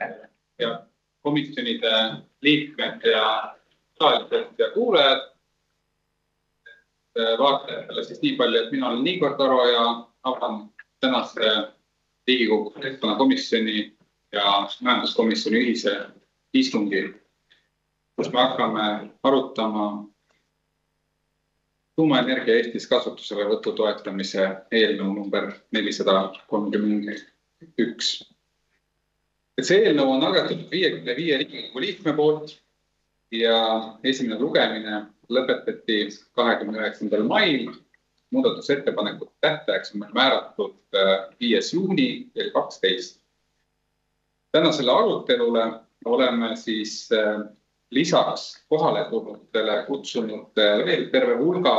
ja komisjonide liikmed ja saalised ja kuulajad. Vaatajatele siis nii palju, et mina olen Igor Taro ja avan tänaste Riigikogu keskkonnakomisjoni ja majanduskomisjoni ühise istungi, kus me hakkame arutama tuumaenergia Eestis kasutuselevõtu toetamise eelnõu number 431. See eelnõu on algatatud 55 Riigikogu liikme poolt ja esimene lugemine lõpetati 29. mail. Muudatusettepanekute tähtajaks on meil määratud 5. juuni kell 12. Tänasele arutelule oleme siis lisaks kohale tulnutele kutsunud veel terve hulga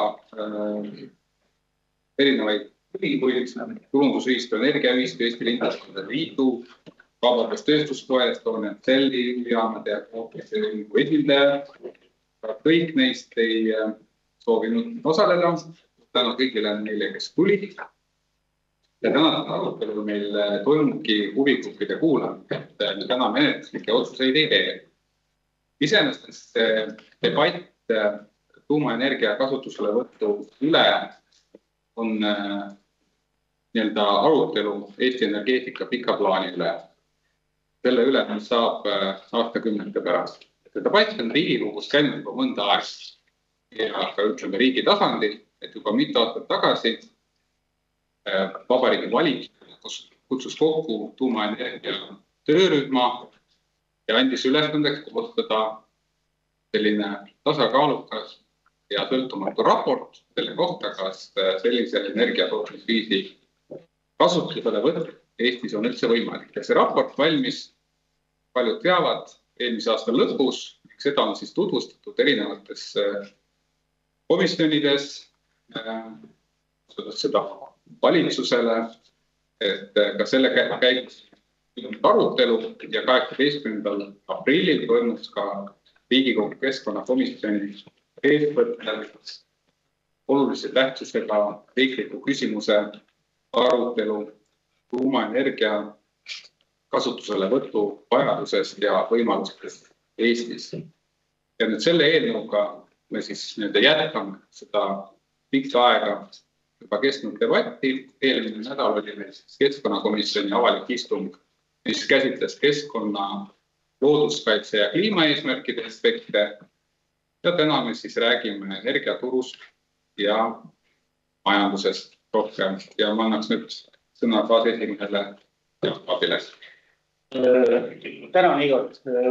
erinevaid tulundusühistu, Energiaühistu, Eesti Linnade Liidu, Kaubandus-Tööstuskoja, Estonian Celli, Jaamade ja Koopide ühingu esindajad. Kõik neist ei soovinud osaleda. Täna kõigile neile, kes tulid. Ja tänasel arutelul meil toimubki huvigruppide kuulamine, et me täna menetluslikke otsuseid ei tee. Iseenesest debatt tuumaenergia kasutuselevõtu üle on nii-öelda arutelu Eesti energeetika pika plaani üle. Selle üle saab aastakümnete pärast. Debatt on Riigikogus käinud juba mõnda aega ja ka ütleme riigi tasandil, et juba mitu aastat tagasi Vabariigi Valitsus kutsus kokku tuumaenergia töörühma ja andis ülesandeks koostada selline tasakaalukas ja sõltumatu raport selle kohta, kas sellise energiatootmisviisi kasutuselevõtt Eestis on üldse võimalik. Ja see raport valmis, paljud teavad, eelmise aasta lõpus, seda on siis tutvustatud erinevates komisjonides, seda valitsusele, et ka selle käigus arutelu ja 18. aprillil toimus ka Riigikogu keskkonnakomisjoni eestvõttel olulise tähtsusega riikliku küsimuse arutelu tuumaenergia kasutuselevõtu vajadusest ja võimalustest Eestis. Ja nüüd selle eelnõuga me siis jätkame seda pikka aega juba kestnud debatti. Eelmine nädal oli meil keskkonnakomisjoni avalik istung, mis käsitles keskkonna, looduskaitse ja kliimaeesmärkide aspekte. Ja täna me siis räägime energiaturust ja majandusest rohkem. Ja ma annaks nüüd sõna kaasesimehele Jaak Aabile. Tänan, Igor.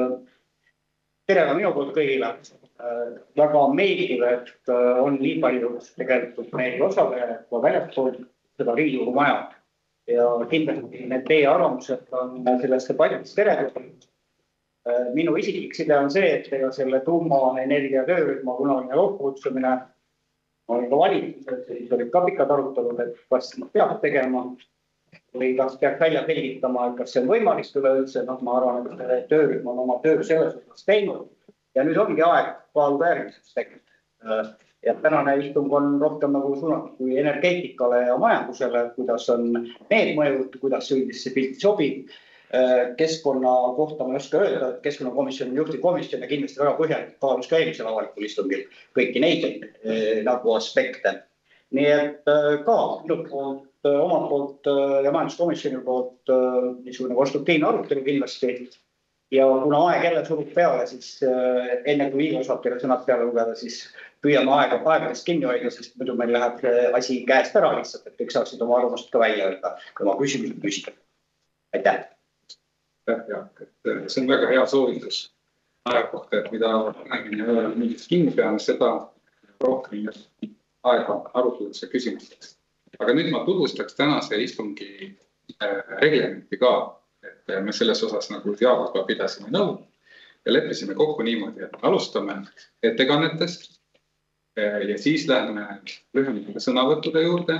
Tere ka minu poolt kõigile. Väga meeldiv, et on nii palju tegelikult meil osalejaid ka väljaspool seda Riigikogu maja. Ja kindlasti need teie arvamused on sellest debatist teretulnud. Minu isiklik side on see, et selle tuumaenergia töörühma kunagine kokkukutsumine oli ka valitsused, siis olid ka pikad arutelud, et kas peab tegema või kas peaks välja selgitama, et kas see on võimalik üleüldse. Ma arvan, et töörühm on oma töö selles osas teinud ja nüüd ongi aeg kaaluda järgmiseks tegema. Ja tänane istung on rohkem nagu suunatud kui energeetikale ja majandusele, kuidas on need mõjud, kuidas see üldisse pilti sobib. Keskkonna kohta ma ei oska öelda, et keskkonnakomisjon on juhtivkomisjon ja kindlasti väga põhjalikult kaalus ka eelmisel avalikul istungil kõiki neid nagu aspekte. Nii et ka omalt poolt ja majanduskomisjoni poolt niisugune konstruktiivne arutelu kindlasti. Ja kuna aeg jälle surub peale, siis enne kui Igor saab teile sõnad peale lugeda, siis püüame aegadest kinni hoida, sest muidu meil läheb asi käest ära lihtsalt, et kõik saaksid oma arvamust ka välja öelda, kui oma küsimused küsida. Aitäh! See on väga hea soovitus aja kohta, et mida mingit kinni peame, seda rohkem aega arutluse küsimusteks. Aga nüüd ma tutvustaks tänase istungi reglementi ka, et me selles osas nagu Jaaguga pidasime nõu ja leppisime kokku niimoodi, et alustame ettekannetest ja siis läheme lühemate sõnavõttude juurde.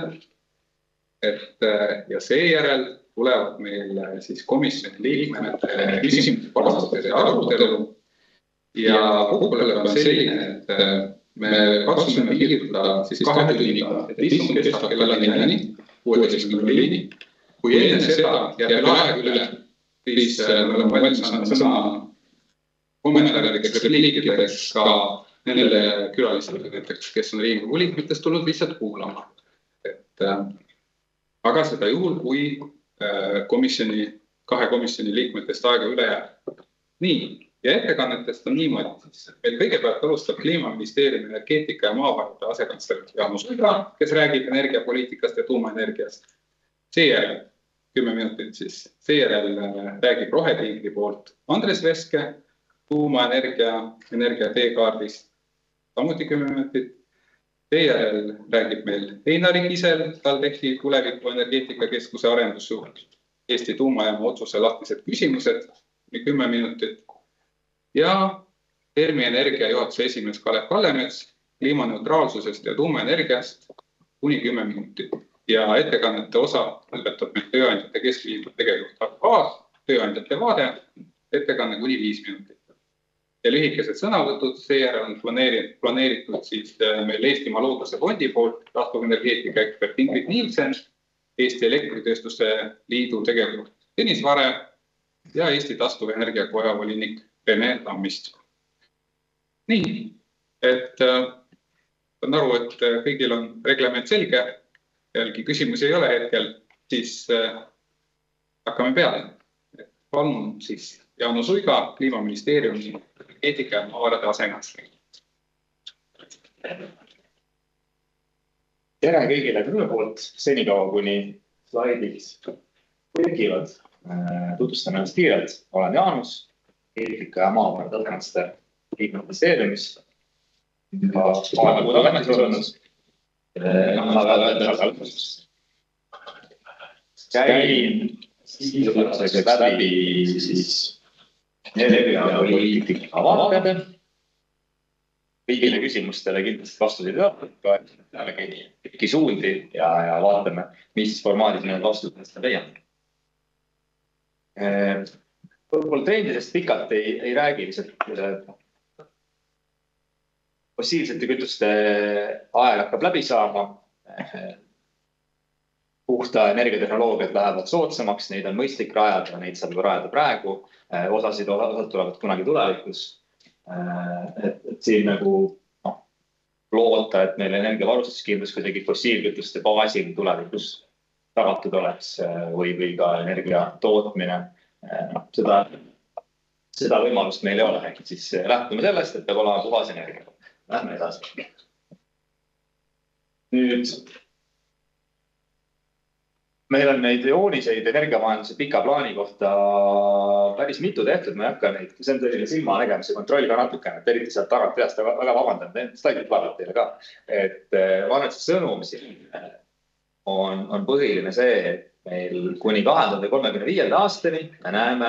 Ja seejärel tulevad meil siis komisjoni liikmete küsimused, vastused ja arutelu. Ja kokkulepe on selline, et me katsume piirduda siis 2 tunniga, et istung kestab kella 4-ni, 16:00. Kui enne seda jääb aeg üle, siis me oleme valmis andma sõna kommentaaridega repliikideks ka nende külalistele, kes on Riigikogu liikmetest tulnud lihtsalt kuulama. Aga seda juhul, kui kahe komisjoni liikmetest aega üle jääb. Nii, ja ettekannetest on niimoodi. Meil kõigepealt alustab Kliimaministeeriumi energeetika ja maavarade asekantsler Jaanus Uiga, kes räägib energiapoliitikast ja tuumaenergiast. Seejärel 10 minutit siis. Seejärel räägib Rohetiigri poolt Andres Veske, tuumaenergia teekaardist, samuti 10 minutit. Seejärel räägib meil Einar Kisel, TalTechi tuleviku energeetikakeskuse arendusjuht, Eesti tuumajaama otsuse lahtised küsimused, 10 minutit. Ja ERMi Energia juhatuse esimees Kalev Kallemets kliimaneutraalsusest ja tuumaenergiast kuni 10 minutit. Ja ettekannete osa lõpetab meil tööandjate keskliidu tegevjuht Arvo Aas, tööandjate vaade, ettekanne kuni 5 minutit. Ja lühikesed sõnavõtud, seejärel on planeeritud siis meil Eestimaa Looduse Fondi poolt taastuvenergeetika ekspert Ingrid Nielsen, Eesti Elektritööstuse Liidu tegevjuht Tõnis Vare ja Eesti Taastuvenergia Koja volinik Rene Tammist. Nii, et on aru, et kõigil on reglement selge, jälgi küsimusi ei ole hetkel, siis hakkame peale. Palun siis Jaanus Uiga, Kliimaministeeriumi energeetika ja maavarade asekantsler. Tere kõigile minu poolt, senikaua kuni slaidid tekivad. Tutvustan ennast kiirelt. Olen Jaanus, energeetika ja maavarade asekantsler Kliimaministeeriumis. Aega ametis olnud. Käin siirusega läbi energiapoliitika vaadete. Kõigile küsimustele kindlasti vastuseid jällegi suundi ja vaatame, mis formaadis need vastused leiame. Võib-olla trendidest pikalt ei räägi, lihtsalt fossiilsete kütuste aeg hakkab läbi saama. Puhta energiatehnoloogiad lähevad soodsamaks, neid on mõistlik rajada, neid saab juba rajada praegu. Osad tulevad kunagi tulevikus. Et siin nagu loota, et meil energiavarustuskindlus kuidagi fossiilkütuste baasil tulevikus tagatud oleks või ka energia tootmine. Seda võimalust meil ei ole. Siis lähtume sellest, et peab olema puhas energia. Lähme edasi. Nüüd, meil on neid jooniseid energiamajanduse pika plaani kohta päris mitu tehtud, ma ei hakka neid, see on selline silma nägemise kontroll ka natukene, et eriti sealt tagant peast väga vabandan, slaidid tulevad teile ka. Et ma arvan, et see sõnum siin on põhiline see, et meil kuni 2035. aastani me näeme,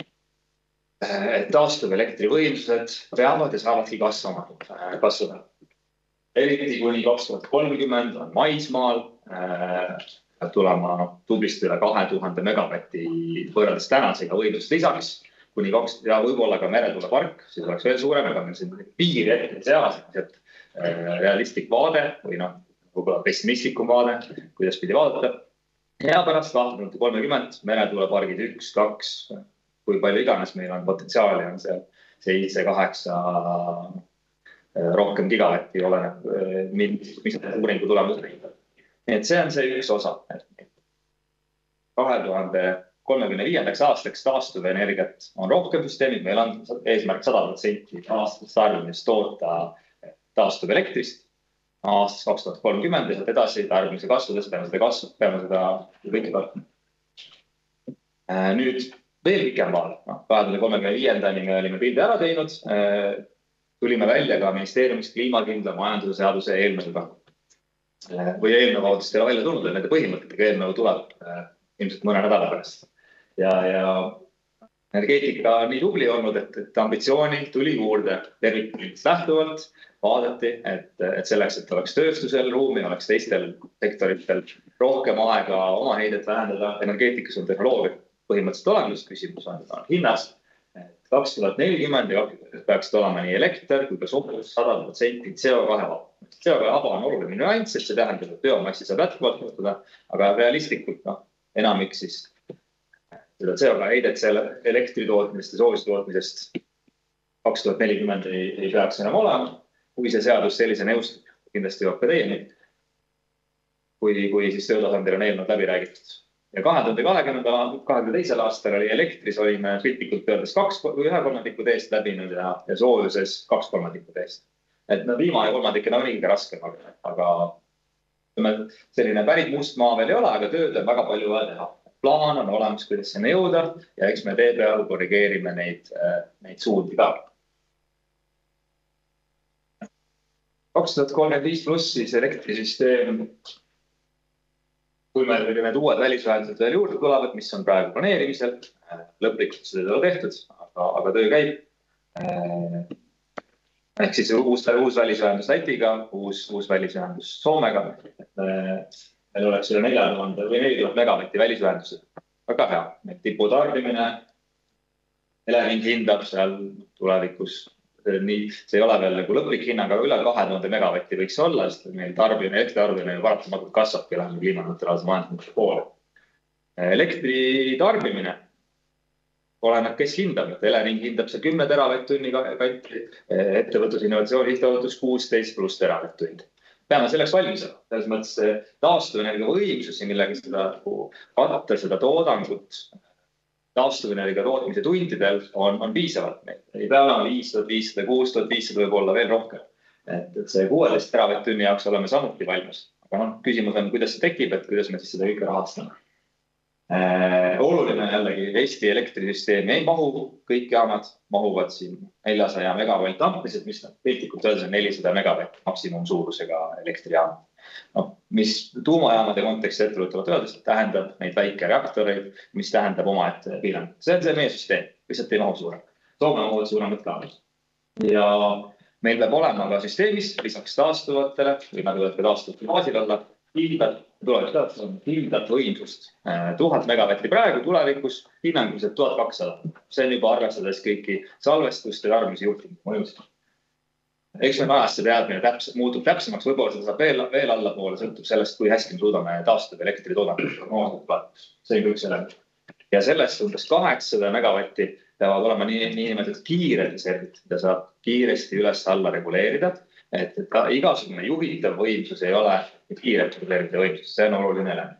et taastuv elektrivõimsused peavad ja saavadki kasvama. Eriti kuni 2030 on maismaal tulema tublisti üle 2000 megavatti võrreldes tänasega võimsust lisaks, ja võib-olla ka meretuulepark, siis oleks veel suurem, aga meil siin piiri ette seas, et realistlik vaade või võib-olla pessimistlikum vaade, kuidas pidi vaadata. Ja pärast 2030 meretuulepargid 1, 2, kui palju iganes meil on potentsiaali, on seal 7, 8 rohkem gigavatti oleneb, mis uuringu tulemus näitab. Et see on see üks osa. 2035. aastaks taastuv energiat on rohkem süsteemid, meil on eesmärk 100% aastast tarbimist toota taastuv elektrist. Aastas 2030 ja edasi tarbimise kasvudes peame seda kõike tartma. Nüüd veel pikem vaal. 2035. me olime pildi ära teinud. Tulime välja ka ministeeriumist kliimakindla majanduse seaduse eelnõuga. Või eelnõu vaadust ei ole välja tulnud, nende põhimõtetega eelnõu tuleb ilmselt mõne nädala pärast. Ja energeetika on nii tubli olnud, et ambitsiooni tuli juurde terviklikult lähtuvalt. Vaadati, et selleks, et oleks tööstusel ruumi, oleks teistel sektoritel rohkem aega oma heidet vähendada. Energeetikas on tehnoloogia põhimõtteliselt olemas, küsimus on hinnas. 2040 peaksid olema nii elekter kui ka sohus 100% CO2 vaba. CO2 vaba on oluline nüanss, et see tähendab, et biomassi saab jätkuvalt muutuda, aga realistlikult enamik siis seda CO2 heidet elektri tootmisest ja soojuse tootmisest 2040 ei peaks enam olema. Kui see seadus sellisena jõustub, kindlasti jõuab ka teieni, kui siis töötasandil on eelnõud läbi räägitud. Ja 2022. aastal oli elektris olime piltlikult öeldes 1/3 teest läbinud ja soojuses 2/3 teest. Et viimane kolmandik on kõige raskem, aga selline päris must maa veel ei ole, aga tööd on väga palju vaja teha. Plaan on olemas, kuidas sinna jõuda ja eks me tee peal korrigeerime neid suundi ka. 2035 pluss siis elektrisüsteem, kui meil need uued välisühendused veel juurde tulevad, mis on praegu planeerimisel, lõplikult seda ei ole tehtud, aga töö käib. Ehk siis uus välisühendus Lätiga, uus välisühendus Soomega. Meil oleks üle 4000 või 4000 megavatti välisühendused. Väga hea. Tipu tarbimine, Elering hindab seal tulevikus. See ei ole veel nagu lõplik hinnang, aga üle 2000 megavatti võiks olla, sest meil elektritarbimine paratamatult kasvabki läheme kliimaneutraalse majandusmõtte poole. Elektri tarbimine oleneb, kes hindab. Elering hindab see 10 teravatt-tunni kanti, ettevõtlus innovatsiooni sihtasutus 16 pluss teravatt-tundi. Peame selleks valmis. Selles mõttes taastuvenergia võimsusi, millega seda katta, seda toodangut, taastuvenergia tootmise tundidel on piisavalt. Ei pea olema 5500, 6500 võib olla veel rohkem. Et see 16 teravatt-tunni jaoks oleme samuti valmis. Aga küsimus on, kuidas see tekib, et kuidas me siis seda kõike rahastame. Oluline jällegi Eesti elektrisüsteemi ei mahu, kõik jaamad mahuvad siin 400 megavalt amplised, mis piltlikult öeldes on 400 megavalt maksimum suurusega elektrijaam. Mis tuumajaamade kontekstis ettevõtavad öeldes, tähendab neid väike reaktoreid, mis tähendab omaette piirang. See on see meie süsteem, lihtsalt ei mahu suurem. Soome mahuvad suuremad ka. Ja meil peab olema ka süsteemis, lisaks taastuvatele, või nagu ka taastuvate baasil olla, hildat võimsust. 1000 megavatti praegu tulevikus, hinnanguliselt 1200. See on juba arvestades kõiki salvestuste ja tarbimise juhtimist mõjusid. Eks me ajast see teadmine muutub täpsemaks, võib-olla seda saab veel allapoole, sõltub sellest, kui hästi me suudame taastuda elektritoodangut. See on üks element. Ja sellest umbes 800 megavatti peavad olema niinimetatud kiired reservid, mida saab kiiresti üles-alla reguleerida. Et igasugune juhitav võimsus ei ole kiirelt reguleerida võimsus. See on oluline element.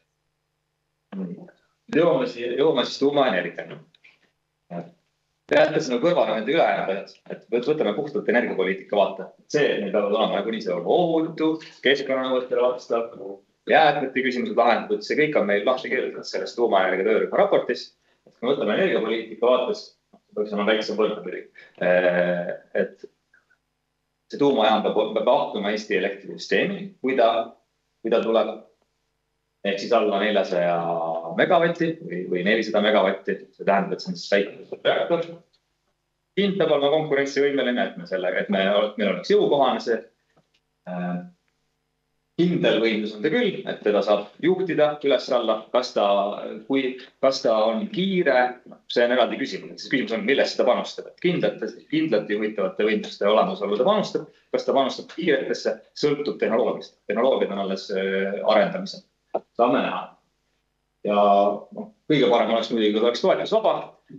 Jõuame siis tuumaenergiani. Jättes kõrvale nende ülejäänud, et võtame puhtalt energiapoliitika vaata. See, et meil peavad olema nagu nii see ohutu, keskkonnanõuetele vastav, jäätmete küsimused lahendatud, see kõik on meil lahti kirjutatud selles tuumaenergia töörühma raportis. Kui me võtame energiapoliitika vaates, peaks olema väiksem võrdlemine, et see tuumajaam peab hakkama Eesti elektrisüsteemi, kui ta tuleb ehk siis alla 400 megavatti või 400 megavatti. See tähendab, et see on siis väike reaktor. Hind peab olema konkurentsivõimeline, et meil oleks jõukohane see. Hindel võimsus on ta küll, et teda saab juhtida üles-alla. Kas ta on kiire, see on eraldi küsimus. See küsimus on, millest ta panustab. Kindlalt juhitavate võimsuste olemasolu ta panustab. Kas ta panustab kiiretesse, sõltub tehnoloogist. Tehnoloogiad on alles arendamisel. Saame näha. Ja kõige parem oleks muidugi, kui oleks toetusvaba.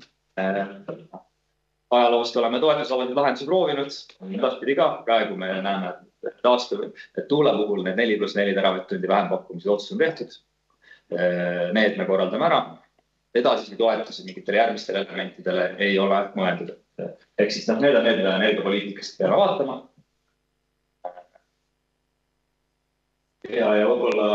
Ajaloost oleme toetusvabasid lahendusi proovinud. Edaspidi ka. Praegu me näeme, et tuule puhul need 4+4 teravatt-tundi vähempakkumised otsus on tehtud. Need me korraldame ära. Edasisi toetusi mingitele järgmistele elementidele ei ole mõeldud. Ehk siis need on need energiapoliitikast peale vaatama. Ja võib-olla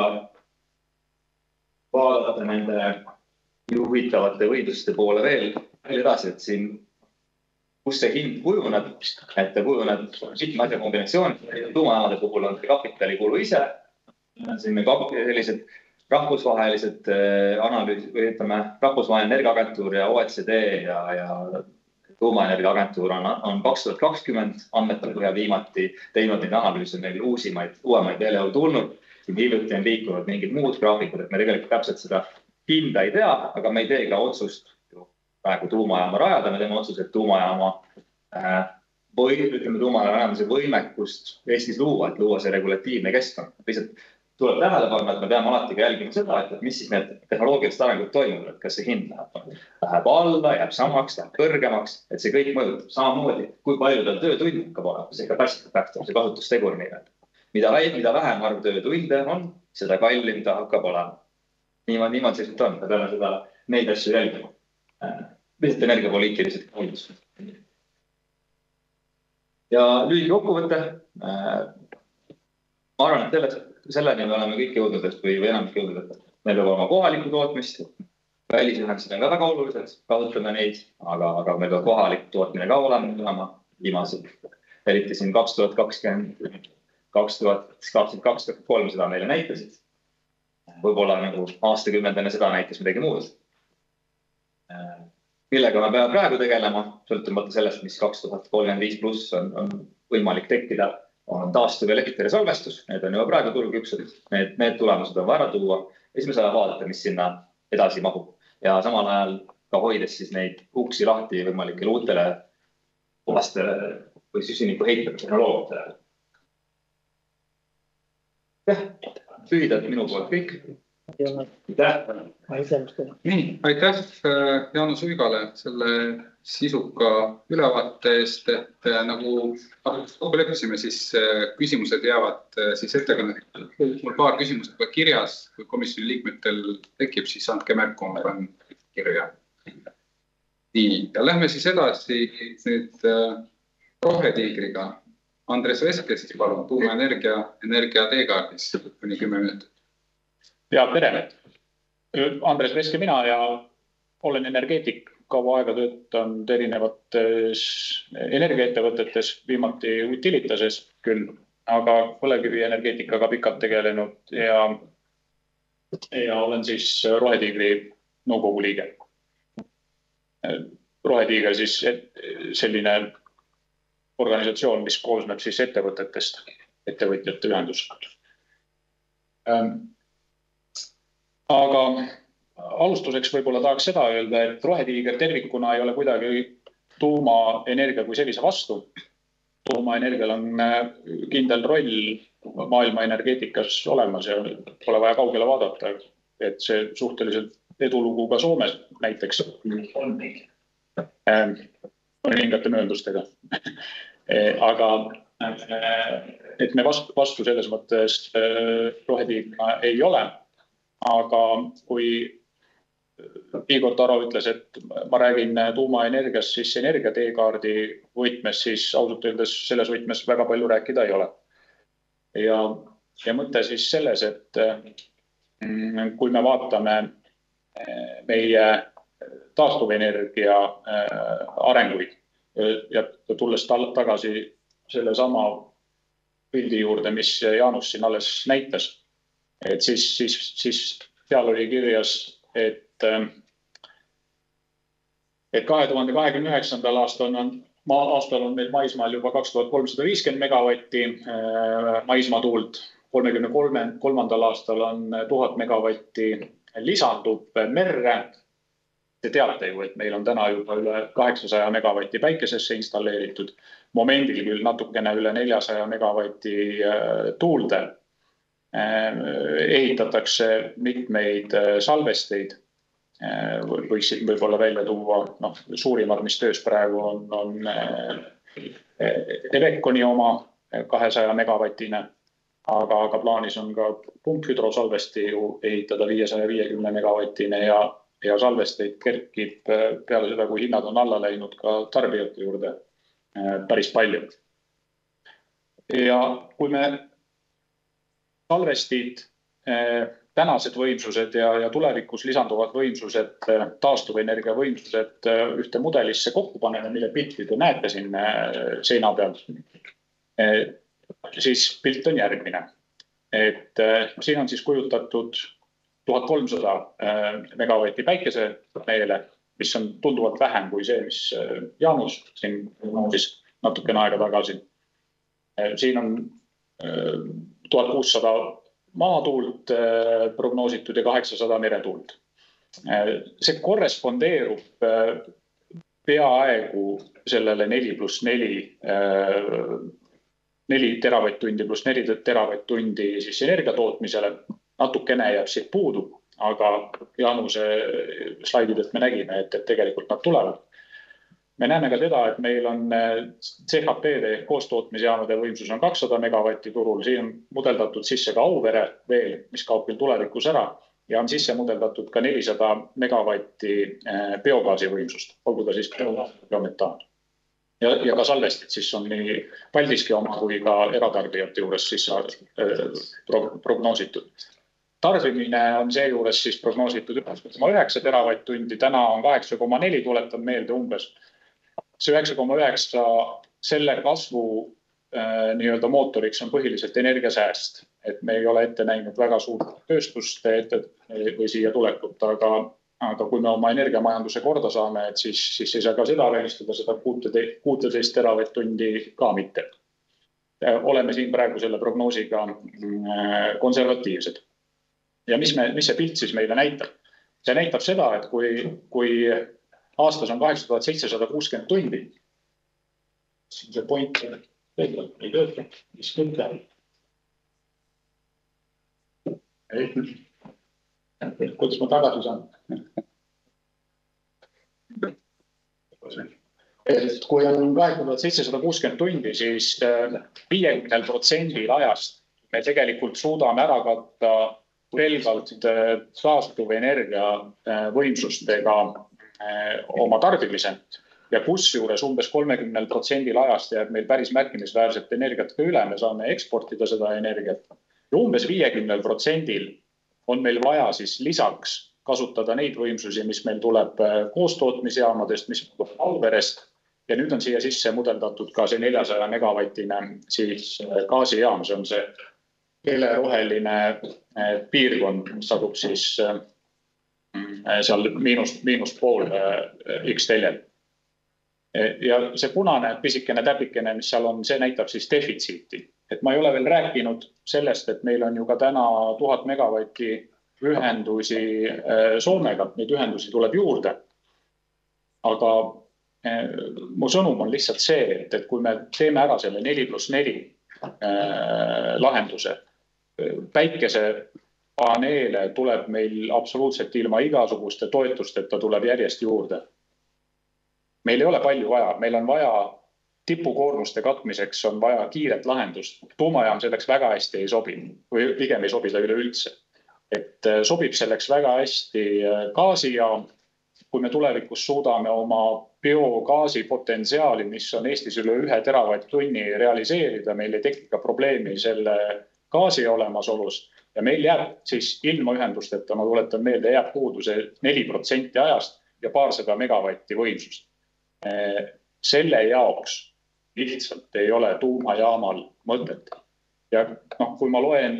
vaadata nende juhitavate võimsuste poole veel edasi, et siin kus see hind kujuneb, et ta kujuneb mitme asja kombinatsioon. Tuumajaamade puhul on kapitalikulu ise. Siin sellised rahvusvahelised analüüsid, või ütleme, rahvusvaheline energiaagentuur ja OECD ja tuumaenergiaagentuur on 2020 andmetel põhjal viimati teinud neid analüüse, neil uuemaid veel ei ole tulnud. Siin hiljuti on liikunud mingid muud graafikud, et me tegelikult täpselt seda hinda ei tea, aga me ei tee ka otsust praegu tuumajaama rajada, me teeme otsus, et tuumajaama rajamise võimekust Eestis luua, et luua see regulatiivne keskkond. Lihtsalt tuleb tähele panna, et me peame alati ka jälgima seda, et mis siis need tehnoloogilised arengud toimuvad, et kas see hind läheb alla, jääb samaks, läheb kõrgemaks, et see kõik mõjutab samamoodi, kui palju tal töötunde hakkab olema, see capacity factor, see kasutustegur nii. Mida vähem arv töötunde on, seda kallim ta hakkab olema. Niimoodi see on, me peame neid asju jälgima. Lihtsalt energiapoliitilised hoidused. Ja lühike kokkuvõte. Ma arvan, et selleni me oleme kõik jõudnud, või enamik jõudnud, et meil peab olema kohalikku tootmist. Välisühendused on ka väga olulised, kasutame neid, aga meil peab kohalik tootmine ka olema viimased. Eriti siin 2020, 2022-2023 seda meile näitasid. Võib-olla nagu aastakümnendane seda näitas midagi muud. Millega me peame praegu tegelema, sõltumata sellest, mis 2035 pluss on võimalik tekkida, on taastuv elektri salvestus. Need on juba praegu turuküpsud. Need tulemused on vaja tuua. Ja siis me saame vaadata, mis sinna edasi mahub. Ja samal ajal ka hoides siis neid uksi lahti võimalikele uutele puhastele või süsiniku heitmete tehnoloogiatele. Lühidalt minu poolt kõik. Nii, aitäh Jaanus Uigale selle sisuka ülevaate eest, et nagu kokku leppisime, siis küsimused jäävad siis ettekõne. Mul paar küsimust juba kirjas, kui komisjoni liikmetel tekib, siis andke märku, ma panen kirja. Nii, ja lähme siis edasi nüüd rohetiigriga. Andres Veske, siis palun, tuumaenergia teekaardis kuni 10 minutit. Ja tere. Andres Veske mina ja olen energeetik, kaua aega töötanud erinevates energiaettevõtetes, viimati Utilitases küll, aga põlevkivi energeetikaga pikalt tegelenud ja olen siis Rohetiigri nõukogu liige. Rohetiiger siis selline organisatsioon, mis koosneb siis ettevõtetest, ettevõtjate ühendus. Aga alustuseks võib-olla tahaks seda öelda, et Rohetiiger tervikuna ei ole kuidagi tuumaenergia kui sellise vastu. Tuumaenergial on kindel roll maailma energeetikas olemas ja pole vaja kaugele vaadata, et see suhteliselt edulugu ka Soomes näiteks on mõningate mööndustega. Aga et me vastu selles mõttes Rohetiigra ei ole. Aga kui Igor Taro ütles, et ma räägin tuumaenergiast, siis energiateekaardi võtmes, siis ausalt öeldes selles võtmes väga palju rääkida ei ole. Ja mõte siis selles, et kui me vaatame meie taastuvenergia arenguid ja tulles tagasi selle sama pildi juurde, mis Jaanus siin alles näitas, et siis seal oli kirjas, et 2029. aastal on meil maismaal juba 2350 megavatti maismaatuult, 33. aastal on 1000 megavatti lisandub merre. Te teate ju, et meil on täna juba üle 800 megavatti päikesesse installeeritud, momendil küll natukene üle 400 megavatti tuulde. Ehitatakse mitmeid salvesteid, võiksid võib-olla välja tuua, suurimad, mis töös praegu on Eveconi oma 200 megavatine, aga plaanis on ka pumphüdrosalvesti ehitada 550 megavatine ja salvesteid kerkib peale seda, kui hinnad on alla läinud ka tarbijate juurde päris palju. Ja kui me salvestid, tänased võimsused ja tulevikus lisanduvad võimsused, taastuvenergia võimsused ühte mudelisse kokku paneme, mille pilti te näete siin seina peal, siis pilt on järgmine. Et siin on siis kujutatud 1300 megavatti päikesepaneele, mis on tunduvalt vähem kui see, mis Jaanus siin natukene aega tagasi. Siin on 1600 maatuult prognoositud ja 800 meretuult. See korrespondeerub peaaegu sellele 4+4 4 teravatt-tundi pluss 4 teravatt-tundi siis energia tootmisele. Natukene jääb siit puudu, aga Jaanuse slaididelt me nägime, et tegelikult nad tulevad. Me näeme ka seda, et meil on CHP-de koostootmisjaamade võimsus on 200 megavatti turul. Siin on mudeldatud sisse ka Auvere veel, mis kaob küll tulevikus ära. Ja on sisse mudeldatud ka 400 megavatti biogaasi võimsust, olgu ta siis biometaan. Ja ka salvestid siis on nii Paldiski oma kui ka eratarbijate juures siis prognoositud. Tarbimine on seejuures siis prognoositud 1,9 teravatt-tundi, täna on 8,4, tuletan meelde umbes. See 9,9 selle kasvu nii-öelda mootoriks on põhiliselt energiasääst, et me ei ole ette näinud väga suurt tööstust või siia tulekut, aga kui me oma energiamajanduse korda saame, et siis ei saa ka seda välistada, seda 16 teravatt-tundi ka mitte. Oleme siin praegu selle prognoosiga konservatiivsed. Ja mis see pilt siis meile näitab? See näitab seda, et kui aastas on 8760 tundi, siin see point ei tööta, mis tööta. Kuidas ma tagasi saan? Kui on 8760 tundi, siis 50% ajast me tegelikult suudame ära katta pelgalt taastuv energia võimsustega oma tarbimise. Ja kusjuures umbes 30% ajast jääb meil päris märkimisväärset energiat ka üle, me saame eksportida seda energiat. Ja umbes 50% on meil vaja siis lisaks kasutada neid võimsusi, mis meil tuleb koostootmisjaamadest, mis tuleb Auverest. Ja nüüd on siia sisse mudeldatud ka see 400 megavatine siis gaasijaam, see on see heleroheline piirkond, mis asub siis seal miinuspool X-teljel. Ja see punane pisikene täpikene, mis seal on, see näitab siis defitsiiti. Et ma ei ole veel rääkinud sellest, et meil on ju ka täna 1000 megavatti ühendusi Soomega, neid ühendusi tuleb juurde. Aga mu sõnum on lihtsalt see, et kui me teeme ära selle 4+4 lahenduse, päikesepaneele tuleb meil absoluutselt ilma igasuguste toetusteta tuleb järjest juurde. Meil ei ole palju vaja, meil on vaja tipukoormuste katmiseks on vaja kiiret lahendust. Tuumajaam selleks väga hästi ei sobi, või pigem ei sobi ta üleüldse. Et sobib selleks väga hästi gaasijaam, kui me tulevikus suudame oma biogaasi potentsiaali, mis on Eestis üle 1 teravatt-tunni realiseerida, meil ei teki ka probleemi selle gaasi olemasolust ja meil jääb siis ilma ühendusteta, ma tuletan meelde, jääb puudu see 4% ajast ja paarsada megavatti võimsust. Selle jaoks lihtsalt ei ole tuumajaamal mõtet. Ja kui ma loen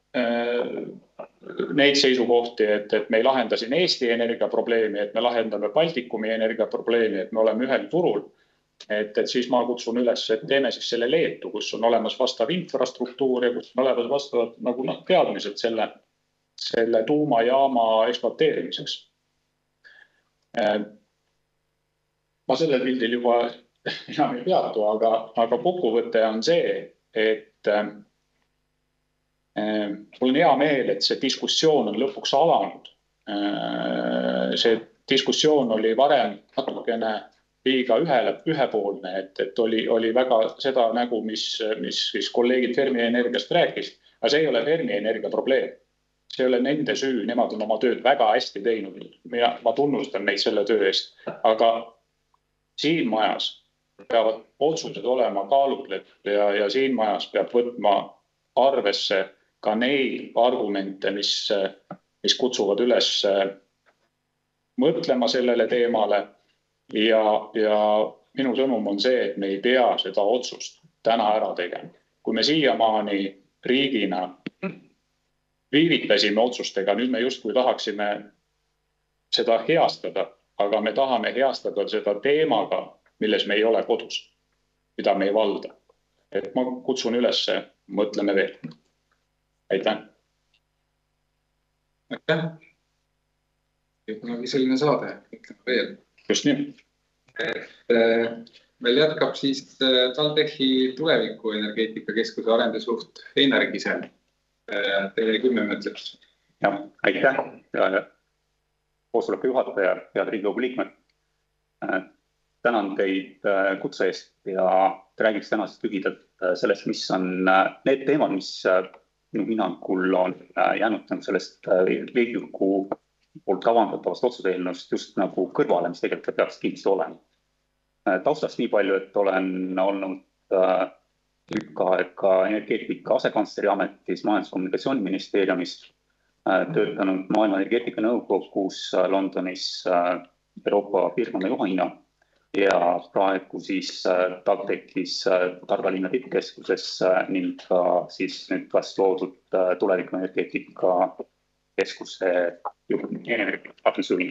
neid seisukohti, et me ei lahenda siin Eesti energiaprobleemi, et me lahendame Baltikumi energiaprobleemi, et me oleme ühel turul, et siis ma kutsun üles, et teeme siis selle Leetu, kus on olemas vastav infrastruktuur ja kus on olemas vastavad nagu teadmised selle tuumajaama ekspluateerimiseks. Ma sellel pildil juba enam ei peatu, aga kokkuvõte on see, et mul on hea meel, et see diskussioon on lõpuks alanud. See diskussioon oli varem natukene liiga ühepoolne, et oli väga seda nägu, mis kolleegid Fermi Energiast rääkis, aga see ei ole Fermi Energia probleem. See ei ole nende süü, nemad on oma tööd väga hästi teinud. Ma tunnustan neid selle töö eest, aga siin majas peavad otsused olema kaalutletud ja siin majas peab võtma arvesse ka neid argumente, mis kutsuvad üles mõtlema sellele teemale ja minu sõnum on see, et me ei pea seda otsust täna ära tegema. Kui me siiamaani riigina viivitasime otsustega, nüüd me justkui tahaksime seda heastada, aga me tahame heastada seda teemaga, milles me ei ole kodus, mida me ei valda. Et ma kutsun üles, mõtleme veel. Aitäh. Aitäh. Kunagi selline saade, mõtleme veel. Just nii. meil jätkab siis TalTechi tuleviku energeetikakeskuse arendusjuht Einar Kisel. Teile 10 minutit. Ja, aitäh, koosoleku juhataja, head Riigikogu liikmed. Tänan teid kutse eest ja räägiks tänasest lühidalt sellest, mis on need teemad, mis minu hinnangul on jäänud sellest Riigikogu poolt kavandatavast otsuse eelnõust just nagu kõrvale, mis tegelikult peaks kindlasti olema. Taustast nii palju, et olen olnud tükk aega energeetika asekantsleri ametis Majandus- ja Kommunikatsiooniministeeriumis, töötanud Maailma Energeetika Nõukogus Londonis Euroopa piirkonna juhina ja praegu siis TalTechis Targa linna tippkeskuses ning ka siis nüüd vast loodud tuleviku energeetika keskuse juhina.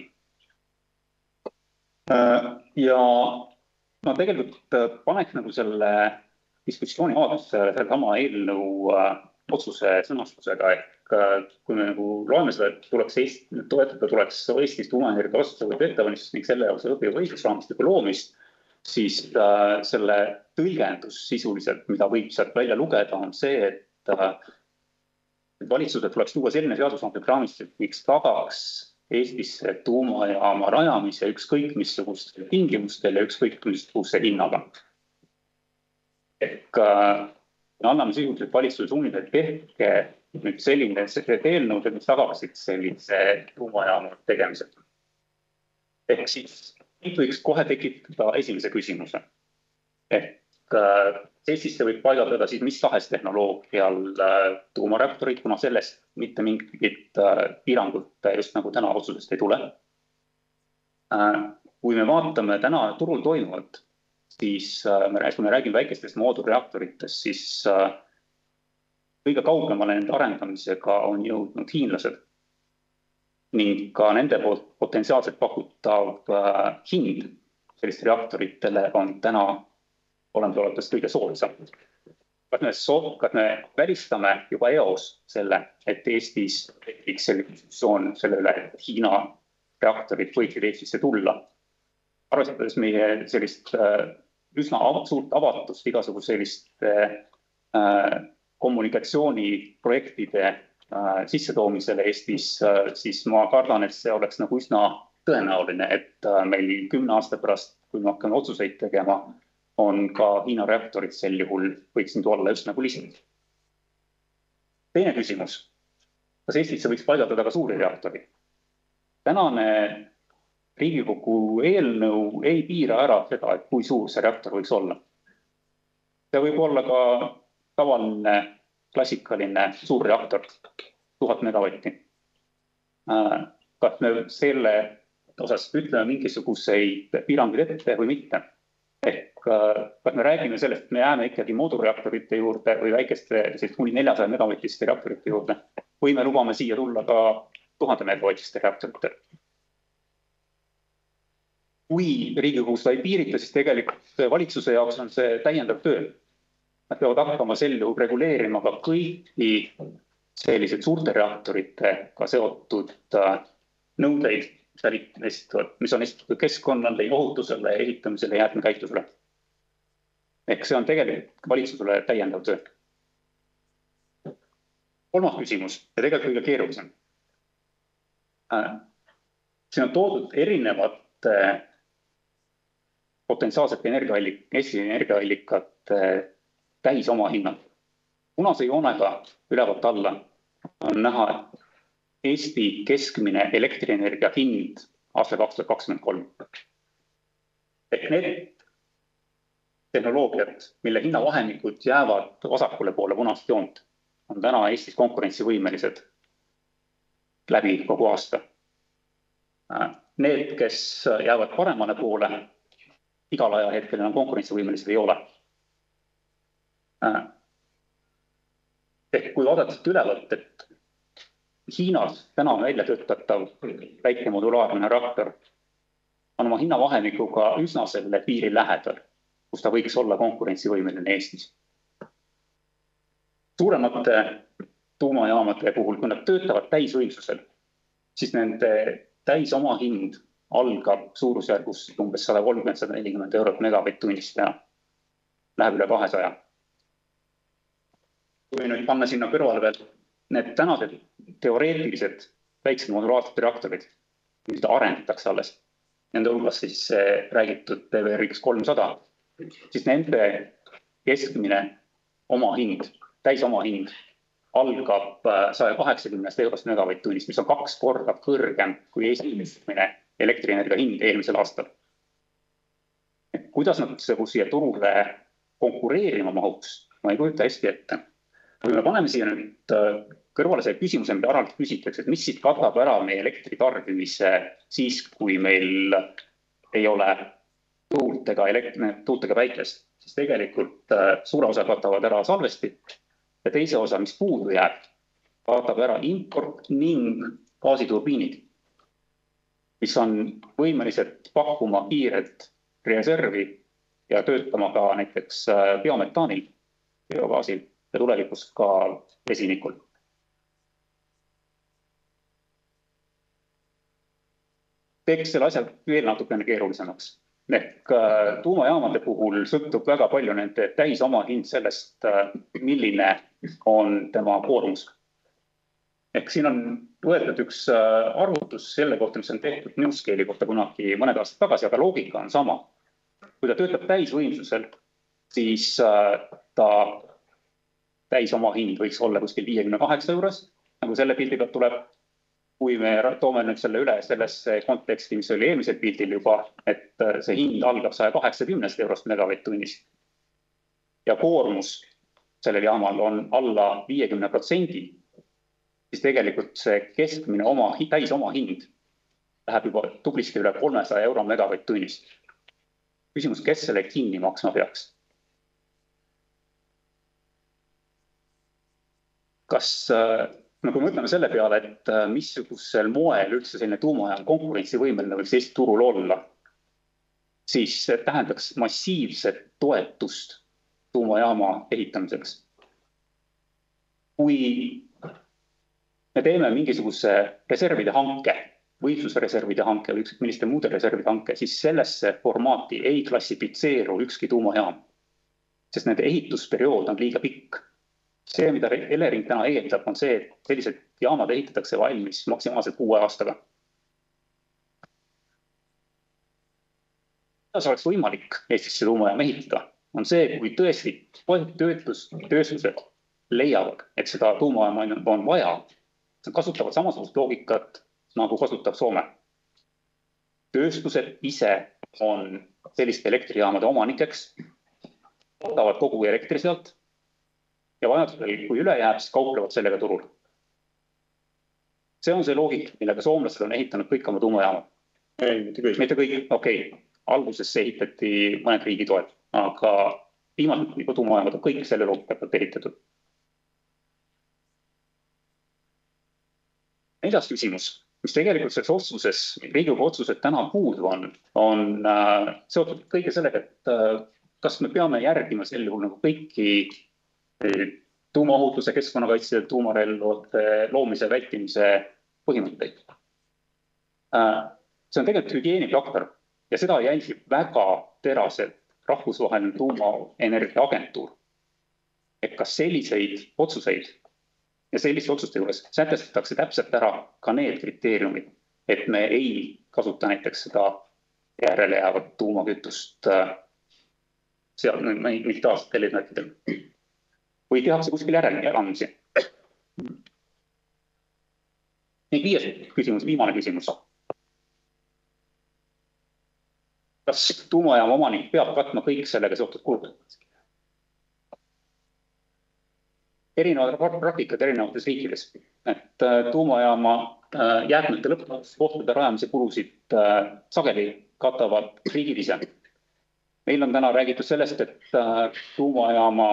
Ja ma tegelikult paneks nagu selle diskussiooni avadusse sellesama eelnõu otsuse sõnastusega, kui me nagu loeme seda, et tuleks Eestis tuumaenergia otsuse ettevalmistust ning selle jaoks õpiva õigusraamistiku loomist, siis selle tõlgendus sisuliselt, mida võib sealt välja lugeda, on see, et valitsused tuleks tuua selline seadusandlik raamistik, mis tagaks Eestisse tuumajaama rajamise ükskõik missugustel tingimustel ja ükskõik missuguse hinnaga. Me anname sisuliselt valitsuse suunile, et tehke nüüd selline eelnõud, mis tagaksid sellise tuumajaama tegemised. Ehk siis võiks kohe tekitada esimese küsimuse. Eestisse võib paigaldada siis mis tahes tehnoloogial tuumareaktorid, kuna sellest mitte mingit piirangut just nagu täna otsusest ei tule. Kui me vaatame täna turul toimuvat, siis kui me räägime väikestest moodulreaktoritest, siis kõige kaugemale nende arendamisega on jõudnud hiinlased ning ka nende poolt potentsiaalselt pakutav hind selliste reaktoritele on täna olemasolevatest kõige soodsam. Kas me välistame juba eos selle, et Eestis tekiks selline diskussioon selle üle, et Hiina reaktorid võiksid Eestisse tulla? Arvestades meie sellist üsna suurt avatust igasuguse selliste kommunikatsiooniprojektide sissetoomisele Eestis, siis ma kardan, et see oleks nagu üsna tõenäoline, et meil 10 aasta pärast, kui me hakkame otsuseid tegema, on ka Hiina reaktorid sel juhul võiks nüüd olla just nagu lisand. Teine küsimus, kas Eestisse võiks paigaldada ka suuri reaktorid? Tänane Riigikogu eelnõu ei piira ära seda, et kui suur see reaktor võiks olla. See võib olla ka tavaline klassikaline suur reaktor, 1000 megavatti. Kas me selle osas ütleme mingisuguseid piiranguid ette või mitte? Kas me räägime sellest, et me jääme ikkagi moodulreaktorite juurde või väikeste kuni 400 megavatiste reaktorite juurde või me lubame siia tulla ka 1000 megavatiste reaktorite? Kui Riigikogu seda ei piirita, siis tegelikult valitsuse jaoks on see täiendav töö. Nad peavad hakkama sel juhul reguleerima ka kõiki sellised suurte reaktoritega seotud nõudeid, mis on esitatud keskkonnale, ohutusele, ehitamisele ja jäätmekäitlusele. Ehk see on tegelikult valitsusele täiendav töö. Kolmas küsimus ja tegelikult kõige keerulisem. Siin on toodud erinevate potentsiaalsete Eesti energiaallikate täis oma hinnad. Punase joonega ülevalt alla on näha, et Eesti keskmine elektrienergia hind aastal 2023. Ehk need tehnoloogiad, mille hinnavahemikud jäävad vasakule poole punast joont, on täna Eestis konkurentsivõimelised läbi kogu aasta. Need, kes jäävad paremale poole, igal ajahetkel enam konkurentsivõimelised ei ole. Ehk kui vaadata ülevalt, et Hiinas täna välja töötatav väike modulaarne reaktor on oma hinnavahemikuga üsna selle piiri lähedal, kus ta võiks olla konkurentsivõimeline Eestis. Suuremate tuumajaamade puhul, kui nad töötavad täisvõimsusel, siis nende täis oma hind algab suurusjärgus umbes 130–140 eurot megavatt-tunnist ja läheb üle 200. Kui nüüd panna sinna kõrvale veel need tänased teoreetilised väiksed modulaarsed reaktorid, mida arendatakse alles, nende hulgas siis räägitud PVRX 300, siis nende keskmine omahind, täisomahind algab 180 eurost megavatt-tunnist, mis on 2 korda kõrgem kui esimene elektrienergia hind eelmisel aastal. Kuidas nad siia turule konkureerima mahuks, ma ei kujuta hästi ette. Kui me paneme siia nüüd kõrvale see küsimuse, mida Aralt küsitakse, et mis siis katab ära meie elektritarbimise siis, kui meil ei ole tuult ega päikest, siis tegelikult suure osa katavad ära salvestid ja teise osa, mis puudu jääb, katab ära import ning gaasiturbiinid, mis on võimelised pakkuma kiiret reservi ja töötama ka näiteks biometaanil, biogaasil ja tulevikus ka vesinikul. Teeks selle asja veel natukene keerulisemaks. Ehk tuumajaamade puhul sõltub väga palju nende täisomahind sellest, milline on tema koormus. Ehk siin on võetud üks arvutus selle kohta, mis on tehtud NewScale'i kohta kunagi mõned aastad tagasi, aga loogika on sama. Kui ta töötab täisvõimsusel, siis ta täisomahind võiks olla kuskil 58 juures, nagu selle pildi pealt tuleb. Kui me toome nüüd selle üle sellesse konteksti, mis oli eelmisel pildil juba, et see hind algab 180 eurost megavatt-tunnist ja koormus sellel jaamal on alla 50%, siis tegelikult see keskmine täisomahind läheb juba tublisti üle 300 euro megavatt-tunnist. Küsimus, kes selle kinni maksma peaks? Kas, kui mõtleme selle peale, et missugusel moel üldse selline tuumajaam konkurentsivõimeline võiks Eesti turul olla, siis tähendaks massiivset toetust tuumajaama ehitamiseks. Kui me teeme mingisuguse reservide hanke, võimsusreservide hanke või ükskõik milliste muude reservide hanke, siis sellesse formaati ei klassifitseeru ükski tuumajaam, sest nende ehitusperiood on liiga pikk. See, mida Elering täna eeldab, on see, et sellised jaamad ehitatakse valmis maksimaalselt 6 aastaga. Kuidas oleks võimalik Eestisse tuumajaam ehitada, on see, kui tõesti tööstused leiavad, et seda tuumajaama on vaja. Nad kasutavad samasugust loogikat, nagu kasutab Soome. Tööstused ise on selliste elektrijaamade omanikeks, ootavad kogu elektri sealt ja vajadusel, kui üle jääb, siis kauplevad sellega turul. See on see loogika, millega soomlased on ehitanud kõik oma tuumajaamad. Mitte kõik, okei. Alguses see ehitati mõned riigi toel, aga viimased tuumajaamad on kõik selle loogika ehitatud. Neljas küsimus, mis tegelikult selles otsuses, Riigikogu otsused täna puudu on seotud kõige sellega, et kas me peame järgima sel juhul nagu kõiki tuumaohutuse, keskkonnakaitse, tuumarelvade loomise, vältimise põhimõtteid. See on tegelikult hügieenifaktor ja seda jälgib väga teraselt rahvusvaheline tuumaenergia agentuur. Et kas selliseid otsuseid ja selliste otsuste juures sätestatakse täpselt ära ka need kriteeriumid, et me ei kasuta näiteks seda järele jäävat tuumakütust seal militaarsetel eesmärkidel. Või tehakse kuskil järeleandmisi. Viies küsimus, viimane küsimus. Kas tuumajaama omanik peab katma kõik sellega seotud kulud? Erinevad praktikad erinevates riikides, et tuumajaama jäätmete lõppkohtade rajamise kulusid sageli katavad riigid ise. Meil on täna räägitud sellest, et tuumajaama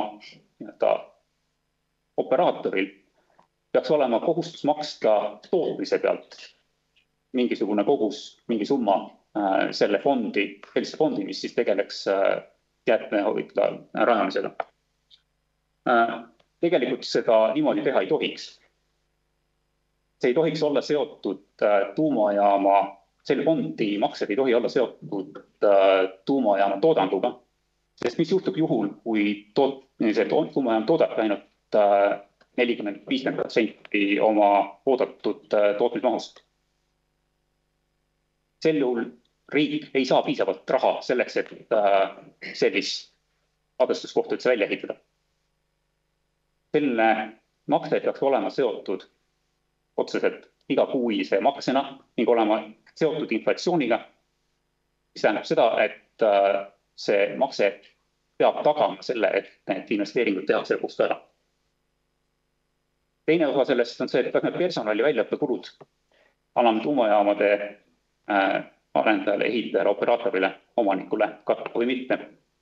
operaatoril peaks olema kohustus maksta tootmise pealt mingisugune kogus, mingi summa sellise fondi, mis siis tegeleks jäätmehoidla rajamisega. Tegelikult seda niimoodi teha ei tohiks. See ei tohiks olla seotud tuumajaama selle fondi maksed ei tohi olla seotud tuumajaama toodanguga, sest mis juhtub juhul, kui tuumajaam toodab ainult 40-50% oma oodatud tootmismahust. Sel juhul riik ei saa piisavalt raha selleks, et sellist adestuskohta üldse välja ehitada. Selle makse peaks olema seotud otseselt igakuise maksena ning olema seotud inflatsiooniga, mis tähendab seda, et see makse peab tagama selle, et need investeeringud tehakse lõpuks ära. Teine osa sellest on see, et kas need personali väljaõppekulud anname tuumajaamade arendajale, ehitajale, operaatorile, omanikule katta või mitte.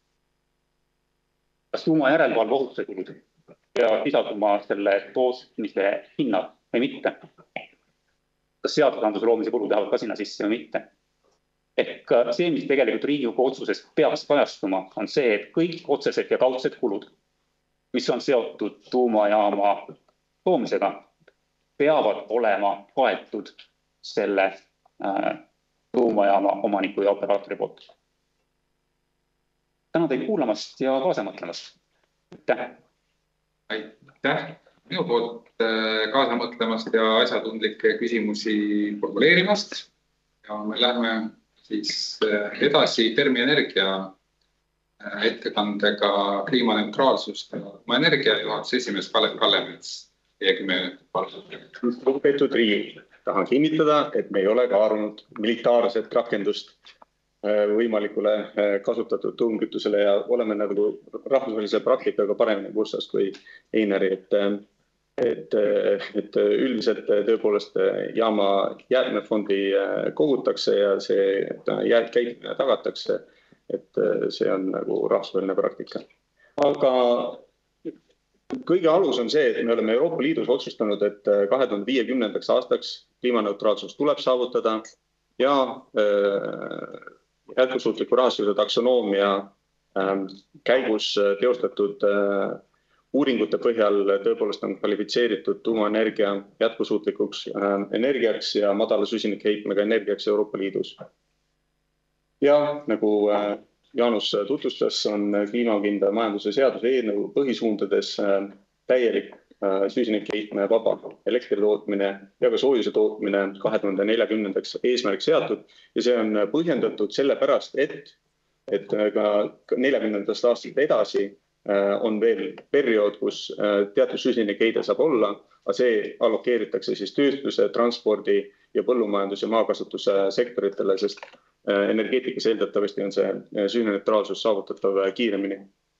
Kas tuumajärelevalve ohutuse kulud peavad lisanduma selle tootmise hinnad või mitte? Kas seadusandluse loomise kulud lähevad ka sinna sisse või mitte? Ehk see, mis tegelikult Riigikogu otsusest peaks kajastuma, on see, et kõik otsesed ja kaudsed kulud, mis on seotud tuumajaama toomisega, peavad olema kaetud selle tuumajaama omaniku ja operaatori poolt. Tänan teid kuulamast ja kaasa mõtlemast. Aitäh! Aitäh minu poolt kaasa mõtlemast ja asjatundlikke küsimusi formuleerimast. Ja me lähme siis edasi Termienergia ettekandega kliimaneutraalsust ja energia juhatuse esimees Kalev Kallemets. Lugupeetud Riigikogu, tahan kinnitada, et me ei ole kaalunud militaarset rakendust võimalikule kasutatud tuumkütusele ja oleme nagu rahvusvahelise praktikaga paremini kursis kui Einari, et üldiselt tõepoolest jaama jäätmefondi kogutakse ja see käitumine tagatakse, et see on nagu rahvusvaheline praktika. Aga kõige alus on see, et me oleme Euroopa Liidus otsustanud, et 2050. aastaks kliimaneutraalsus tuleb saavutada ja jätkusuutliku rahastuse taksonoomia käigus teostatud uuringute põhjal tõepoolest on kvalifitseeritud tuumaenergia jätkusuutlikuks energiaks ja madala süsinikheitmega energiaks Euroopa Liidus. Ja nagu Jaanus tutvustas, on kliimakindla majanduse seaduse eelnõu põhisuundades täielik süsinikheitme vaba elektritootmine ja ka soojuse tootmine 2040. eesmärk seatud ja see on põhjendatud sellepärast, et ka 40. aastast edasi on veel periood, kus teatud süsinikheide saab olla, aga see allokeeritakse siis tööstuse, transpordi ja põllumajandus- ja maakasutuse sektoritele, sest energeetikas eeldatavasti on see süsinikneutraalsus saavutatav kiiremini.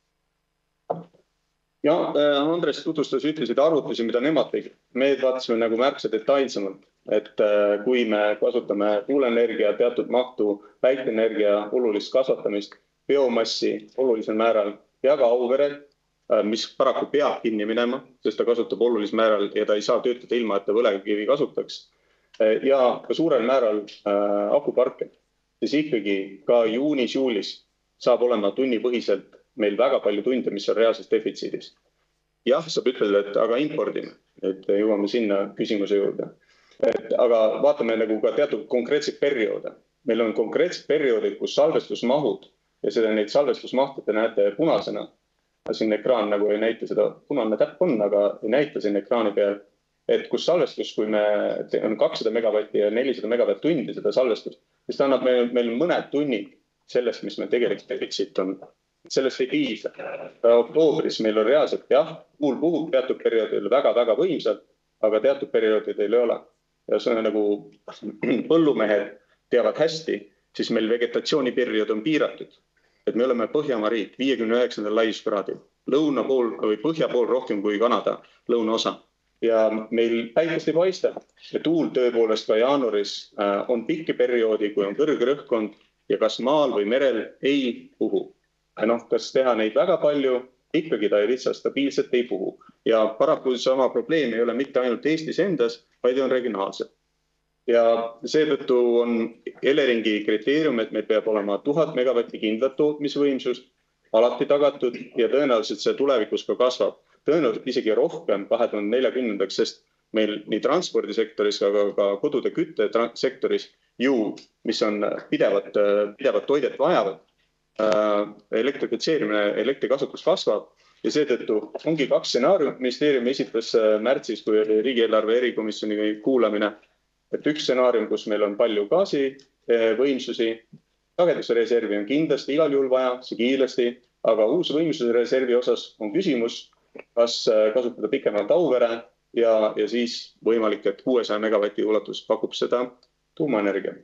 Ja Andres tutvustas ütlesid arvutusi, mida nemad tegid. Me vaatasime nagu märksa detailsemalt, et kui me kasutame tuuleenergia teatud mahtu, päikeenergia olulist kasvatamist, biomassi olulisel määral ja ka Auvere, mis paraku peab kinni minema, sest ta kasutab olulisel määral ja ta ei saa töötada ilma, et ta põlevkivi kasutaks. Ja ka suurel määral akuparke, siis ikkagi ka juunis-juulis saab olema tunnipõhiselt meil väga palju tunde, mis on reaalses defitsiidis. Jah, saab ütelda, et aga impordime, et jõuame sinna küsimuse juurde. Aga vaatame nagu ka teatud konkreetseid perioode. Meil on konkreetsed perioodid, kus salvestusmahud ja seda neid salvestusmahte te näete punasena. Siin ekraan nagu ei näita seda, punane täpp on, aga ei näita siin ekraani peal. Et kus salvestus, kui me on 200 megavatti ja 400 megavatt tundi seda salvestust, siis ta annab meil mõned tunnid sellest, mis meil tegelikult defitsiit on. Sellest ei piisa. Oktoobris meil on reaalselt, jah, kuul puhub teatud perioodil väga-väga võimsalt, aga teatud perioodidel ei ole. Ja see on nagu põllumehed teavad hästi, siis meil vegetatsiooniperiood on piiratud. Et me oleme Põhjamaa riik 59. laiuskraadil, lõuna pool või põhja pool rohkem kui Kanada lõunaosa. Ja meil päikest ei paista. Ja tuul tõepoolest ka jaanuaris on pikki perioodi, kui on kõrge rõhkkond ja kas maal või merel ei puhu. Kas teha neid väga palju, ikkagi ta lihtsalt stabiilselt ei puhu. Ja paraku sama probleem ei ole mitte ainult Eestis endas, vaid on regionaalselt. Ja seetõttu on Eleringi kriteerium, et meil peab olema 1000 megavatti kindlat tootmisvõimsust, alati tagatud ja tõenäoliselt see tulevikus ka kasvab. Tõenäoliselt isegi rohkem 2040, sest meil nii transpordisektoris, aga ka kodude kütte sektoris jõu, mis on pidevat toidet vajavad. Elektrifitseerimine, elektrikasutus kasvab ja seetõttu ongi 2 stsenaariumit. Ministeerium esitas märtsis, kui oli riigieelarve erikomisjoni kuulamine, et üks stsenaarium, kus meil on palju gaasivõimsusi, sagedusreservi on kindlasti igal juhul vaja, see kiiresti, aga uus võimsuse reservi osas on küsimus, kas kasutada pikemalt Auvere ja siis võimalik, et 600 megavati ulatus pakub seda tuumaenergia.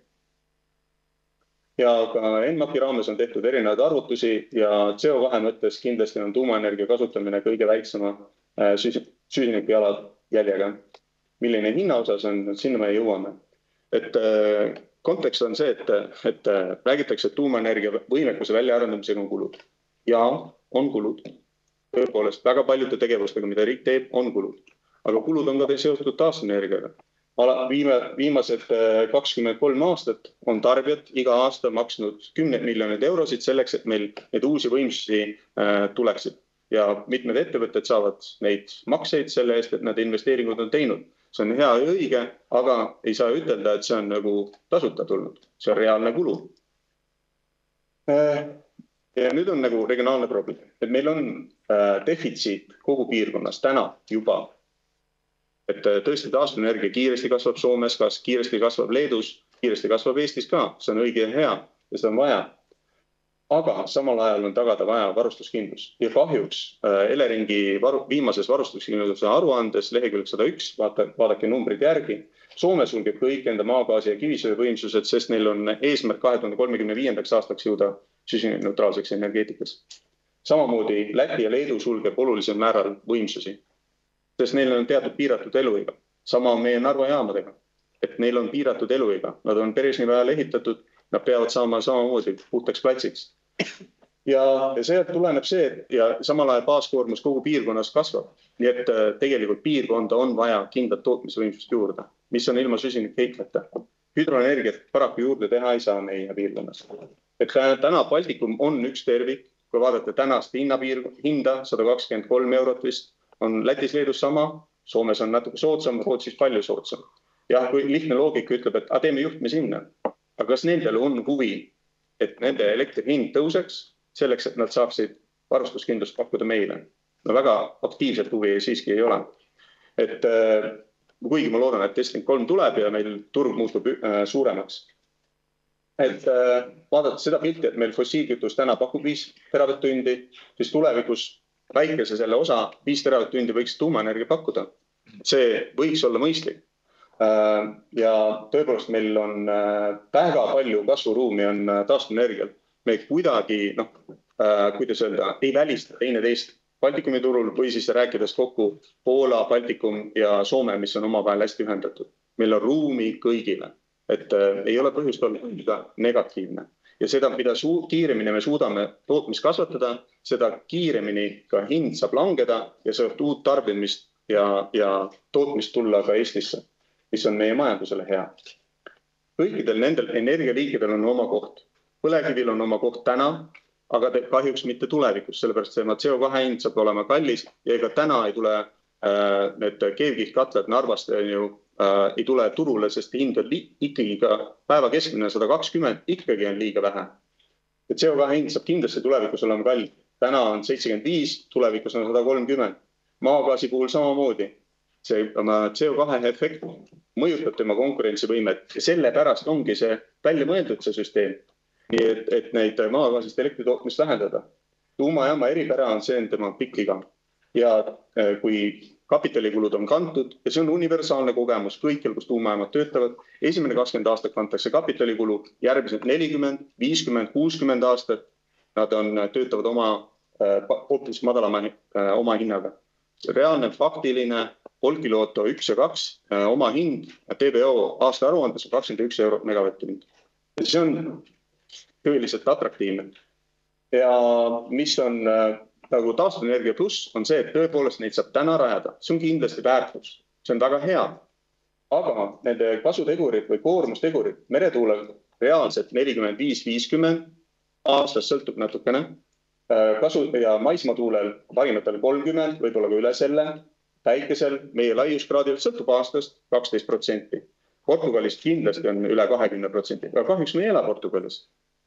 Ja ka ENMAP-i raames on tehtud erinevaid arvutusi ja CO2 mõttes kindlasti on tuumaenergia kasutamine kõige väiksema süsiniku jalajäljega. Milline hinna osas on, sinna me jõuame. Et kontekst on see, et räägitakse, et tuumaenergia võimekuse väljaarendamisega on kulud. Ja on kulud. Tõepoolest, väga paljude tegevustega, mida riik teeb, on kulud. Aga kulud on ka seotud taastuvenergiaga. Viimased 23 aastat on tarbijad iga aasta maksnud 10 miljoneid eurosid selleks, et meil need uusi võimsusi tuleksid. Ja mitmed ettevõtted saavad neid makseid selle eest, et nad investeeringud on teinud. See on hea ja õige, aga ei saa ütelda, et see on nagu tasuta tulnud. See on reaalne kulu. Ja nüüd on nagu regionaalne probleem. Et meil on defitsiit kogu piirkonnas täna juba. Et tõesti taastuvenergia kiiresti kasvab Soomes, kiiresti kasvab Leedus, kiiresti kasvab Eestis ka. See on õige ja hea ja seda on vaja. Aga samal ajal on tagada vaja varustuskindlus. Ja kahjuks Eleringi viimases varustuskindluse aruandes lehekülg 101, vaadake numbrid järgi, Soome sulgeb kõik enda maagaasi ja kivisöövõimsused, sest neil on eesmärk 2035. Aastaks jõuda süsinikuneutraalseks energeetikas. Samamoodi Läti ja Leedu sulgeb olulisel määral võimsusi. Sest neil on teatud piiratud eluiga. Sama on meie Narva jaamadega. Et neil on piiratud eluiga. Nad on Brežnevi ajal ehitatud, nad peavad saama samamoodi puhtaks platsiks. Ja see tuleneb see, ja samal ajal baaskoormus kogu piirkonnas kasvab. Nii et tegelikult piirkonda on vaja kindlat tootmisvõimsust juurde, mis on ilma süsinikheitmeta. Hüdroenergiat paraku juurde teha ei saa meie piirkonnas. Et täna Baltikum on üks tervik, kui vaadata tänast hinda 123 eurot vist, on Lätis Leedus sama, Soomes on natuke soodsam, Rootsis palju soodsam. Jah, kui lihtne loogika ütleb, et teeme juhtme sinna. Aga kas nendel on huvi, et nende elektri hind tõuseks, selleks, et nad saaksid varustuskindlust pakkuda meile? No väga aktiivselt huvi siiski ei ole. Et kuigi ma loodan, et Estlink 3 tuleb ja meil turg muutub suuremaks. Et vaadata seda pilti, et meil fossiilkütus täna pakub 5 teravatt-tundi, siis tulevikus väikese selle osa 5 teravatt-tundi võiks tuumaenergia pakkuda. See võiks olla mõistlik. Ja tõepoolest meil on väga palju kasvuruumi on taastuvenergial. Me kuidagi, kuidas öelda, ei välista teineteist Baltikumi turul või siis rääkides kokku Poola, Baltikum ja Soome, mis on omavahel hästi ühendatud. Meil on ruumi kõigile, et ei ole põhjust olla negatiivne. Ja seda, mida kiiremini me suudame tootmist kasvatada, seda kiiremini ka hind saab langeda ja saab uut tarbimist ja tootmist tulla ka Eestisse, mis on meie majandusele hea. Kõikidel nendel energialiikidel on oma koht. Põlevkivil on oma koht täna, aga kahjuks mitte tulevikus, sellepärast see CO2 hind saab olema kallis ja ega täna ei tule need keevkihtkatlad Narvast ei tule turule, sest hind on ikkagi ka päeva keskmine 120, ikkagi on liiga vähe. Et CO2 hind saab kindlasti tulevikus olema kallis. Täna on 75, tulevikus on 130. Maagaasi puhul samamoodi. See CO2 efekt mõjutab tema konkurentsivõimet ja sellepärast ongi see välja mõeldud see süsteem. Nii et neid maagaasist elektritootmist vähendada. Tuumajaama eripära on see tema pikk iga. Ja kui kapitalikulud on kantud ja see on universaalne kogemus kõikjal, kus tuumajaamad töötavad. Esimene 20 aastat kantakse kapitalikulu, järgmised 40, 50, 60 aastat. Nad töötavad hoopis madalama oma hinnaga. Reaalne faktiline Olkiluoto 1 ja 2 oma hind TVO aasta aruandes on 21 eurot megavatt-tund. See on tõeliselt atraktiivne. Ja mis on nagu taastuvenergia pluss on see, et tõepoolest neid saab täna rajada. See on kindlasti väärtus. See on väga hea. Aga nende kasutegurid või koormustegurid meretuulel reaalselt 45-50 aastas sõltub natukene. Ja maismaatuulel parimatel 30, võib-olla ka üle selle. Päikesel meie laiuskraadil sõltub aastast 12%. Portugalist kindlasti on üle 20%, aga kahjuks me ei ela Portugalis.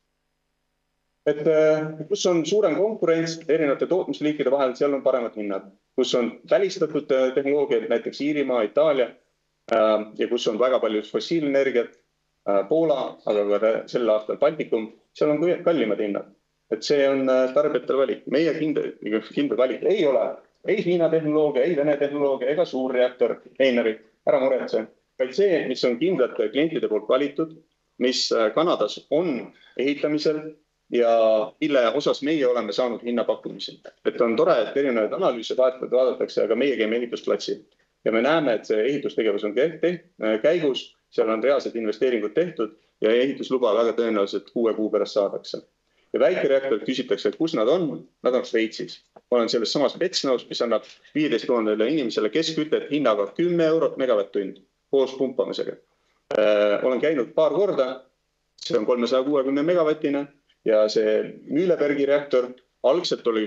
Et kus on suurem konkurents erinevate tootmisliikide vahel, seal on paremad hinnad. Kus on välistatud tehnoloogiad, näiteks Iirimaa, Itaalia ja kus on väga palju fossiilenergiat, Poola, aga ka sel aastal Baltikum, seal on kallimad hinnad. Et see on tarbijatel valik. Meie kindel valik ei ole ei Hiina tehnoloogia, ei Vene tehnoloogia ega suurreaktor, Einari, ära muretse. Vaid see, mis on kindlate klientide poolt valitud, mis Kanadas on ehitamisel ja mille osas meie oleme saanud hinnapakkumisi. Et on tore, et erinevaid analüüse vaadatakse, aga meie käime ehitusplatsil. Ja me näeme, et see ehitustegevus on käigus, seal on reaalsed investeeringud tehtud ja ehitusluba väga tõenäoliselt 6 kuu pärast saadakse. Ja väikereaktorid küsitakse, et kus nad on Šveitsis. Olen selles samas Petsnaus, mis annab 15 000 inimesele keskkütet hinnaga 10 eurot megavatt-tund koos pumpamisega. Olen käinud paar korda, see on 360 megavatine ja see Mühlebergi reaktor algselt oli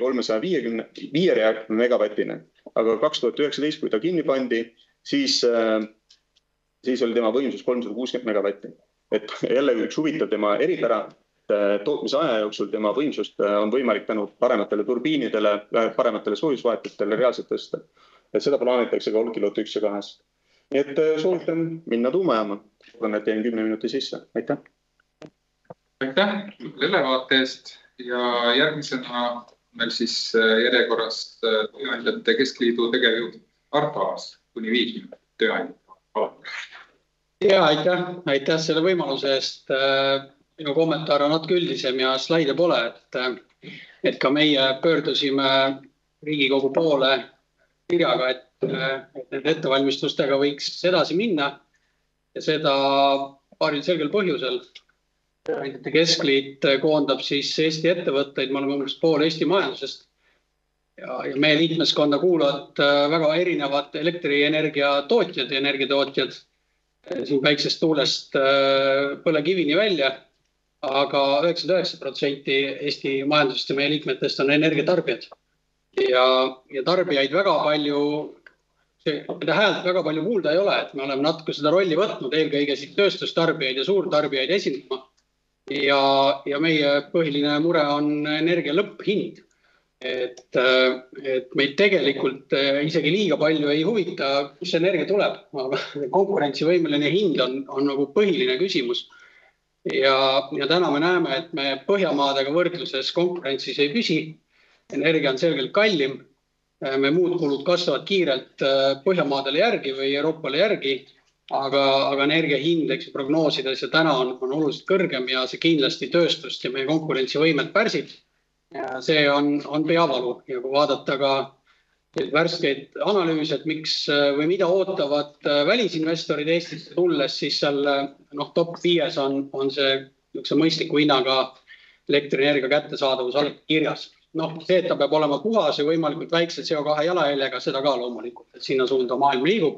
355 megavatine, aga 2019, kui ta kinni pandi, siis oli tema võimsus 360 megavatti. Et jälle üks huvitav tema eripära, tootmise aja jooksul tema võimsust on võimalik tänu parematele turbiinidele, parematele soojusvahetajatele reaalselt tõsta. Et seda plaanitakse ka Olkiluoto 1 ja 2. Nii et soovitan minna tuumajaama. Olen, et jäin 10 minuti sisse. Aitäh! Aitäh ülevaate eest ja järgmisena meil siis järjekorrast Tööandjate Keskliidu tegevjuht Arto Aas, kuni 5 minutit tööandjate. Ja, aitäh selle võimaluse eest. Minu kommentaar on natuke üldisem ja slaide pole, et ka meie pöördusime Riigikogu poole kirjaga, et need ettevalmistustega võiks edasi minna ja seda paaril selgel põhjusel. Tööandjate Keskliit koondab siis Eesti ettevõtteid, me oleme umbes pool Eesti majandusest ja meie liikmeskonda kuuluvad väga erinevad elektrienergia tootjad ja energiatootjad siin väiksest tuulest põlevkivini välja. Aga 99% Eesti majandusest ja meie liikmetest on energiatarbijad. Ja tarbijaid väga palju, mida häält väga palju kuulda ei ole, et me oleme natuke seda rolli võtnud, eelkõige siit tööstustarbijaid ja suurtarbijaid esindama. Ja meie põhiline mure on energia lõpphind. Et meid tegelikult isegi liiga palju ei huvita, kus energia tuleb. Aga konkurentsivõimeline hind on nagu põhiline küsimus. Ja täna me näeme, et me Põhjamaadega võrdluses konkurentsis ei püsi. Energia on selgelt kallim. Me muud kulud kasvavad kiirelt Põhjamaadele järgi või Euroopale järgi, aga energia hind prognoosides ja täna on oluliselt kõrgem ja see kindlasti tööstust ja meie konkurentsivõimet pärsib. Ja see on peavalu ja kui vaadata ka värskeid analüüsed, miks või mida ootavad välisinvestorid Eestisse tulles, siis seal top 5 on see mõistliku hinnaga elektrienergia kättesaadavus alati kirjas. See, et ta peab olema puhas ja võimalikult väikse CO2 jalajäljega, seda ka loomulikult, et sinna suunda maailm liigub.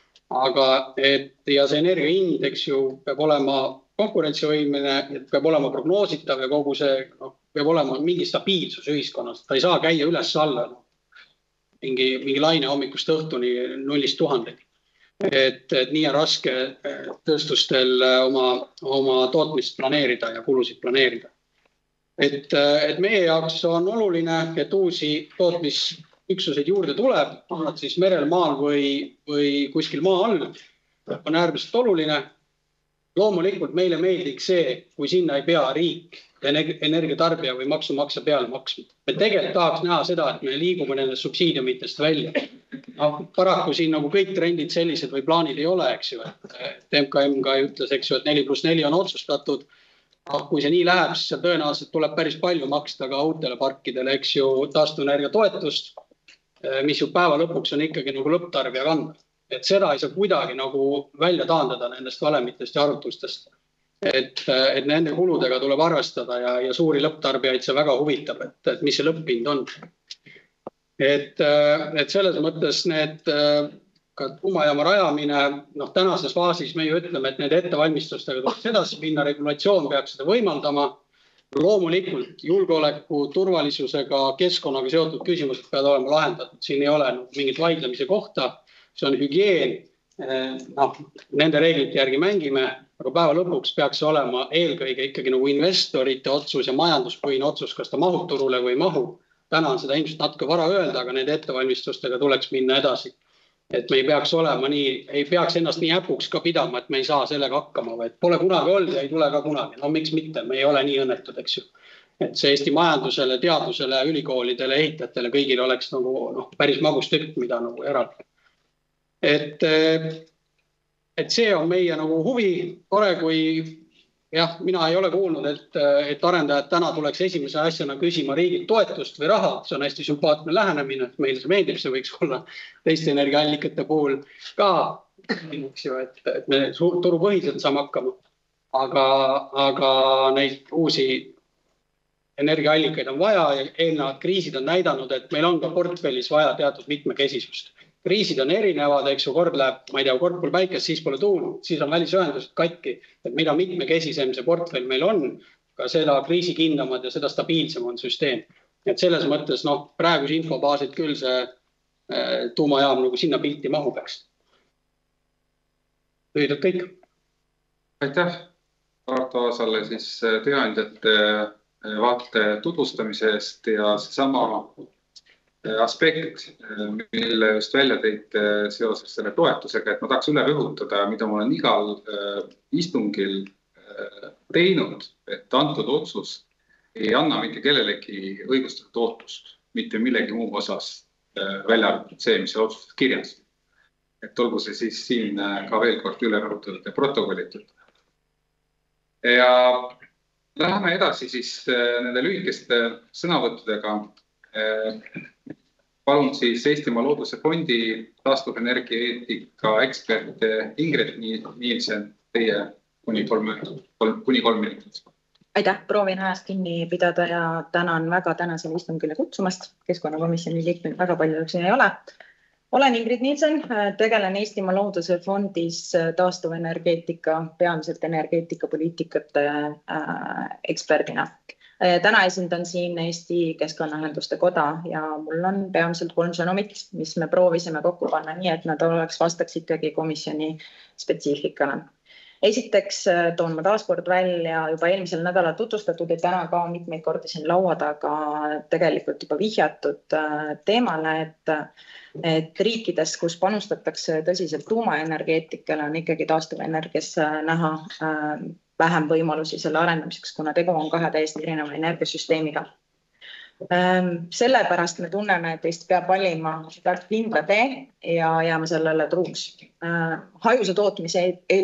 Ja see energia hind, peab olema konkurentsivõimeline, peab olema prognoositav ja kogu see peab olema mingi stabiilsus ühiskonnas. Ta ei saa käia üles alla. Mingi laine hommikust õhtuni 0-1000. Et nii on raske tööstustel oma tootmist planeerida ja kulusid planeerida. Et meie jaoks on oluline, et uusi tootmisüksuseid juurde tuleb, annad siis merel, maal või kuskil maa all, on äärmiselt oluline. Loomulikult meile meeldiks see, kui sinna ei pea riik energiatarbija või maksumaksja peale maksma. Me tegelikult tahaks näha seda, et me liigume nendest subsiidiumitest välja. Paraku siin nagu kõik trendid sellised või plaanid ei ole, eks ju. MKM ka ütles, eks ju, et 4+4 on otsustatud. Kui see nii läheb, siis tõenäoliselt tuleb päris palju maksta ka uutele parkidele, eks ju, taastuvenergia toetust, mis ju päeva lõpuks on ikkagi nagu lõpptarbija kanda. Et seda ei saa kuidagi nagu välja taandada nendest valemitest ja arutustest. Et nende kuludega tuleb arvestada ja suuri lõpptarbijaid see väga huvitab, et mis see lõpphind on. Et selles mõttes need ka tuumajaama rajamine, tänases faasis me ju ütleme, et need ettevalmistustega tuleks edasi minna, regulatsioon peaks seda võimaldama. Loomulikult julgeoleku, turvalisusega, keskkonnaga seotud küsimused peavad olema lahendatud. Siin ei ole mingit vaidlemise kohta. See on hügieen nende reeglite järgi mängime, aga päeva lõpuks peaks olema eelkõige ikkagi nagu investorite otsus ja majanduspõhine otsus, kas ta mahub turule või ei mahu. Täna on seda ilmselt natuke vara öelda, aga nende ettevalmistustega tuleks minna edasi. Et me ei peaks olema nii, ei peaks ennast nii äpuks ka pidama, et me ei saa sellega hakkama, vaid pole kunagi olnud ja ei tule ka kunagi. No miks mitte, me ei ole nii õnnetud, eks ju. Et see Eesti majandusele, teadusele, ülikoolidele, ehitajatele, kõigil oleks nagu päris magus tükk, mida nagu eraldi. Et see on meie nagu huvi, tore kui mina ei ole kuulnud, et arendajad täna tuleks esimese asjana küsima riigilt toetust või raha. See on hästi sümpaatne lähenemine, et meile see meeldib, see võiks olla teiste energiaallikate puhul ka, et me turupõhiselt saame hakkama. Aga neid uusi energiaallikaid on vaja ja eelnevad kriisid on näidanud, et meil on ka portfellis vaja teatud mitmekesisust. Kriisid on erinevad, eks ju, kord läheb, ma ei tea, kord pole päikest, siis pole tuul, siis on välisühendused katki. Et mida mitmekesisem see portfell meil on, ka seda kriisikindlamad ja seda stabiilsem on süsteem. Et selles mõttes, praeguse infobaasid küll see tuumajaam nagu sinna pilti mahu peaks. Lühidalt kõik. Aitäh Arto Aasale siis tööandjate vaate tutvustamise eest ja seesama aspekt, mille just välja teite seoses selle toetusega, et ma tahaks üle rõhutada, mida ma olen igal istungil teinud, et antud otsus ei anna mitte kellelegi õigustatud ootust, mitte millegi muu osas välja arvatud see, mis see otsus kirjas. Et olgu see siis siin ka veel kord üle rõhutatud ja protokollitud. Ja läheme edasi siis nende lühikeste sõnavõttudega. Palun siis Eestimaa Looduse Fondi taastuvenergeetika ekspert Ingrid Nielsen, teie kuni 3 minutit. Aitäh, proovin ajast kinni pidada ja tänan väga tänasele istungile kutsumast. Keskkonnakomisjoni liikmed väga palju üksin ei ole. Olen Ingrid Nielsen, tegelen Eestimaa Looduse Fondis taastuvenergeetika, peamiselt energeetikapoliitikate eksperdina. Täna esindan siin Eesti Keskkonnaühenduste Koda ja mul on peamiselt 3 sõnumit, mis me proovisime kokku panna nii, et nad vastaks ikkagi komisjoni spetsiifikale. Esiteks toon ma taaskord välja juba eelmisel nädalal tutvustatud ja täna ka mitmeid kordi siin laua taga tegelikult juba vihjatud teemale, et riikides, kus panustatakse tõsiselt tuumaenergeetikale, on ikkagi taastuvenergias näha vähem võimalusi selle arendamiseks, kuna tegu on 2 täiesti erineva energiasüsteemiga. Sellepärast me tunneme, et Eesti peab valima kindla tee ja jääma sellele truuks. Hajuse tootmise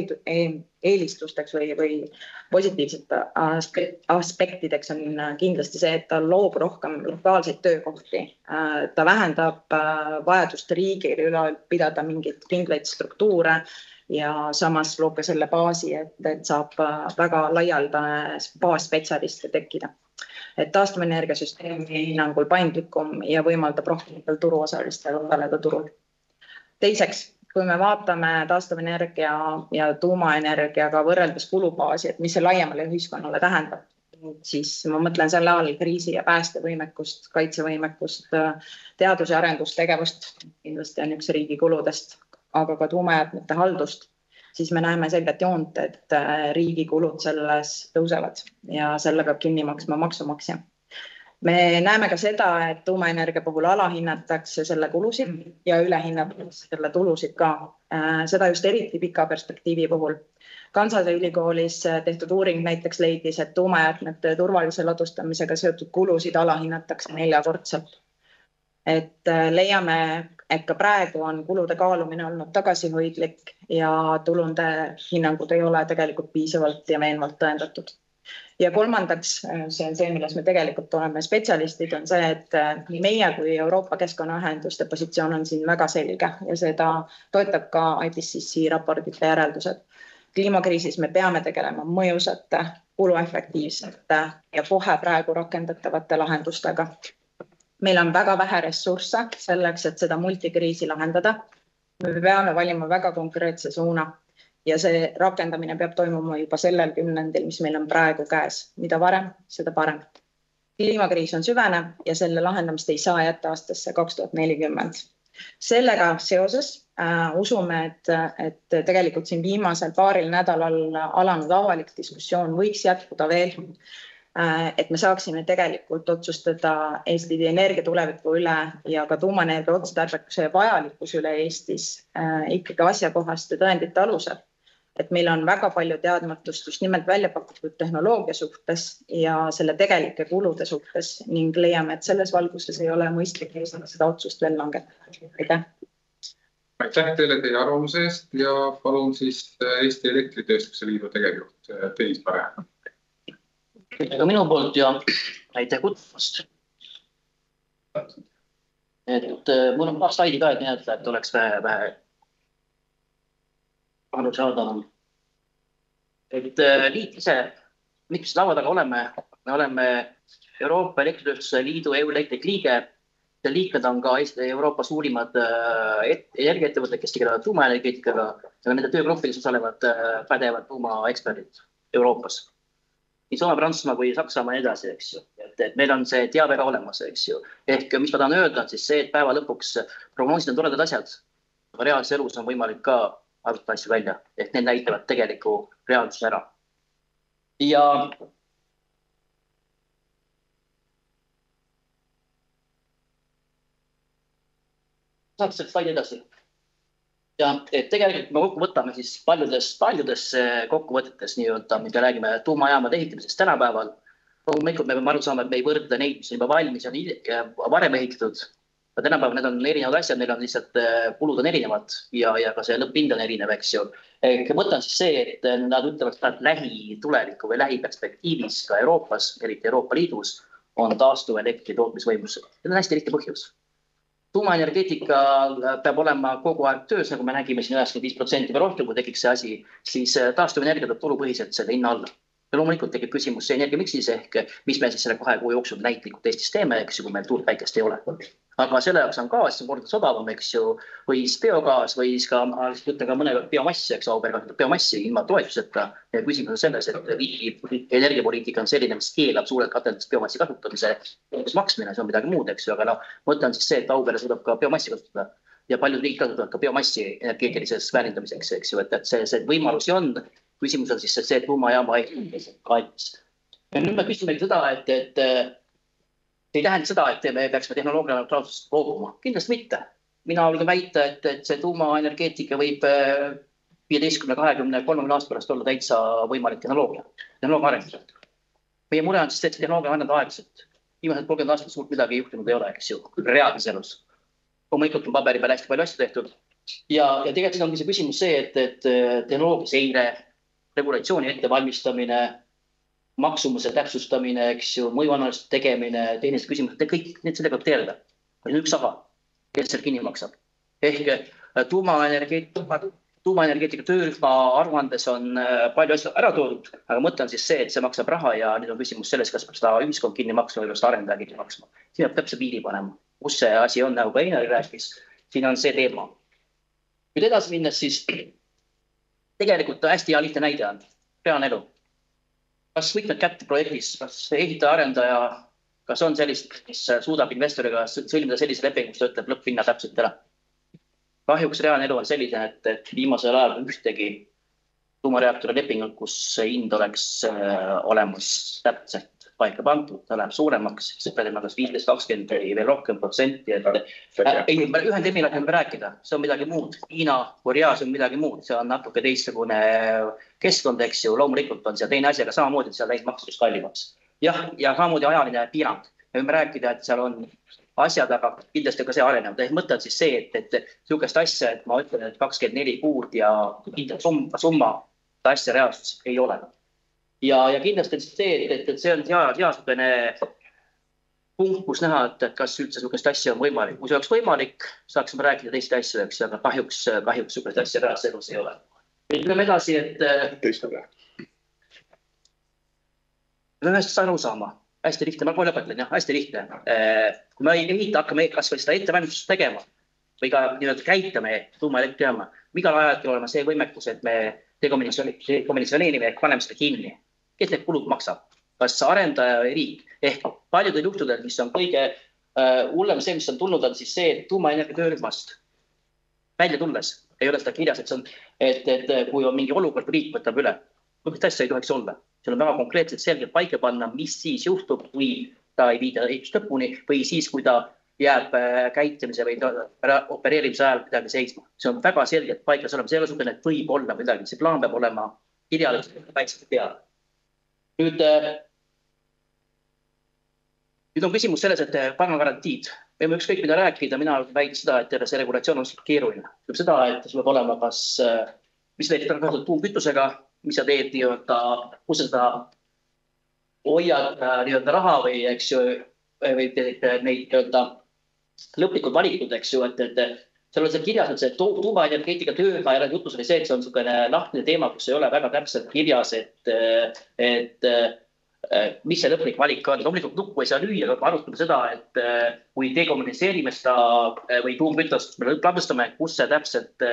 eelistusteks või positiivsete aspektideks on kindlasti see, et ta loob rohkem lokaalseid töökohti. Ta vähendab vajadust riigil üle pidada mingeid kindlaid struktuure ja samas loob ka selle baasi, et saab väga laialdane baasspetsialiste tekkida. Et taastuvenergiasüsteemi hinnangul paindlikum ja võimaldab rohkem turuosalistel osaleda turul. Teiseks, kui me vaatame taastuvenergia ja tuumaenergiaga võrreldes kulubaasi, et mis see laiemale ühiskonnale tähendab, siis ma mõtlen selle all kriisi- ja päästevõimekust, kaitsevõimekust, teadus- ja arendustegevust, kindlasti on üks riigi kuludest, aga ka tuumajäätmete haldust, siis me näeme selget joont, et riigi kulud selles tõusevad ja selle peab kinni maksma maksumaksja. Me näeme ka seda, et tuumaenergia puhul alahinnatakse selle kulusid ja ülehinnatakse selle tulusid ka. Seda just eriti pika perspektiivi puhul. Kansase ülikoolis tehtud uuring näiteks leidis, et tuumajäätmete turvalise ladustamisega seotud kulusid alahinnatakse 4-kordselt. Et leiame, et ka praegu on kulude kaalumine olnud tagasihoidlik ja tulunde hinnangud ei ole tegelikult piisavalt ja veenvalt tõendatud. Ja kolmandaks, see on see, milles me tegelikult oleme spetsialistid, on see, et nii meie kui Euroopa Keskkonnaühenduste positsioon on siin väga selge ja seda toetab ka IPCC raportite järeldused. Kliimakriisis me peame tegelema mõjusate, kuluefektiivsete ja kohe praegu rakendatavate lahendustega. Meil on väga vähe ressursse selleks, et seda multikriisi lahendada. Me peame valima väga konkreetse suuna ja see rakendamine peab toimuma juba sellel kümnendil, mis meil on praegu käes. Mida varem, seda parem. Kliimakriis on süvenev ja selle lahendamist ei saa jätta aastasse 2040. Sellega seoses usume, et tegelikult siin viimasel paaril nädalal alanud avalik diskussioon võiks jätkuda veel, et me saaksime tegelikult otsustada Eesti energia tuleviku üle ja ka tuumaenergia otstarbekuse vajalikkuse üle Eestis ikkagi asjakohaste tõendite alusel. Et meil on väga palju teadmatust just nimelt välja pakutud tehnoloogia suhtes ja selle tegelike kulude suhtes ning leiame, et selles valguses ei ole mõistlik seda otsust veel langetada. Aitäh! Aitäh teile teie arvamuse eest ja palun siis Eesti Elektritööstuse Liidu tegevjuht Tõnis Pare. Ka minu poolt ja aitäh kutsumast. Mul on paar slaidi ka, et oleks vähe aru saada. Liit ise, miks laua taga oleme? Me oleme Euroopa Elektritööstuse Liidu EU-elektrik liige. Liikmed on ka Euroopa suurimad energiaettevõtted, kes tegelevad tuumaenergeetikaga ja nende töögruppides osalevad pädevad tuumaeksperdid Euroopas. Nii Soome, Prantsusmaa kui Saksamaa ja edasi, eks ju. Et meil on see teave ka olemas, eks ju. Ehk mis ma tahan öelda, on siis see, et päeva lõpuks prognoosid on toredad asjad, aga reaalses elus on võimalik ka arutada asju välja, et need näitavad tegeliku reaalsuse ära. Ja saaks selle slaidi edasi. Ja tegelikult me kokku võtame siis paljudes kokkuvõtetes, mida räägime tuumajaamade ehitamisest tänapäeval. Loomulikult me peame aru saama, et me ei võrdle neid, mis on juba valmis ja varem ehitatud. Tänapäeval need on erinevad asjad, neil on lihtsalt kulud on erinevad ja ka see lõpphind on erinev, eks ju. Mõte on siis see, et nad ütlevad, et lähituleviku või lähiperspektiivis ka Euroopas, eriti Euroopa Liidus, on taastuv elektri tootmisvõimus. See on hästi lihtne põhjus. Tuumaenergeetika peab olema kogu aeg töös, nagu me nägime siin 95% või rohkem, kui tekiks see asi, siis taastuvenergia tuleb tulupõhiselt selle hinna alla. Ja loomulikult tekib küsimus see energia miksis ehk mis me siis selle 2 kuu jooksul näitlikult Eestis teeme, eks ju, kui meil tuult päikest ei ole. Aga selle jaoks on gaas, see on kordades odavam, eks ju, või siis biogaas või siis ka mõne biomassi, eks Auber kasutab biomassi ilma toetuseta. Ja küsimus on selles, et riigi energiapoliitika on selline, mis keelab suurelt kateldes biomassi kasutamise maksmine, see on midagi muud, eks ju, aga mõte on siis see, et Auber suudab ka biomassi kasutada ja paljud riigid kasutavad ka biomassi energeetilises väärindamiseks, eks ju, et see võimalusi on. Küsimus on siis see, et tuumajaama ei kaetis. Ja nüüd me küsime seda, et ei tähenda seda, et me peaksime tehnoloogia neutraalsusest loobuma. Kindlasti mitte. Mina julgen väita, et see tuumaenergeetika võib 15, 20, 30 aasta pärast olla täitsa võimalik tehnoloogia arendused. Meie mure on siis, et tehnoloogia arendab aeglaselt. Viimased 30 aastat suurt midagi juhtunud ei ole, eks ju, reaalses elus. Loomulikult on paberi peal hästi palju asju tehtud. Ja tegelikult ongi see küsimus see, et tehnoloogia seire, regulatsiooni ettevalmistamine, maksumuse täpsustamine, eks ju, mõjuanalüüside tegemine, tehnilised küsimused, kõik need sellega tegeleda. See on üks aga, kes seal kinni maksab. Ehk tuumaenergeetika töörühma aruandes on palju asju ära toodud, aga mõte on siis see, et see maksab raha ja nüüd on küsimus selles, kas peab seda ühiskond kinni maksma või seda arendaja kinni maksma. Siin peab täpselt piiri panema. Kus see asi on, nagu ka Einar rääkis, siin on see teema. Nüüd edasi minnes siis tegelikult hästi hea lihtne näide on reaalne elu. Kas võtmed kätte projektis, kas ehitaja arendaja, kas on sellist, kes suudab investoriga sõlmida sellise lepingu, kus ta ütleb lõpphinna täpselt ära? Kahjuks reaalne elu on selline, et viimasel ajal ühtegi tuumareaktori lepingut, kus hind oleks olemas täpselt paika pandud, ta läheb suuremaks, see peab kas 15-20 või veel rohkem protsenti. Ühendemiraat võime rääkida, see on midagi muud. Hiina, Korea, see on midagi muud, see on natuke teistsugune keskkond, eks ju, loomulikult on see teine asi, aga samamoodi, et seal läinud maksustus kallimaks. Jah, ja samamoodi ajaline piirang. Me võime rääkida, et seal on asjad, aga kindlasti ka see arenevad. Mõte on siis see, et niisugust asja, et ma ütlen, et 24 kuud ja summa, ta asja reaalsus ei ole. Ja kindlasti see, et see on heasugune punkt, kus näha, et kas üldse niisugust asja on võimalik. Kui see oleks võimalik, saaksime rääkida teiste asju, aga kahjuks niisugust asja reaalses elus ei ole. Ütleme edasi, et me peame hästi aru saama. Hästi lihtne, ma lõpetan, jah, hästi lihtne. Kui me ehita hakkame kas või seda ettevalmistust tegema või ka käitame tuumaelektrijaama, igal ajal olema see võimekus, et me dekomisjoneerime ehk paneme seda kinni. Kes need kulud maksab? Kas arendaja või riik? Ehk paljudel juhtudel, mis on kõige hullem see, mis on tulnud, on siis see, et tuumaenergia töörühmast välja tulles ei ole seda kirjas, et see on, et kui on mingi olukord, riik võtab üle. Põhjust asja ei tohiks olla. Seal on väga konkreetselt selgelt paika panna, mis siis juhtub, kui ta ei viida ehitust lõpuni või siis, kui ta jääb käitlemise või opereerimise ajal midagi seisma. See on väga selgelt paikas olema. See ei ole suhteliselt, et võib olla midagi. See plaan peab olema kirjalikult väiksete peale. Nüüd on küsimus selles, et pangagarantiid. Me võime ükskõik mida rääkida, mina väidan seda, et see regulatsioon on keeruline. Tuleb seda, et see peab olema kas, mis teed kasutad tuumkütusega, mis sa teed kus sa seda hoiad raha või, eks ju, või teed neid lõplikud valikud, eks ju, et seal on see kirjas, et see tuumaenergeetika tööga ja jutus oli see, et see on niisugune lahtine teema, kus ei ole väga täpselt kirjas, et mis see lõplik valik on. Loomulikult nukku ei saa lüüa, aga arutame seda, et kui dekommuniseerime seda või tuumkütust ladustame, kus see täpselt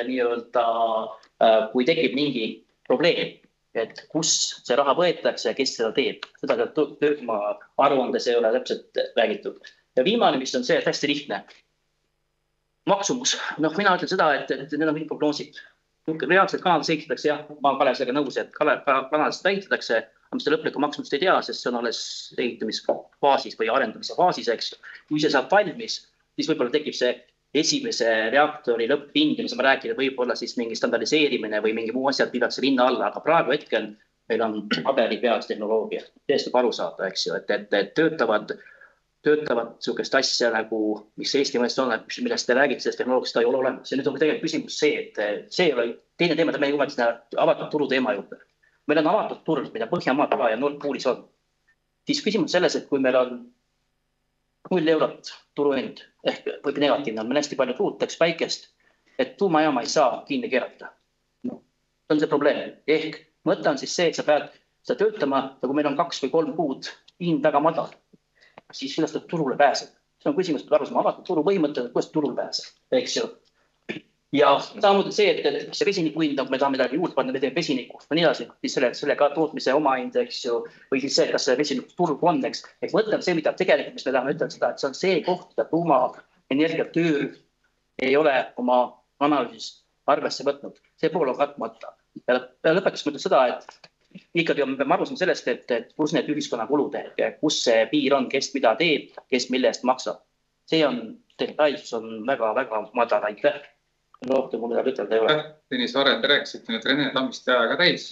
kui tekib mingi probleem, et kus see raha võetakse ja kes seda teeb. Seda tööma aruandes ei ole täpselt räägitud. Ja viimane, mis on see, et hästi lihtne. Maksumus. Mina ütlen seda, et need on kõik prognoosid. Reaalselt kanalist ehitatakse, jah, ma olen Kalevsega nõus, et kanalist ehitatakse, aga mis ta lõplikku maksumust ei tea, sest see on alles ehitamisfaasis või arendamise faasis, eks. Kui see saab valmis, siis võib-olla tekib see esimese reaktori lõpphind, mis ma räägin, võib-olla siis mingi standardiseerimine või mingi muu asjad viidakse linna alla, aga praegu hetkel meil on paberi peas tehnoloogia. Täiesti aru saada, eks ju, et töötavad niisugust asja nagu, mis Eesti mõelest on, millest te räägite, sellest tehnoloogiast ei ole olemas. Ja nüüd on tegelikult küsimus see, et see ei ole teine teema, me jõuame avatud turu teema juurde. Meil on avatud turg, mida Põhjamaad ka ja Nord Poolis on. Siis küsimus selles, et kui meil on 0 eurot turuhind, ehk võib negatiivne, on meil hästi palju tuult, eks päikest, et tuumajaama ei saa kinni keerata. See on see probleem. Ehk mõte on siis see, et sa pead seda töötama, ja kui meil on 2 või 3 kuud hind väga madal, siis kuidas ta turule pääseb. See on küsimus, et aru saama avatud turu põhimõtted, kuidas ta turule pääseb, eks ju. Ja samamoodi see, et mis see vesiniku hind on, kui me tahame midagi juurde panna, me teeme vesiniku, nii edasi, siis sellega tootmise omahind, eks ju, või siis see, kas see vesiniku turg on, eks. Ehk mõtleme see, mida tegelikult, mis me tahame ütelda seda, et see on see koht, et tuumaenergia töö ei ole oma analüüsis arvesse võtnud. See pool on katmata. Ja lõpetus mõtleb seda, et ikkagi me aru saame sellest, et kus need ühiskonnakulud, kus see piir on, kes mida teeb, kes mille eest maksab. See on, detailsus on väga-väga madal, aitäh. Rohkem kui midagi ütelda ei ole. Tõnis Vare, te rääkisite nüüd Rene Tammiste ajaga täis.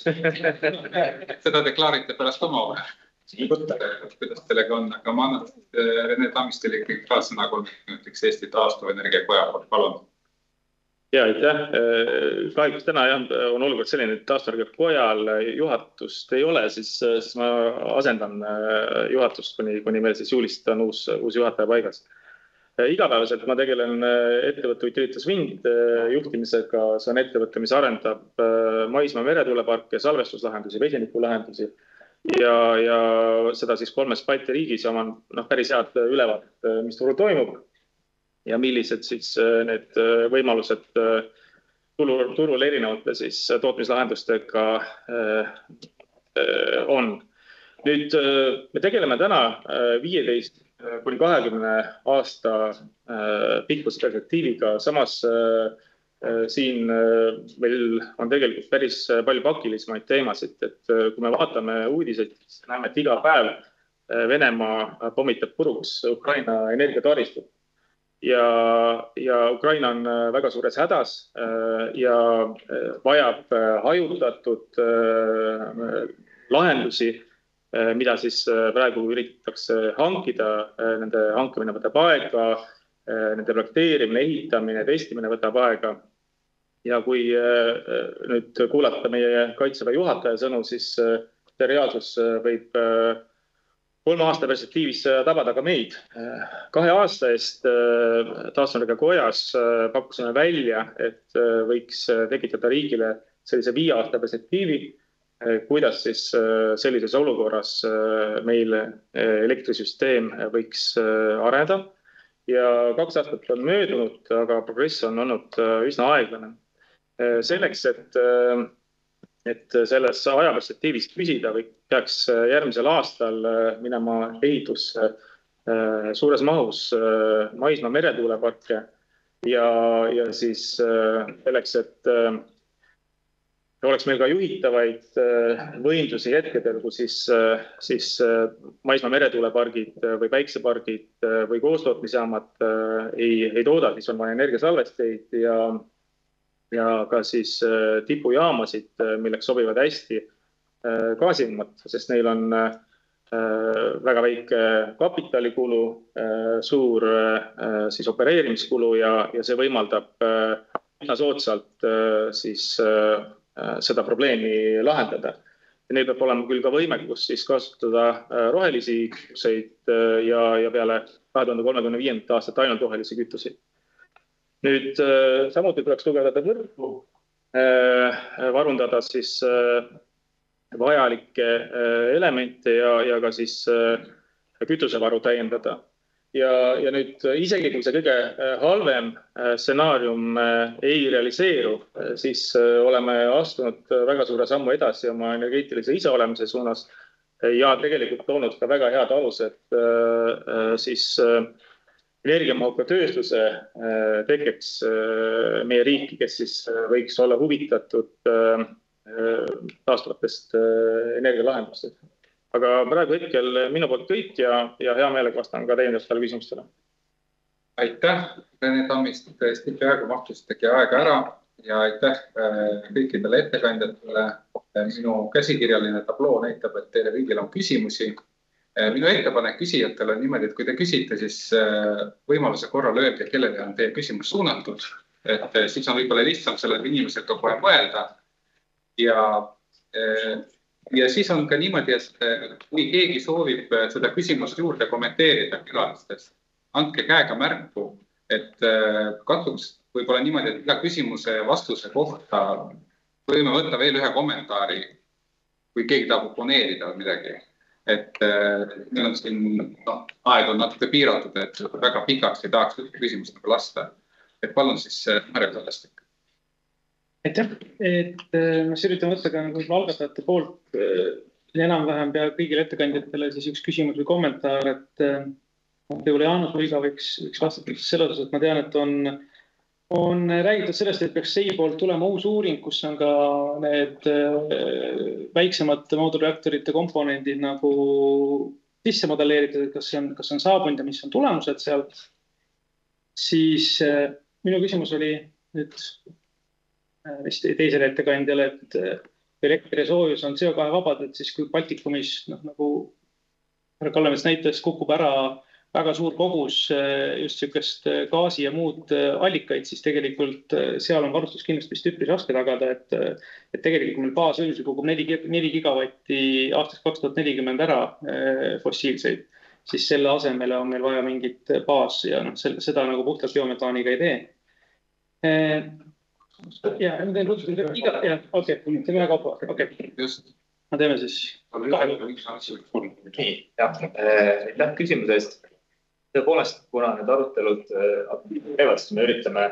Seda te klaarite pärast oma või? Kuidas telega on, aga ma annan Rene Tammistele ikkagi ka sõna 3 minutiks Eesti taastuvenergia koja poolt, palun. Ja, aitäh. Kahjuks täna on olukord selline, et taastuvenergia kojal juhatust ei ole, siis ma asendan juhatust, kuni meil siis juulist on uus juhataja paigas. Igapäevaselt ma tegelen ettevõtte Utilitas Wind juhtimisega, see on ettevõtte, mis arendab maismaa meretuuleparke, salvestuslahendusi, vesinikulahendusi ja seda siis 3 Balti riigis ja on päris head ülevaadet, mis turul toimub ja millised siis need võimalused turul erinevate siis tootmislahendustega on. Nüüd me tegeleme täna 15 kuni 20 aasta pikkuse perspektiiviga. Samas siin meil on tegelikult päris palju pakilismaid teemasid, et kui me vaatame uudiseid, siis näeme, et iga päev Venemaa pommitab puruks Ukraina energiataristu. Ja Ukraina on väga suures hädas ja vajab hajutatud lahendusi, mida siis praegu üritatakse hankida, nende hankimine võtab aega, nende projekteerimine, ehitamine, testimine võtab aega. Ja kui nüüd kuulata meie Kaitseväe juhataja sõnu, siis see reaalsus võib 3 aasta perspektiivis tabada ka meid. 2 aasta eest taastuvenergia kojas pakkusime välja, et võiks tekitada riigile sellise 5 aasta perspektiivi, kuidas siis sellises olukorras meil elektrisüsteem võiks areneda. Ja 2 aastat on möödunud, aga progress on olnud üsna aeglane. Selleks, et selles ajaperspektiivis püsida, peaks järgmisel aastal minema ehitusse suures mahus maismaa meretuuleparke ja siis selleks, et oleks meil ka juhitavaid võimsusi hetkedel, kus siis maismaa meretuulepargid või päiksepargid või koostootmisjaamad ei tooda, siis on vaja energiasalvesteid ja ka siis tipujaamasid, milleks sobivad hästi gaasijaamad, sest neil on väga väike kapitalikulu, suur siis opereerimiskulu ja see võimaldab üsna soodsalt siis seda probleemi lahendada. Ja neil peab olema küll ka võimekus siis kasutada rohelisi kütuseid ja peale 2035. aastat ainult rohelisi kütuseid. Nüüd samuti tuleks tugevdada võrku, varundada siis vajalikke elemente ja ka siis kütusevaru täiendada. Ja nüüd isegi kui see kõige halvem stsenaarium ei realiseeru, siis oleme astunud väga suure sammu edasi oma energeetilise iseolemise suunas ja tegelikult toonud ka väga head alused siis energiamahuka tööstuse tekkeks meie riiki, kes siis võiks olla huvitatud taastuvatest energialahendustest. Aga praegu hetkel minu poolt kõik ja hea meelega vastan ka täiendavatele küsimustele. Aitäh, Rene Tammist, tõesti peaaegu mahtusitegi aega ära ja aitäh kõikidele ettekandjatele. Minu käsikirjaline tabloo näitab, et teile kõigil on küsimusi. Minu ettepanek küsijatele on niimoodi, et kui te küsite, siis võimaluse korral öelge, kellele on teie küsimus suunatud. Et siis on võib-olla lihtsam sellele inimesel ka kohe mõelda. Ja siis on ka niimoodi, et kui keegi soovib seda küsimust juurde kommenteerida külalistest, andke käega märku, et katsuks võib-olla niimoodi, et iga küsimuse vastuse kohta võime võtta veel ühe kommentaari, kui keegi tahab oponeerida või midagi. Et meil on siin aeg on natuke piiratud, et väga pikaks ei tahaks küsimust lasta. Et palun siis Marja Kadastik. Aitäh, et ma üritan võtta ka algatajate poolt enam-vähem pea kõigile ettekandjatele siis üks küsimus või kommentaar, et võib-olla Jaanus Uiga võiks vastata selles osas, et ma tean, et on räägitud sellest, et peaks SEI poolt tulema uus uuring, kus on ka need väiksemad moodulreaktorite komponendid nagu sisse modelleeritud, et kas on saabunud ja mis on tulemused sealt. Siis minu küsimus oli nüüd vist teisele ettekandjale, et elektri ja soojus on CO2 vabad, et siis kui Baltikumis, nagu härra Kallemets näitas, kukub ära väga suur kogus just niisugust gaasi ja muud allikaid, siis tegelikult seal on varustuskindlust vist üpris raske tagada, et tegelikult kui meil baasõimsus kukub 4 gigavatti aastaks 2040 ära fossiilseid, siis selle asemele on meil vaja mingit baas ja seda nagu puhtalt biometaaniga ei tee. Ja, teeme ühe kaupa. Ma teeme siis Aitäh küsimuse eest. Tõepoolest, kuna need arutelud käivad, siis me üritame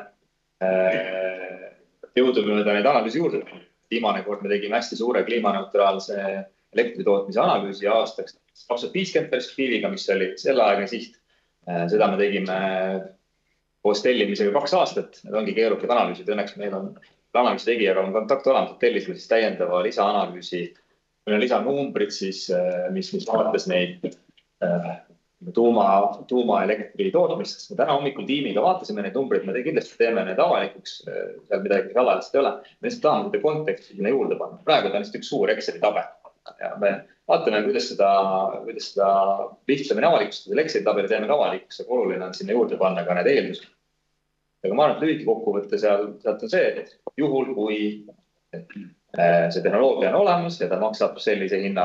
jõudumööda neid analüüsi juurde. Viimane kord me tegime hästi suure kliimaneutraalse elektritootmise analüüsi aastaks 2050 perspektiiviga, mis oli selleaegne siht. Seda me tegime koos tellimisega 2 aastat. Need ongi keerukad analüüsid. Õnneks meil on analüüsi tegijaga on kontakt olemas, et tellisime siis täiendava lisaanalüüsi. Meil on lisanumbrid, mis vaadates neid tuumaelektri tootmist. Me täna hommikul tiimiga vaatasime neid numbreid, me kindlasti teeme need avalikuks, seal midagi salajast ei ole. Me lihtsalt tahame seda konteksti sinna juurde panna. Praegu ta on lihtsalt üks suur Exceli tabel. Ja me vaatame, kuidas seda lihtsamini avalikustada. Exceli tabeli teeme ka avalikuks, aga oluline on sinna juurde panna ka need eeldused. Aga ma arvan, et lühike kokkuvõte sealt on see, et juhul kui see tehnoloogia on olemas ja ta maksab sellise hinna,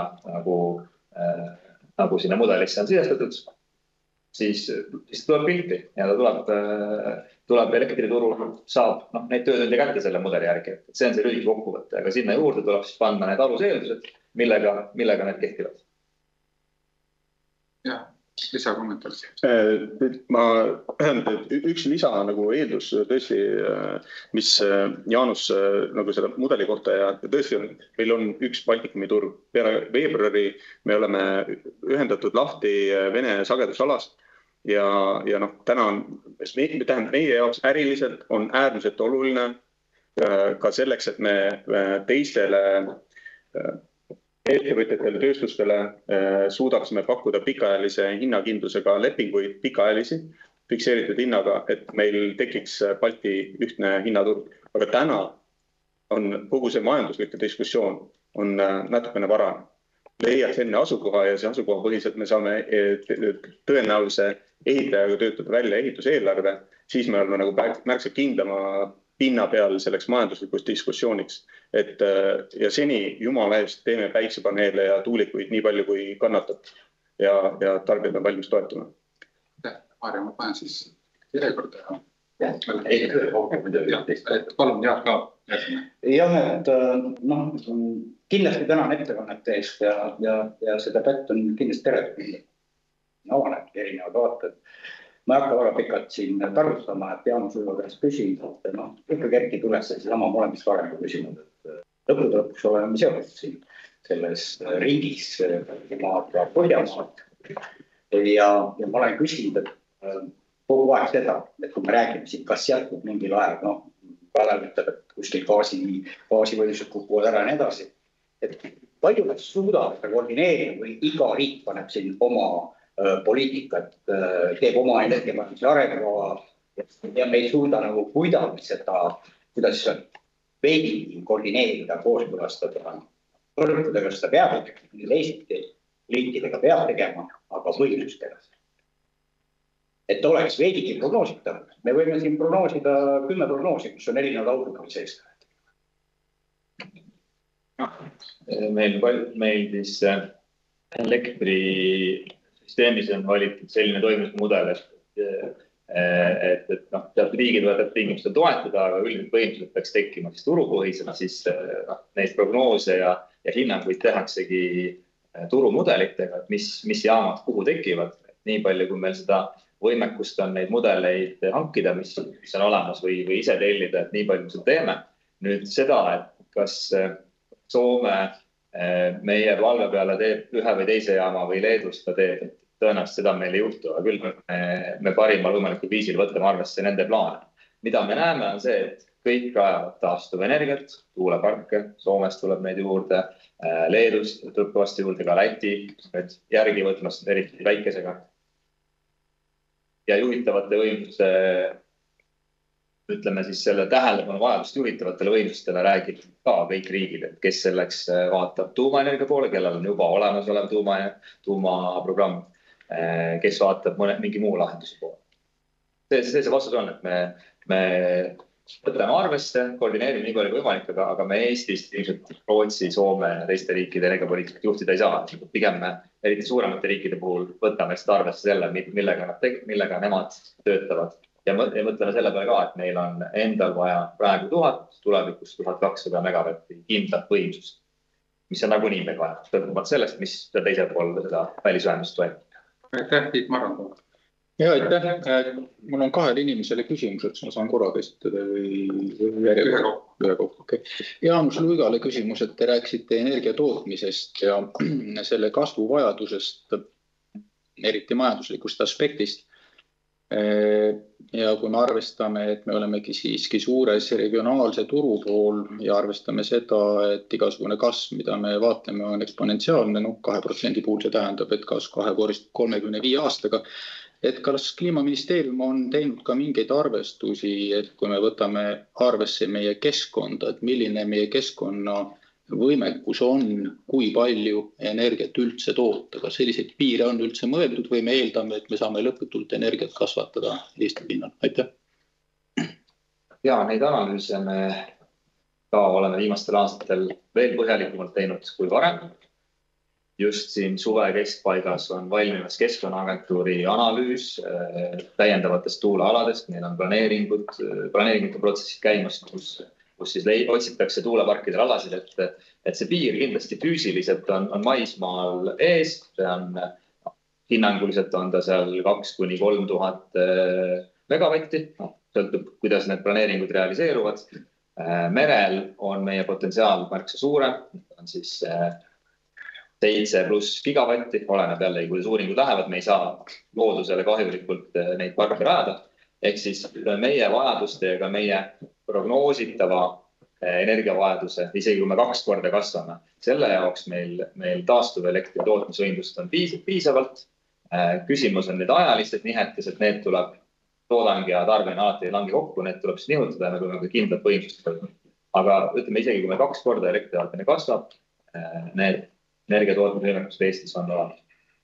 nagu sinna mudelisse on sisestatud, siis tuleb pilti ja ta tuleb elektriturul, saab neid töötunde kätte selle mudeli järgi. See on see lühike kokkuvõte, aga sinna juurde tuleb siis panna need aluseeldused, millega need kehtivad. Jah, lisakommentaar. Ma üks lisa nagu eeldus tõesti, mis Jaanus nagu selle mudeli kohta ja tõesti meil on üks Baltikumi turg. Peale veebruari me oleme ühendatud lahti Vene sagedusalast ja noh, täna on, meie jaoks äriliselt on äärmiselt oluline ka selleks, et me teistele ettevõtjatele, tööstustele suudaksime pakkuda pikaajalise hinnakindlusega lepinguid, pikaajalisi, fikseeritud hinnaga, et meil tekiks Balti ühtne hinnaturg. Aga täna on kogu see majanduslik diskussioon on natukene varane. Leiaks enne asukoha ja see asukoha põhiselt me saame tõenäolise ehitajaga töötada välja ehituseelarve, siis me oleme nagu märksa kindlama pinna peal selleks majanduslikust diskussiooniks. Ja seni jumala eest teeme päiksepaneele ja tuulikuid nii palju, kui kannatab ja tarbijad on valmis toetama. Maarja, ma panen siis järjekorda. Palun, Jaak ka. Jah, et kindlasti tänan ettekannete eest ja see debatt on kindlasti teretulnud. Avaneb erinevad vaated. Ma ei hakka väga pikalt siin tarvustama, et Jaanus Uiva käest küsinud, et ikka kerkib üles see sama molemist varem küsinud, et lõpuks oleme seotud siin selles riigis maad ja Põhjamaad. Ja ma olen küsinud, et kogu aeg seda, et kui me räägime siin, kas jätkub mingil ajal, Kalev ütleb, et kuskil gaasivõidused kukuvad ära ja nii edasi, et palju nad suudavad koordineerida või iga riik paneb siin oma poliitikat, teeb oma energiamajanduse arengukava ja me ei suuda nagu kuidas veidi koordineerida, kooskõlastada. Võrkudega seda peab tegema, teisiti liitidega peab tegema, aga võimsustega. Et oleks veidigi prognoositav. Me võime siin prognoosida 10 prognoosi, kus on erinevad autod sees. Meil siis elektrisüsteemis on valitud selline toimimismudel, et teatud riigid võivad tingimustel toetada, aga üldiselt põhimõtteliselt peaks tekkima siis turupõhiselt, siis neid prognoose ja hinnanguid tehaksegi turumudelitega, et mis jaamad kuhu tekivad. Nii palju, kui meil seda võimekust on neid mudeleid hankida, mis on olemas või ise tellida, et nii palju me seda teeme. Nüüd seda, et kas Soome meie valve peale teeb ühe või teise jaama või Leedus ta teeb, tõenäoliselt seda meil ei juhtu, aga küll me parimal võimalikul viisil võtame arvesse nende plaane. Mida me näeme on see, et kõik rajavad taastuv energiat, tuuleparke, Soomest tuleb neid juurde, Leedust tuleb kõvasti juurde ka Läti, et järgi võtmast eriti väikesega. Ja juhitavate võimsuste, ütleme siis selle tähelepanu vajadust juhitavatele võimsustele räägib ka kõik riigid, et kes selleks vaatab tuumaenergia poole, kellel on juba olemas olev tuumaprogramm, kes vaatab mingi muu lahenduse poole. See vastus on, et me võtame arvesse, koordineerime nii palju võimalik, aga me Eestis, Rootsi, Soome ja teiste riikide energiapoliitikat juhtida ei saa. Pigem me eriti suuremate riikide puhul võtame seda arvesse selle, millega nemad töötavad. Ja mõtleme selle peale ka, et meil on endal vaja praegu 1000, tulevikus 1200 megavatti kindlat võimsust, mis on nagunii meil vaja. Tõlkumalt sellest, mis teisel pool seda välisvähemust toimub. Aitäh, Tiit Maran. Ja aitäh. Mul on kahele inimesele küsimused, ma saan korraga esitada või ühe kokku. Okay. Jaanus Luigale küsimus, et te rääksite energia tootmisest ja selle kasvu vajadusest, eriti majanduslikust aspektist. Ja kui me arvestame, et me olemegi siiski suures regionaalse turu pool ja arvestame seda, et igasugune kasv, mida me vaatleme, on eksponentsiaalne, 2% puhul see tähendab, et kasv 35 aastaga. Et kas Kliimaministeerium on teinud ka mingeid arvestusi, et kui me võtame arvesse meie keskkonda, et milline meie keskkonna võimekus on, kui palju energiat üldse toota, kas selliseid piire on üldse mõeldud või me eeldame, et me saame lõputult energiat kasvatada Eesti pinnal? Aitäh. Ja, neid analüüse me ka oleme viimastel aastatel veel põhjalikumalt teinud kui varem. Just siin suve keskpaigas on valmimas Keskkonnaagentuuri analüüs täiendavatest tuulealadest. Meil on planeeringute protsessid käimas, kus siis otsitakse tuuleparkidel alasid, et see piir kindlasti füüsiliselt on maismaal ees, see on hinnanguliselt on ta seal 2,000–3,000 megavatti, sõltub, kuidas need planeeringud realiseeruvad. Merel on meie potentsiaal märksa suurem, on siis 7+ gigavatti, oleneb jälle, kuidas uuringud lähevad, me ei saa loodusele kahjulikult neid parke rajada. Ehk siis meie vajaduste ja ka meie prognoositava energiavajaduse, isegi kui me 2 korda kasvame, selle jaoks meil taastuvelektri tootmisvõimlust on piisavalt. Küsimus on need ajalised nihetes, et need tuleb toodang ja tarbimine alati ei lange kokku, need tuleb siis nihutada ja me peame ka kindlad võimsust. Aga ütleme isegi, kui me 2 korda elektritarbimine kasvab, need energiatootmisvõimekused Eestis on olemas.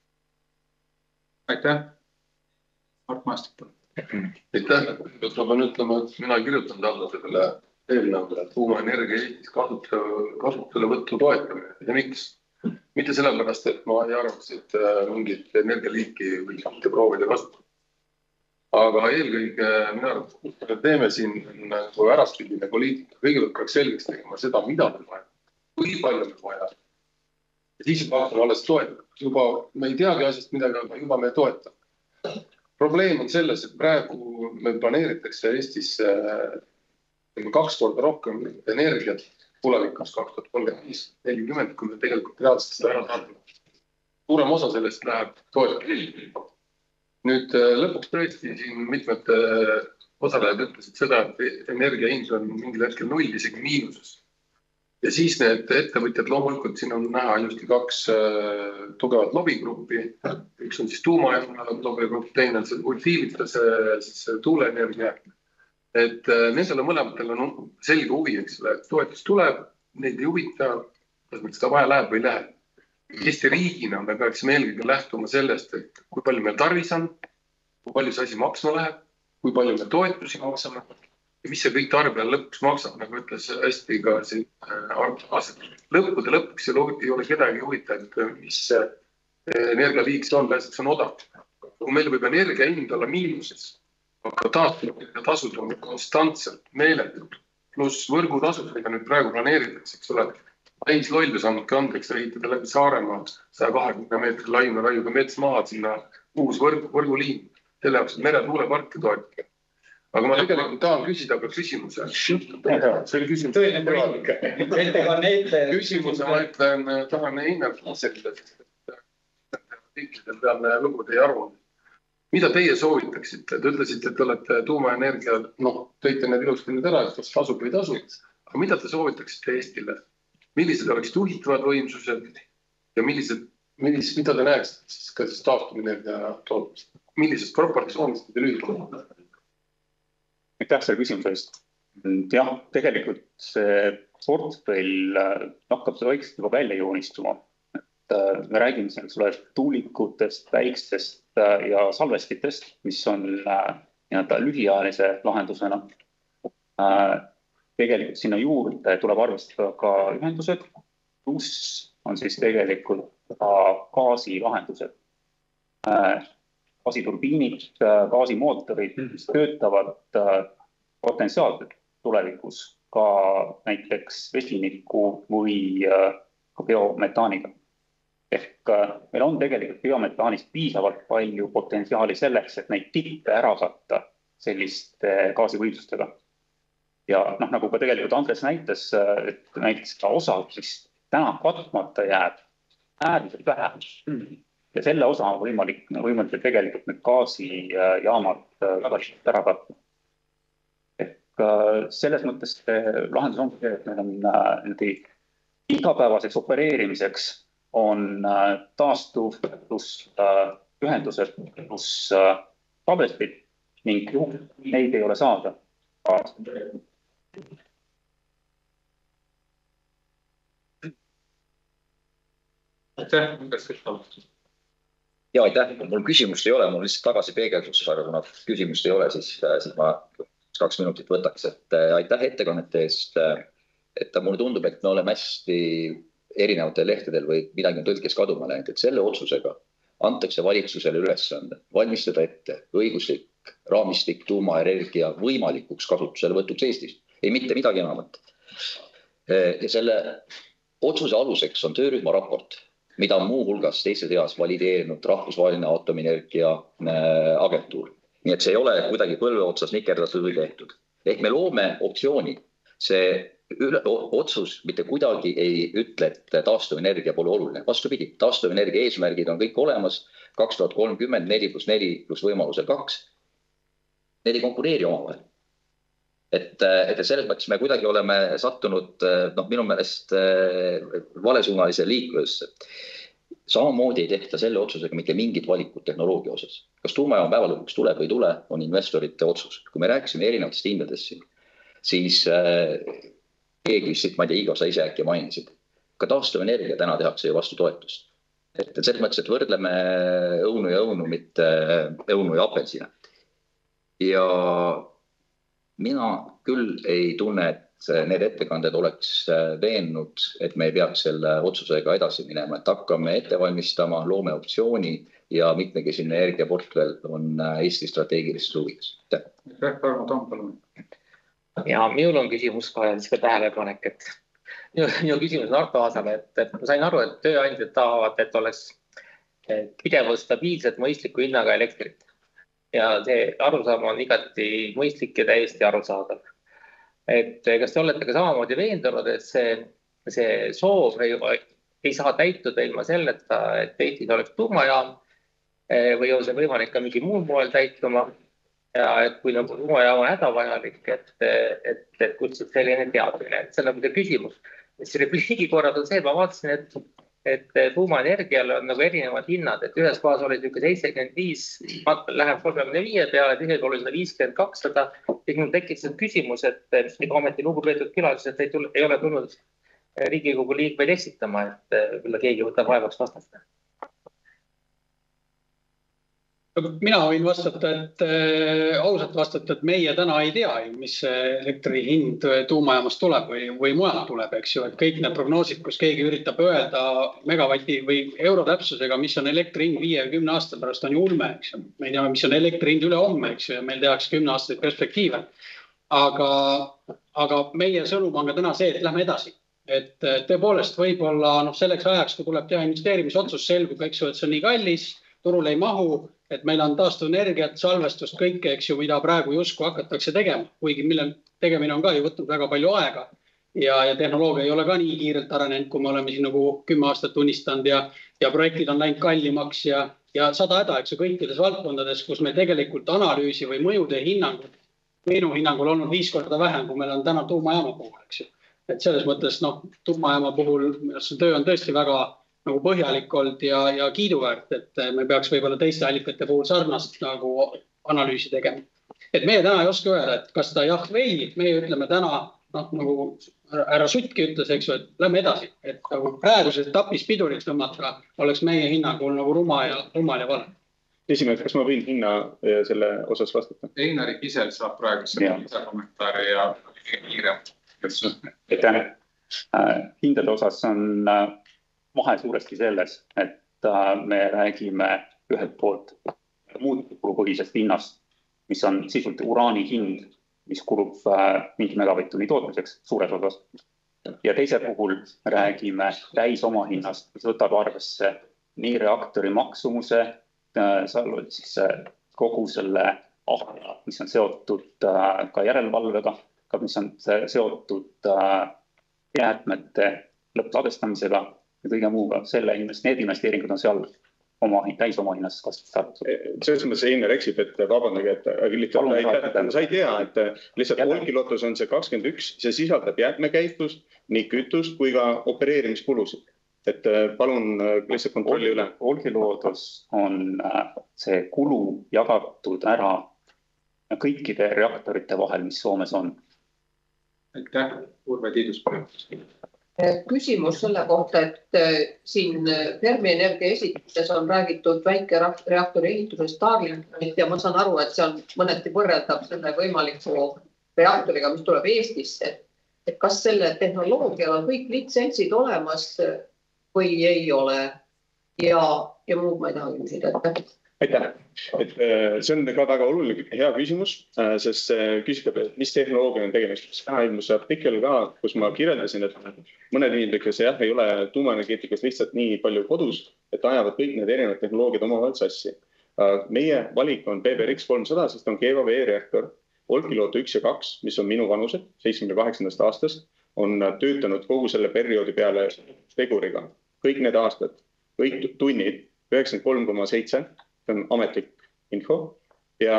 Aitäh. Mart Maastik. Aitäh. Ma pean ütlema, et mina kirjutan alla sellele eelnõule tuumaenergia Eestis kasutuselevõttu toetamine. Ja miks? Mitte sellepärast, et ma ei arvaks, et mingit energialiiki võiks mitte proovida kasutada. Aga eelkõige minu arvates, me teeme siin äraspidine poliitika. Kõigepealt peaks selgeks tegema seda, mida me vaja, kui palju me vaja. Ja siis juba hakkame alles toetada. Juba me ei teagi asjast midagi, aga juba me toetame. Probleem on selles, et praegu me planeeritakse Eestis 2 korda rohkem energiat tulevikus 2035-40, kui me tegelikult reaalselt seda ära saadame. Suurem osa sellest läheb toetada. Nüüd lõpuks tõesti siin mitmed osalejad ütlesid seda, et energia hind on mingil hetkel 0, isegi miinuses. Ja siis need ettevõtjad loomulikult siin on näha just 2 tugevat lobigruppi. Üks on siis tuumajaama lobigrupp, teine on see ultiivitase tuuleenergia. Et nendele mõlematel on selge huvi, eks ole, et toetus tuleb, neid ei huvita, kas meil seda vaja läheb või ei lähe. Eesti riigina me peaksime eelkõige lähtuma sellest, et kui palju meil tarvis on, kui palju see asi maksma läheb, kui palju me toetusi maksame ja mis see kõik tarbijal lõpuks maksab, nagu ütles hästi ka siin lõppude lõpuks ei ole kedagi huvita, et mis energialiik see on, lihtsalt see on odav. Kui meil võib energia hind olla miinuses, aga tasud on konstantselt meeletud, pluss võrgutasud, mida nüüd praegu planeeritakse, eks ole. Ainus lollus annabki andeks ehitada läbi Saaremaa 120 meetri laiune raiuga mets maha sinna uus võrguliin. Selle jaoks meretuuleparki toetada. Aga ma tegelikult tahan küsida ka küsimuse. See oli küsimus. Küsimuse ma ütlen, tahan hinnalt selline, et artiklidel peale lugude ei arvanud. Mida teie soovitaksite? Te ütlesite, et te olete tuumaenergia, tõite need ilusti nüüd ära, et kas tasub või tasu. Aga mida te soovitaksite Eestile? Millised oleksid juhitavad võimsused ja mida te näeksite siis ka taastuvenergia tootmist? Millisest proportsioonist te lühidalt? Aitäh selle küsimuse eest. Jah, tegelikult see portfell hakkab seda vaikselt juba välja joonistuma. Me räägime siin tuulikutest, väikstest ja salvestitest, mis on lühiajalise lahendusena. Tegelikult sinna juurde tuleb arvestada ka ühendused, pluss on siis tegelikult ka gaasilahendused. Gaasiturbiinid, gaasimootorid, mis töötavad potentsiaalselt tulevikus ka näiteks vesiniku või ka biometaaniga. Ehk meil on tegelikult biometaanist piisavalt palju potentsiaali selleks, et neid tippe ära katta selliste gaasivõimsustega. Ja nagu ka tegelikult Andres näitas, et näiteks ka osa, mis täna katmata jääb, äärmiselt vähe. Ja selle osa on võimalik tegelikult need gaasijaamad väga lihtsalt ära katta. Ehk selles mõttes lahendus on see, et meil on igapäevaseks opereerimiseks on taastuv pluss ühendused pluss salvestid ning neid ei ole saada. Ja aitäh, mul küsimust ei ole, mul lihtsalt tagasi peegeldus, aga kuna küsimust ei ole, siis ma 2 minutit võtaks. Aitäh ettekannete eest, et mulle tundub, et me oleme hästi erinevatel lehtedel või midagi on tõlkes kaduma läinud, et selle otsusega antakse valitsusele ülesande valmistada ette õiguslik raamistik tuumaenergia võimalikuks kasutusele võtuks Eestis. Ei mitte midagi enamat. Ja selle otsuse aluseks on töörühma raport, mida on muuhulgas teiste seas valideerinud rahvusvaheline aatomienergia agentuur. Nii et see ei ole kuidagi põlve otsas nikerdatud või tehtud. Ehk me loome optsiooni. See otsus mitte kuidagi ei ütle, et taastuvenergia pole oluline. Vastupidi, taastuvenergia eesmärgid on kõik olemas. 2030 4+4 pluss võimalusel 2. Need ei konkureeri omavahel. Et selles mõttes me kuidagi oleme sattunud minu meelest valesuunalise liiklusesse. Samamoodi ei tehta selle otsusega mitte mingit valikut tehnoloogia osas. Kas tuumajaam päeva lõpuks tuleb või ei tule, on investorite otsus. Kui me rääkisime erinevatest hindadest siin, siis keegi vist, ma ei tea, Igor, sa ise äkki mainisid. Ka taastuvenergia täna tehakse ju vastu toetust. Et selles mõttes, et võrdleme õunu ja õunu, mitte õunu ja apelsina. Ja mina küll ei tunne, et need ettekanded oleks veennud, et me ei peaks selle otsusega edasi minema, et hakkame ette valmistama, loome optsiooni ja mitmekesine energiaportfell on Eesti strateegilistes huvides. Ja minul on küsimus ka tähelepanek, et minu küsimus on Arto Aasale, et ma sain aru, et tööandjad tahavad, et oleks pidevalt stabiilselt mõistliku hinnaga elektrit. Ja see arusaam on igati mõistlik ja täiesti arusaadav. Et kas te olete ka samamoodi veendunud, et see soov ei saa täituda ilma selleta, et Eestis oleks tuumajaam või on see võimalik ka mingi muul moel täituma? Ja et kui tuumajaam on hädavajalik, et kutsuda selline teadmine. See on nagu see küsimus. Repliigi korras on see, ma vaatasin, et tuumaenergial on nagu erinevad hinnad, et ühes kohas oli 75, läheb 35 peale, teises oli 150-200. Ja mul tekkis küsimus, et ometi lugupeetud külalised ei ole tulnud Riigikogu liikmeid esitama, et küll keegi võtab vaevaks vastata. Mina võin vastata, ausalt vastata, et meie täna ei tea, mis elektri hind tuumajaamast tuleb või mujal tuleb, eks ju, et kõik need prognoosid, kus keegi üritab öelda megavati või euro täpsusega, mis on elektri hind 5-10 aasta pärast, on ju ulme, eks ju. Me ei tea, mis on elektri hind üle homme, eks ju, ja meil tehakse 10 aastaid perspektiive. Aga meie sõnum on ka täna see, et lähme edasi. Et tõepoolest võib-olla selleks ajaks, kui tuleb teha investeerimisotsus, selgub, eks ju, et see on nii kallis, turul ei mahu, et meil on taastuvenergiat, salvestust, kõike, eks ju, mida praegu justkui hakatakse tegema, kuigi mille tegemine on ka ju võtnud väga palju aega ja tehnoloogia ei ole ka nii kiirelt arenenud, kui me oleme siin nagu 10 aastat unistanud ja projektid on läinud kallimaks ja 100 häda, eks ju, kõikides valdkondades, kus me tegelikult analüüsi või mõjude hinnangud, minu hinnangul olnud 5 korda vähem, kui meil on täna tuumajaama puhul, eks ju. Et selles mõttes, tuumajaama puhul see töö on tõesti väga nagu põhjalik olnud ja kiiduväärt, et me peaks võib-olla teiste allikate puhul sarnast nagu analüüsi tegema. Et meie täna ei oska öelda, et kas ta jah või, meie ütleme täna, nagu härra Sutki ütles, eks ju, et lähme edasi. Et nagu praeguses etapis pidurit tõmmata oleks meie hinnangul nagu rumal ja vale. Esimees, kas ma võin hinna selle osas vastata? Einar Kisel saab praegu selle kommentaari ja kiirem. Hindade osas on vahe suuresti selles, et me räägime ühelt poolt muutkulupõhisest hinnast, mis on sisult uraani hind, mis kulub mingi megavatt-tunni tootmiseks suures osas. Ja teise puhul räägime täisomahinnast, mis võtab arvesse nii reaktori maksumuse, siis kogu selle ahela, mis on seotud ka järelevalvega, mis on seotud jäätmete lõppladestamisega ja kõige muuga. Need investeeringud on seal täisomahinnast kasvanud. Selles mõttes Einar eksib, et vabandage, et sa ei tea, et lihtsalt Olkiluotos on see 21, see sisaldab jäätmekäitlust, nii kütust kui ka opereerimiskulusid. Et palun lihtsalt kontrolli üle. Olkiluotos on see kulu jagatud ära kõikide reaktorite vahel, mis Soomes on. Aitäh, Urve Tiidus. Küsimus selle kohta, et siin Fermi Energia esituses on räägitud väikereaktori ehitusest Starlinkit ja ma saan aru, et see on mõneti võrreldab selle võimaliku reaktoriga, mis tuleb Eestisse. Et kas selle tehnoloogial on kõik litsentsid olemas või ei ole? Ja muud ma ei tahagi küsida. Aitäh. See on ka väga oluline, hea küsimus, sest küsitab, et mis tehnoloogia on tegemist. Täna ilmus artikkel ka, kus ma kirjeldasin, et mõned inimesed, kes ei ole tuumaenergeetikas lihtsalt nii palju kodus, et ajavad kõik need erinevad tehnoloogiad omavahel sassi. Meie valik on PBRX 300, sest on keeva veereaktor. Olkiluoto 1 ja 2, mis on minu vanused 78. aastast, on töötanud kogu selle perioodi peale teguriga. Kõik need aastad, kõik tunnid, 93,7, see on ametlik info, ja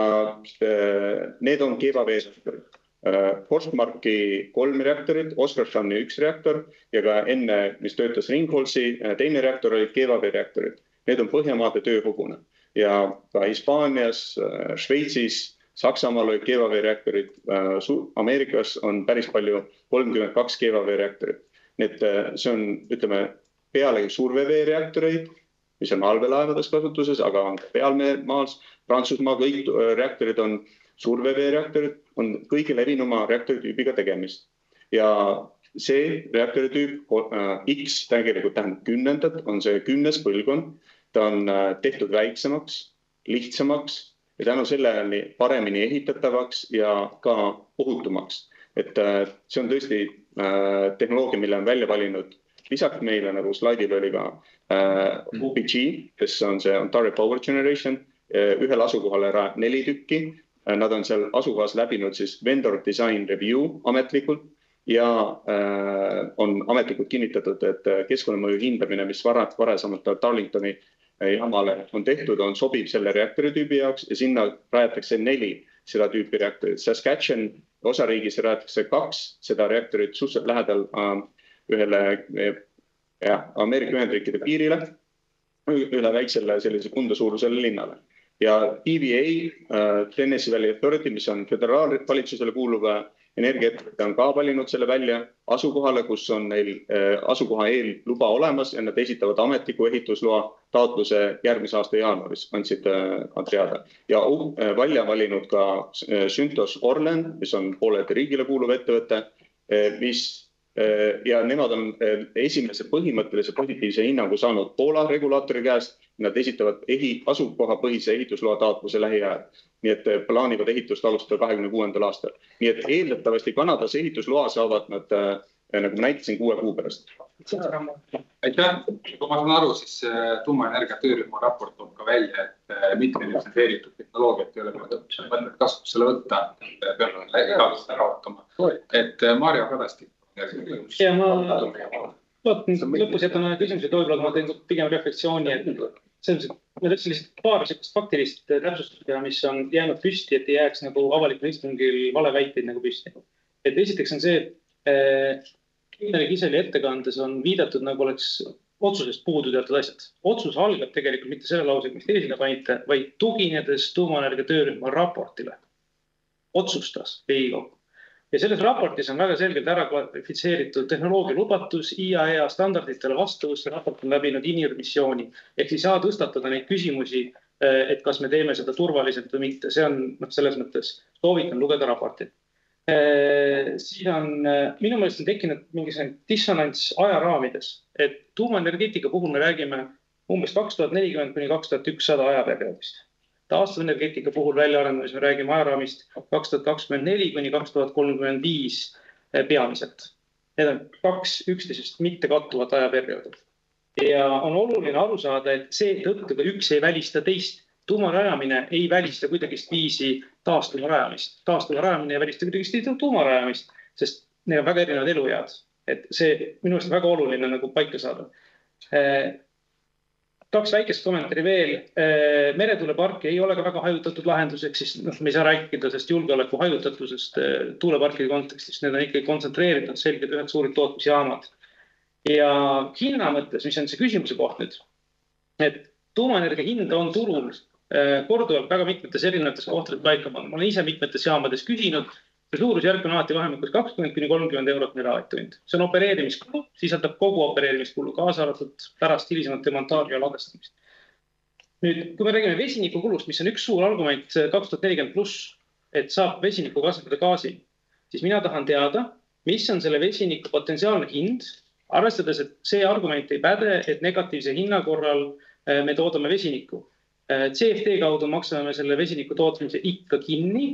need on keeva veereaktorid. Forsmarki 3 reaktorid, Oskarshamni 1 reaktor ja ka enne, mis töötas Ringholzi, teine reaktor oli keeva veereaktorid. Need on Põhjamaade tööhogune ja ka Hispaanias, Šveitsis, Saksamaal olid keeva veereaktorid, Ameerikas on päris palju 32 keeva veereaktorit. See on, ütleme, peale suurveereaktoreid, mis on allveelaevades kasutuses, aga on pealmaals, Prantsusmaa, kõik reaktorid on suurveereaktorid, on kõige levinuma reaktoritüübiga tegemist. Ja see reaktoritüüp X tegelikult tähendab 10, on see 10. põlvkond, ta on tehtud väiksemaks, lihtsamaks ja tänu sellele paremini ehitatavaks ja ka ohutumaks. Et see on tõesti tehnoloogia, mille on välja valinud lisaks meile, nagu slaidil oli ka OPG, kes on see Ontario Power Generation, ühel asukohale 4 tükki. Nad on seal asukohas läbinud siis vendor design review ametlikult ja on ametlikult kinnitatud, et keskkonnamõju hindamine, mis varasemalt Darlingtoni jaamale on tehtud, on sobib selle reaktoritüübi jaoks ja sinna rajatakse 4 seda tüüpi reaktorit. Saskatchewan osariigis rajatakse 2 seda reaktorit suhteliselt lähedal ühele Ameerika Ühendriikide piirile, üle väiksele sellise kundasuurusele linnale. Ja TVA, Tennessee Valley Authority, mis on föderaalvalitsusele kuuluv energiaettevõte, on ka valinud selle välja asukohale, kus on neil asukoha eelluba olemas ja nad esitavad ametliku ehitusloa taotluse järgmise aasta jaanuaris, andsid teada. Ja välja valinud ka Synthos Orlen, mis on pooleldi riigile kuuluv ettevõte, ja nemad on esimese põhimõttelise positiivse hinnangu saanud Poola regulaatori käest. Nad esitavad asukohapõhise ehitusloa taotluse lähiajal. Nii et plaanivad ehitust alustada 2026. aastal. Nii et eeldatavasti Kanadas ehitusloa saavad nad, nagu näitasin, 6 kuu pärast. Aitäh. Kui ma saan aru, siis tuumaenergia töörühma raport on ka välja, et mitte litsenseeritud tehnoloogiat ei ole mõtet kasutusele võtta, peale igavesti ära ootama. Et Maarja Kadastik. Ja ma lõpus jätan küsimused, võib-olla ma teen pigem reflektsiooni, et ma tõtsin lihtsalt paar faktilist täpsustust, mis on jäänud püsti, et ei jääks nagu avalikul istungil valeväiteid nagu püsti. Et esiteks on see, et Indrek Iseli ettekandes on viidatud, nagu oleks otsusest puudu teatud asjad. Otsus algab tegelikult mitte selle lausega, mis teisile panite, vaid tuginedes tuumaenergia töörühma raportile. Otsustas Riigikogu. Ja selles raportis on väga selgelt ära kvalifitseeritud tehnoloogia lubatus, IAEA standarditele vastavus, see raport on läbinud INIR-missiooni. Ehk siis saa tõstatada neid küsimusi, et kas me teeme seda turvaliselt või mitte. See on selles mõttes soovitan lugeda raportit. Siin on, minu meelest on tekkinud mingisugune dissonants ajaraamides, et tuumaenergeetika puhul me räägime umbes 2040 kuni 2100 ajaperioodist. Taastuvenergeetika puhul väljaarendamisel me räägime ajaraamist 2024 kuni 2035 peamiselt. Need on 2 üksteisest mitte kattuvat ajaperioodid. Ja on oluline aru saada, et see tõttu ka üks ei välista teist. Tuumarajamine ei välista kuidagist viisi taastuva rajamist. Taastuva rajamine ei välista kuidagist tuumarajamist, sest neil on väga erinevad elujääd. Et see minu meelest väga oluline nagu paika saada. 2 väikest kommentaari veel. Meretuulepark ei ole ka väga hajutatud lahenduseks, siis me ei saa rääkida sest julgeoleku hajutatusest tuuleparkide kontekstis. Need on ikkagi kontsentreeritud selgelt ühed suured tootmisjaamad. Ja hinna mõttes, mis on see küsimuse koht nüüd, et tuumaenergia hind on turul korduvalt väga mitmetes erinevates kohtades paika pannud. Ma olen ise mitmetes jaamades küsinud, see suurusjärk on alati vahemikus 20 kuni 30 eurot megavatt-tund. See on opereerimiskulu, sisaldab kogu opereerimiskulu, kaasa arvatud pärast hilisemat demontaari ja ladestamist. Nüüd, kui me räägime vesinikukulust, mis on üks suur argument 2040+, et saab vesinikku kasutada gaasi, siis mina tahan teada, mis on selle vesiniku potentsiaalne hind, arvestades, et see argument ei päde, et negatiivse hinna korral me toodame vesinikku. CFD kaudu maksame selle vesiniku tootmise ikka kinni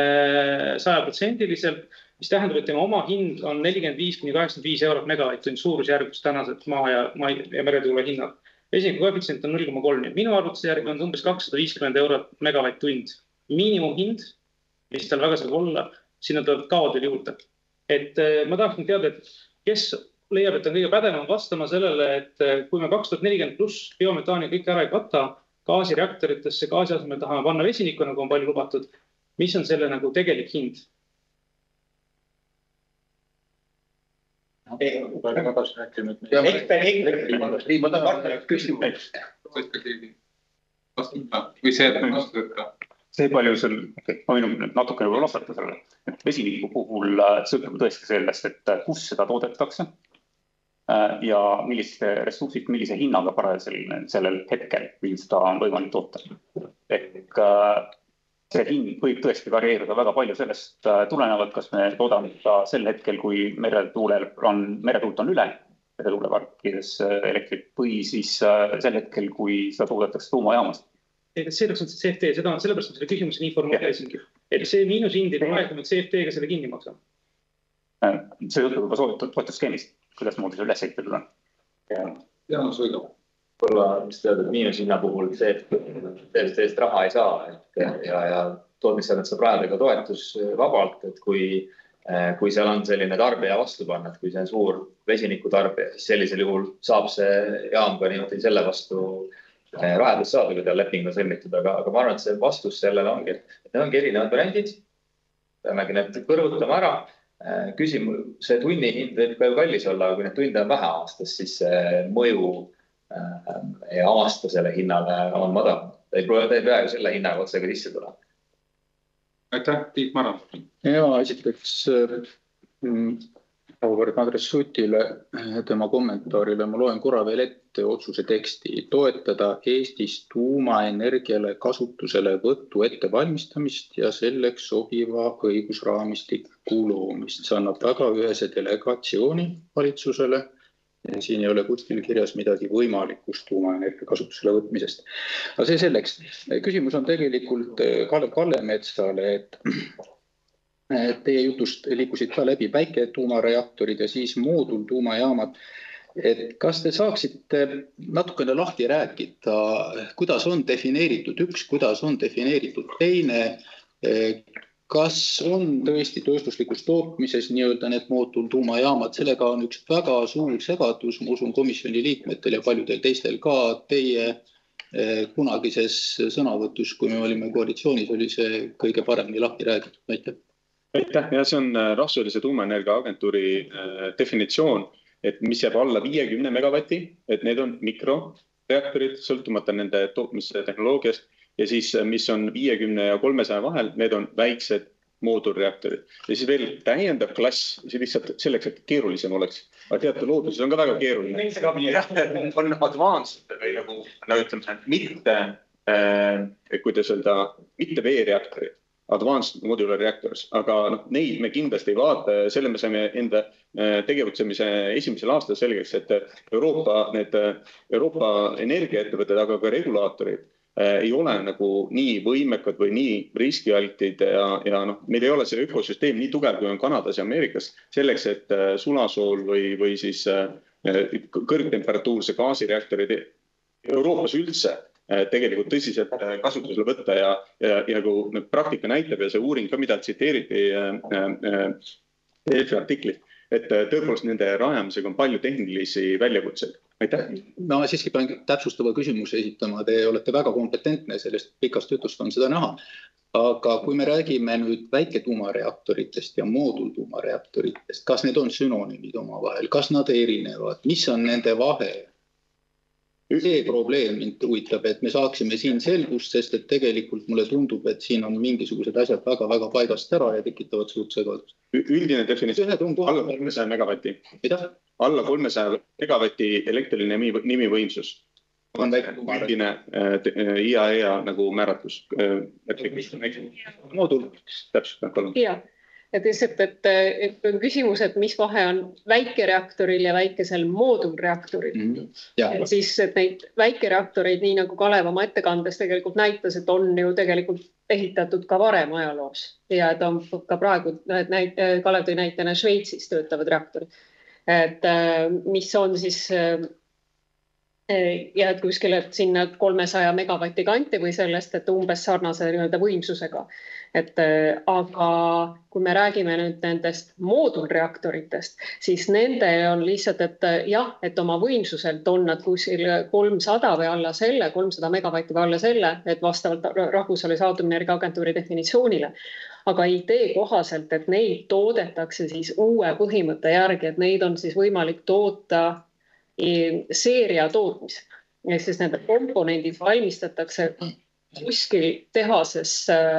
100%, mis tähendab, et tema oma hind on 45–85 eurot megavatt-tund suurusjärgus tänased maa ja meretuule hinnad. Vesiniku koefitsient on 0,3. Minu arvutuse järgi on umbes 250 eurot megavatt-tund. Miinimumhind, mis tal väga saab olla, sinna tuleb kaod veel juurde. Et ma tahaksin teada, et kes leiab, et on kõige pädevam vastama sellele, et kui me 2040 pluss biometaani kõik ära ei kata, gaasireaktoritesse gaasi asemel tahame panna vesinikku, nagu on palju lubatud, mis on selle nagu tegelik hind? See palju sul, ma võin natukene vastata sellele, et vesiniku puhul sõltub tõesti sellest, et kus seda toodetakse ja milliste ressursid, millise hinnaga parajal sellel hetkel, mil seda on võimalik toota. Ehk see hind võib tõesti varieeruda väga palju sellest tulenevalt, kas me toodame sel hetkel, kui meretuult on üle, meretuuleparkides elektrit, või siis sel hetkel, kui seda toodetakse tuumajaamas. Selleks on see CFD, sellepärast ma selle küsimuse nii formuleerisingi. Et see miinushind ei ole, et CFD-ga selle kinni maksab. See sõltub juba soovitud toetusskeemist, kuidas moodi see üles ehitatud on. Ja no sõidab. Võib-olla, mis teada, et miinushinna puhul see, et sellest raha ei saa ja tootmisseadmed saab rajada ka toetus vabalt, et kui seal on selline tarbija vastupanna, et kui see on suur vesinikutarbija, siis sellisel juhul saab see jaam ka niimoodi selle vastu rajadust saada, kui tal leping on sõlmitud, aga ma arvan, et see vastus sellele ongi, et need ongi erinevad variandid. Peamegi need kõrvutama ära. See tunni hind võib ka ju kallis olla, aga kui need tunde on vähe aastas, siis see mõju ja aasta selle hinnale on madal. Ta ei pea ju selle hinnaga otsega sisse tula. Aitäh, Tiit Maran. Ja, esiteks auväärt Andres Sutile tema kommentaarile. Ma loen korra veel ette otsuse teksti. Toetada Eestis tuumaenergiale kasutusele võttu ettevalmistamist ja selleks sobiva õigusraamistiku loomist. See annab väga ühese delegatsiooni valitsusele. Siin ei ole kuskil kirjas midagi võimalikust tuumaenergia kasutusele võtmisest. Aga see selleks. Küsimus on tegelikult Kalle Metsale, et teie jutust liikusid ka läbi päiketuumareaktorid ja siis moodultuumajaamad. Et kas te saaksite natukene lahti rääkida, kuidas on defineeritud üks, kuidas on defineeritud teine, kas on tõesti tööstuslikus tootmises nii-öelda need moodultuumajaamad, sellega on üks väga suur segadus, ma usun komisjoni liikmetel ja paljudel teistel ka teie kunagises sõnavõtus, kui me olime koalitsioonis, oli see kõige paremini lahti räägitud. Aitäh. Aitäh, ja see on Rahvusvahelise tuumaenergia agentuuri definitsioon, et mis jääb alla 50 megavati, et need on mikroreaktorid, sõltumata nende tootmise tehnoloogiast, ja siis mis on 50 ja 300 vahel, need on väiksed moodulreaktorid. Ja siis veel täiendav klass, lihtsalt selleks, et keerulisem oleks. Aga teate, looduses on ka väga keeruline. On advanced või nagu, ütleme, mitte veereaktorid. Advanced modular reactors, aga neid me kindlasti ei vaata ja selle me saime enda tegevutsemise esimesel aastal selgeks, et Euroopa energiaettevõtted, aga ka regulaatorid ei ole nagu nii võimekad või nii riskialtid ja meil ei ole see ökosüsteem nii tugev, kui on Kanadas ja Ameerikas selleks, et sulasool või siis kõrgtemperatuurse gaasireaktorid Euroopas üldse tegelikult tõsiselt kasutusele võtta ja kui praktika näitab ja see uuring ka, mida tsiteeriti EFI artiklit, et tõepoolest nende rajamisega on palju tehnilisi väljakutseid. Aitäh. Ma siiski pean täpsustava küsimuse esitama. Te olete väga kompetentne, sellest pikast jutust on seda näha. Aga kui me räägime nüüd väiketuumareaktoritest ja moodultuumareaktoritest, kas need on sünonüümid omavahel, kas nad erinevad, mis on nende vahe? See probleem mind huvitab, et me saaksime siin selgust, sest et tegelikult mulle tundub, et siin on mingisugused asjad väga paigast ära ja tekitavad suurt segadust. Üldine definitsioon alla 300 megavati. Alla 300 megavati elektriline nimivõimsus. On üldine IAEA nagu määratlus. Moodul, täpselt, palun. Jah. et lihtsalt, et on küsimus, et mis vahe on väikereaktoril ja väikesel moodulreaktoril. Et siis et neid väikereaktoreid, nii nagu Kalev oma ettekandes tegelikult näitas, et on ju tegelikult ehitatud ka varem ajaloos ja et on ka praegu, Kalev tõi näitena Šveitsis töötavad reaktorid, et mis on siis ja et kuskil sinna 300 megavatti kanti või sellest, et umbes sarnase võimsusega. Aga kui me räägime nüüd nendest moodulreaktoritest, siis nende on lihtsalt, et jah, et oma võimsuselt on nad kuskil 300 või alla selle, 300 megavatti või alla selle, et vastavalt Rahvusvahelise Aatomienergia Agentuuri definitsioonile. Aga idee kohaselt, et neid toodetakse siis uue põhimõtte järgi, et neid on siis võimalik toota seeria tootmisega. Ja siis nende komponendid valmistatakse kuskil tehases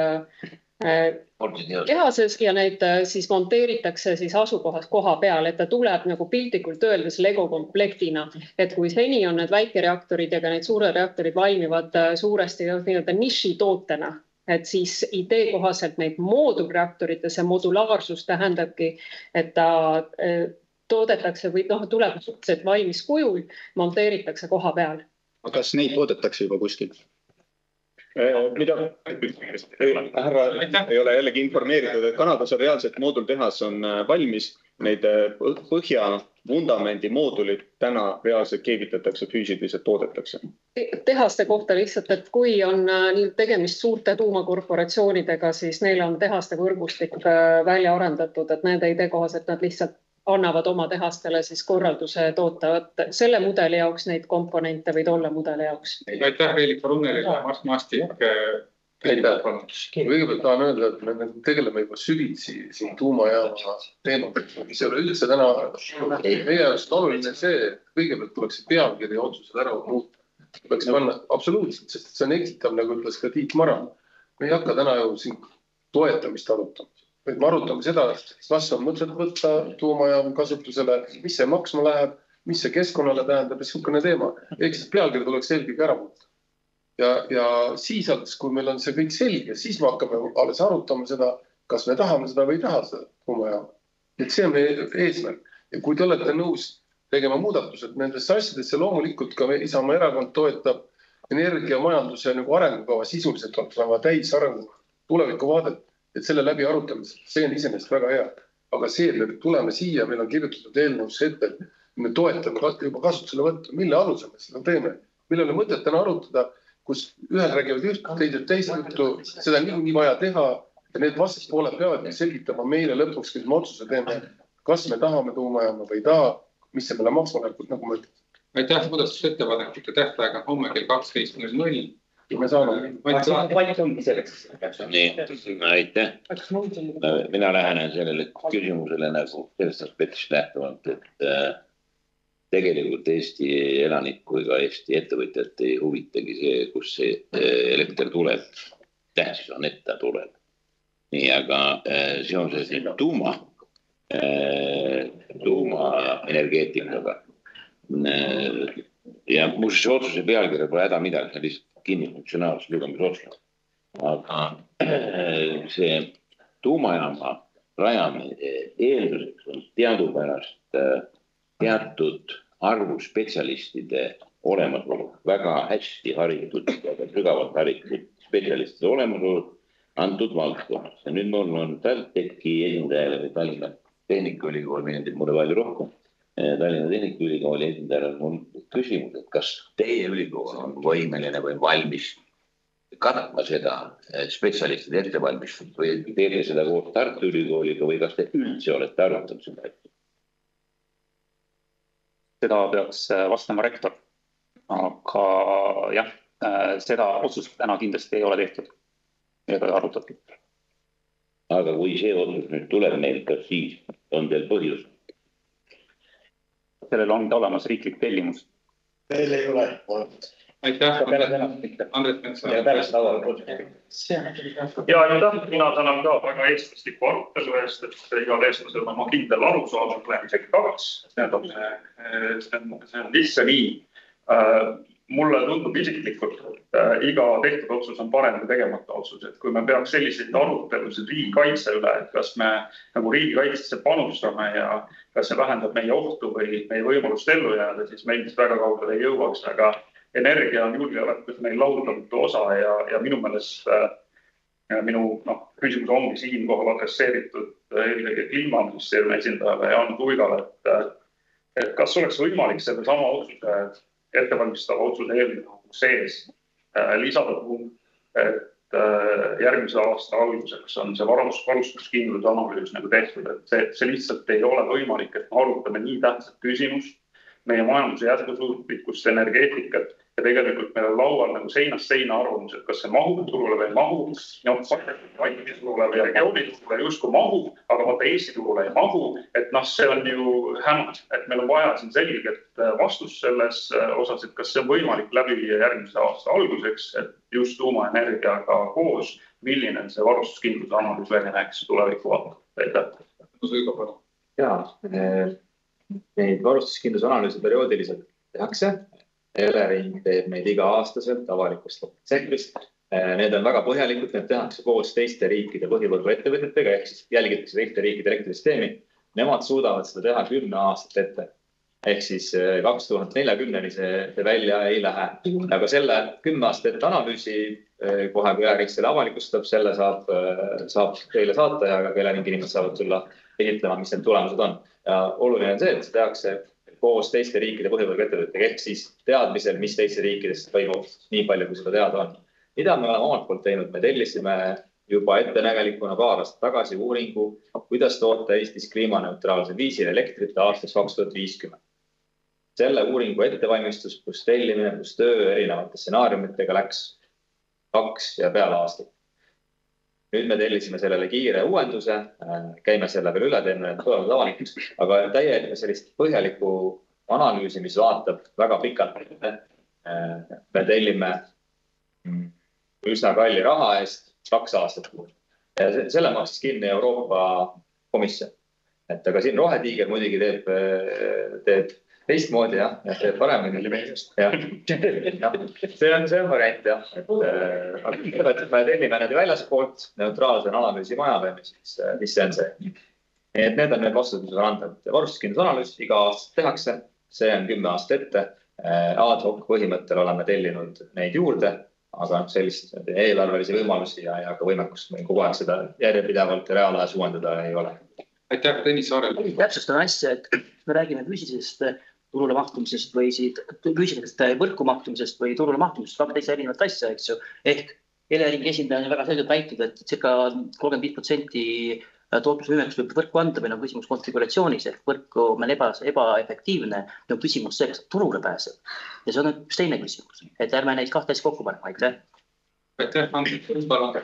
ja neid siis monteeritakse siis asukohas koha peal, et ta tuleb nagu piltlikult öeldes Lego komplektina, et kui seni on need väikereaktorid ja ka need suured reaktorid valmivad suuresti nii-öelda nišitootena, et siis idee kohaselt neid moodulreaktorite, see modulaarsus tähendabki, et ta toodetakse või tuleb suhteliselt valmis kujul, monteeritakse koha peal. Kas neid toodetakse juba kuskil? Mida härra ei ole jällegi informeeritud, et Kanadas on reaalselt moodultehas on valmis, neid põhjavundamendi moodulid täna reaalselt keevitatakse, füüsiliselt toodetakse. Tehaste kohta lihtsalt, et kui on tegemist suurte tuumakorporatsioonidega, siis neil on tehaste võrgustik välja arendatud, et nende idee kohaselt nad lihtsalt annavad oma tehastele siis korralduse toota. Selle mudeli jaoks neid komponente võid olla mudeli jaoks. Aitäh, Reelik Varuneli ja Mart Maastik. Kõigepealt tahan öelda, et me tegeleme juba süvitsi siin tuumajaama teemaga, mis ei ole üldse täna meie jaoks oluline see, et kõigepealt tuleks pealkiri otsused ära muuta. Peaks panna absoluutselt, sest see on eksitav, nagu ütles ka Tiit Maran. Me ei hakka täna ju siin toetamist arutama. Me arutame seda, kas on mõtet võtta tuumajaam kasutusele, mis see maksma läheb, mis see keskkonnale tähendab ja niisugune teema. Ehk siis pealkiri tuleks selgega ära muuta. Ja siis, kui meil on see kõik selge, siis me hakkame alles arutama seda, kas me tahame seda või ei taha seda tuumajaama. Et see on meie eesmärk. Ja kui te olete nõus tegema muudatused nendesse asjadesse, loomulikult ka Isamaa erakond toetab energiamajanduse arengukava sisuliselt on täis arengu tuleviku vaadet. Et selle läbi arutamisel, see on iseenesest väga hea. Aga see, et me tuleme siia, meil on kirjutatud eelnõusse ette, me toetame juba kasutusele võtta, mille alusel me seda teeme. Meil on mõtet täna arutada, kus ühed räägivad üht, teised juttu, seda nii vaja teha ja need vastaspooled peavad selgitama meile lõpuks, kui me otsuse teeme, kas me tahame tuumajaama või ei taha, mis see meile maksma läheb, nagu ma ütlen. Aitäh, muudatusettepanekute tähtaega homme kell 12.00. Me saame. Nii, aitäh. Mina lähenen sellele küsimusele nagu sellest aspektist lähtuvalt, et tegelikult Eesti elanikku ega Eesti ettevõtjat ei huvitagi see, kus see elekter tuleb. Tähtis on, et ta tuleb. Nii, aga seoses tuumaenergeetikaga. Ja muuseas otsuse pealkirja pole häda midagi, see lihtsalt kinnifunktsionaalse lugemisotsus. Aga see tuumajaama rajamise eelduseks on teadupärast teatud arvu spetsialistide olemasolu, väga hästi haritud, väga sügavalt haritud spetsialistide olemasolu antud valdkonnas. Ja nüüd mul on TalTechi esindajale või Tallinna Tehnikaülikool meeldib mulle palju rohkem. Tallinna Tehnikaülikooli esindajal on mul küsimus, et kas teie ülikool on võimeline või valmis katma seda spetsialistide ettevalmistust või teete seda koos Tartu Ülikooliga või kas te üldse olete arutanud seda? Seda peaks vastama rektor, aga jah, seda otsust täna kindlasti ei ole tehtud ega arutatud. Aga kui see otsus nüüd tuleb meil, kas siis on teil põhjus? Sellel on olemas riiklik tellimus. Meil ei ole. Aitäh, Andres Metsa. Ja aitäh, mina tänan ka väga eestlasliku arutelu eest, et igal eestlasel on oma kindel arusaam, isegi kaks. See on lihtsalt nii. mulle tundub isiklikult, et iga tehtud otsus on parem kui tegemata otsus, et kui me peaks selliseid arutelusid riigikaitse üle, et kas me nagu riigikaitsesse panustame ja kas see vähendab meie ohtu või meie võimalust ellu jääda, siis me ilmselt väga kaugele ei jõuaks, aga energia on julgeolekus meil lahutamatu osa ja minu meelest minu küsimus ongi siinkohal adresseeritud eelkõige kliimaministeeriumi esindajale Jaanus Uigale, et kas oleks võimalik selle sama otsuse, ettevalmistava otsuse eelnõu sees lisada punkt, et järgmise aasta alguseks on see varustuskindluse analüüs nagu tehtud, et see lihtsalt ei ole võimalik, et me arutame nii tähtsat küsimust, meie majanduse jätkusuutlikkust, energeetikat ja tegelikult meil on laual nagu seinast seina arvamus, et kas see mahub turule või ei mahu. Vaidi turule või regiooni turule justkui mahub, aga vaata Eesti turule ei mahu. Et see on ju hämad, et meil on vaja siin selget vastust selles osas, et kas see on võimalik läbi järgmise aasta alguseks, et just tuumaenergiaga koos, milline see varustuskindluse analüüs välja näeks tuleviku vaatab. Jaa, neid varustuskindluse analüüse perioodiliselt tehakse. Elering teeb neid iga aastaselt avalikustub detsembris. Need on väga põhjalikud, need tehakse koos teiste riikide põhivõrgu ettevõtetega, ehk siis jälgitakse teiste riikide elektrisüsteemi. Nemad suudavad seda teha 10 aastat ette. Ehk siis 2040-ni see välja ei lähe. Aga selle 10 aastat ette analüüsi, kohe kui Elering selle avalikustab, selle saab teile saata ja ka Eleringi inimesed saavad tulla esitlema, mis need tulemused on. Ja oluline on see, et see tehakse koos teiste riikide põhivõrgu ettevõtetega, ehk siis teadmisel, mis teiste riikidest toimub, nii palju, kui seda teada on. Mida me oleme omalt poolt teinud? Me tellisime juba ettenägelikuna paar aastat tagasi uuringu, kuidas toota Eestis kliimaneutraalsel viisil elektrit aastaks 2050. Selle uuringu ettevalmistus, plus tellimine, plus töö erinevate stsenaariumitega läks 2 ja peale aastat. Nüüd me tellisime sellele kiire uuenduse, käime selle veel üle, teeme need tulemused avalikuks, aga täie sellist põhjalikku analüüsi, mis vaatab väga pikalt. Me tellime üsna kalli raha eest 2 aastat. Ja selle maksis kinni Euroopa Komisjon. Et aga siin Rohetiiger muidugi teeb teistmoodi, teeb paremini. See on variant, jah. Me tellime need väljaspoolt neutraalse analüüsimaja või mis see on see. Need on need vastused, mis on anda. Varustuskindluse analüüs iga aasta tehakse, see on 10 aastat ette. Ad hoc põhimõttel oleme tellinud neid juurde, aga sellist eelarvelisi võimalusi ja ka võimekust meil kogu aeg seda järjepidevalt ja reaalajas uuendada ei ole. Aitäh, Tõnis Saarel. Täpsustan asja, et me räägime füüsilisest turule mahtumisest või füüsilisest võrku mahtumisest või turule mahtumisest, väga teise erinevat asja, eks ju. Ehk Eleringi esindaja on väga selgelt väitud, et circa 35% tootmisvõimekust võib võrku anda, meil on küsimus konfiguratsioonis, ehk võrku on ebaefektiivne, ja on küsimus see, kas turule pääseb. Ja see on üks teine küsimus, et ärme neid 2 asja kokku panema, aitäh. Aitäh, Andrus, palun.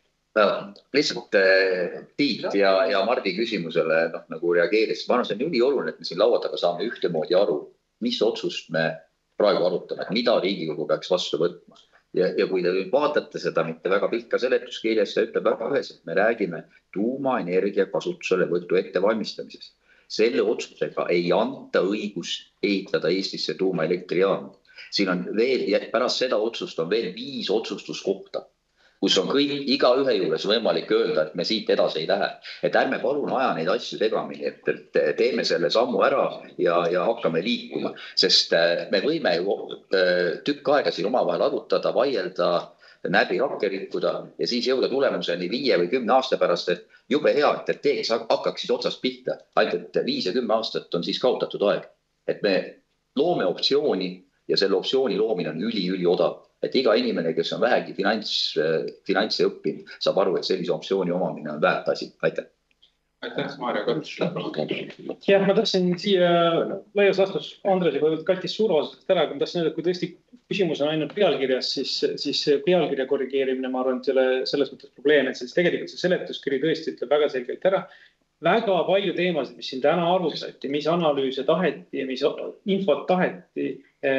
Lihtsalt Tiit ja Mardi küsimusele nagu reageeris. Ma arvan, see on nii oluline, et me siin laua taga saame ühtemoodi aru, mis otsust me praegu arutame, mida Riigikogu peaks vastu võtma. Ja kui te vaatate seda mitte väga pikka seletuskirjas, see ütleb väga üheselt, me räägime tuumaenergia kasutusele võtu ettevalmistamisest. Selle otsusega ei anta õigust ehitada Eestisse tuumaelektrijaama. Siin on veel, pärast seda otsust on veel 5 otsustuskohta, kus on iga ühe juures võimalik öelda, et me siit edasi ei lähe. Et ärme palun aja neid asju segamini, et teeme selle sammu ära ja hakkame liikuma. Sest me võime ju tükk aega siin omavahel arutada, vaielda, näbi rakke rikkuda ja siis jõuda tulemuseni 5 või 10 aasta pärast, et jube hea, et teeks hakkaksid otsast pihta. Ainult, et 5 ja 10 aastat on siis kaotatud aeg. Et me loome optsiooni ja selle optsiooni loomine on üli odav. Et iga inimene, kes on vähegi finantsi õppinud, saab aru, et sellise optsiooni omamine on väärt asi. Aitäh. Aitäh, Maarja Kõrts. Jah, ma tahtsin siia laias vastus Andresi või Katis Survasest ära, aga ma tahtsin öelda, et kui tõesti küsimus on ainult pealkirjas, siis pealkirja korrigeerimine, ma arvan, selles mõttes probleem, et siis tegelikult see seletuskiri tõesti ütleb väga selgelt ära. Väga palju teemasid, mis siin täna arvutati, mis analüüse taheti ja mis infot taheti,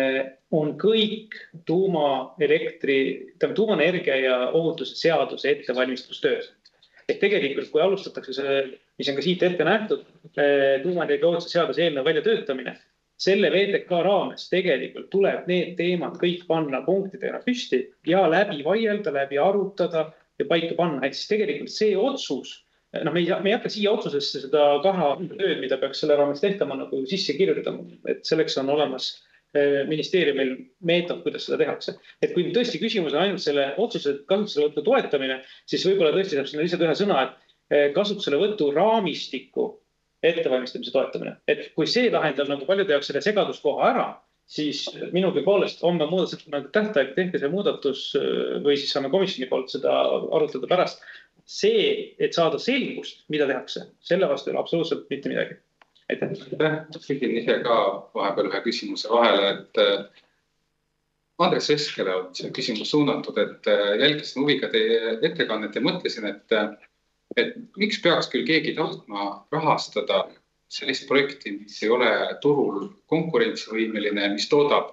on kõik tuumaenergia ja ohutuse seaduse ettevalmistustöös. Et tegelikult, kui alustatakse see, mis on ka siit ette nähtud, tuumaenergia ohutuse seaduse eelnõu väljatöötamine, selle VTK raames tegelikult tuleb need teemad kõik panna punktidena püsti ja läbi vaielda, läbi arutada ja paika panna. Et siis tegelikult see otsus, me ei hakka siia otsusesse seda kaha tööd, mida peaks selle raames tehtama nagu sisse kirjutama. Et selleks on olemas ministeeriumil meetod, kuidas seda tehakse. Et kui tõesti küsimus on ainult selle otsuse kasutusele võttu toetamine, siis võib-olla tõesti saab sinna lihtsalt ühe sõna, et kasutusele võttu raamistiku ettevalmistamise toetamine. Et kui see lahendab nagu paljude jaoks selle segaduskoha ära, siis minugi poolest homme muudatusettepaneku tähtaeg, tehke see muudatus või siis saame komisjoni poolt seda arutada pärast. See, et saada selgust, mida tehakse, selle vastu ei ole absoluutselt mitte midagi. Aitäh. Küsin ise ka vahepeal ühe küsimuse vahele, et Andres Veskele on see küsimus suunatud, et jälgisin huviga teie ettekannet ja mõtlesin, et miks peaks küll keegi tahtma rahastada sellist projekti, mis ei ole turul konkurentsivõimeline, mis toodab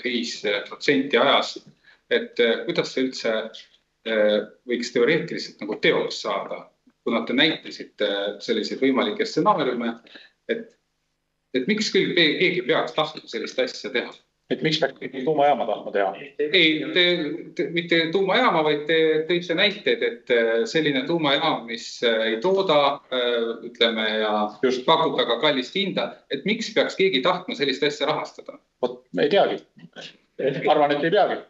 25% ajas, et kuidas see üldse võiks teoreetiliselt nagu teoks saada, kuna te näitasite selliseid võimalikke stsenaariume, et miks küll keegi peaks tahtma sellist asja teha? Et miks peaks tuumajaama tahtma teha? Ei, mitte tuumajaama, vaid te tõite näiteid, et selline tuumajaam, mis ei tooda, ütleme, ja just pakub väga kallist hinda, et miks peaks keegi tahtma sellist asja rahastada? Vot, ei teagi. Arvan, et ei peagi.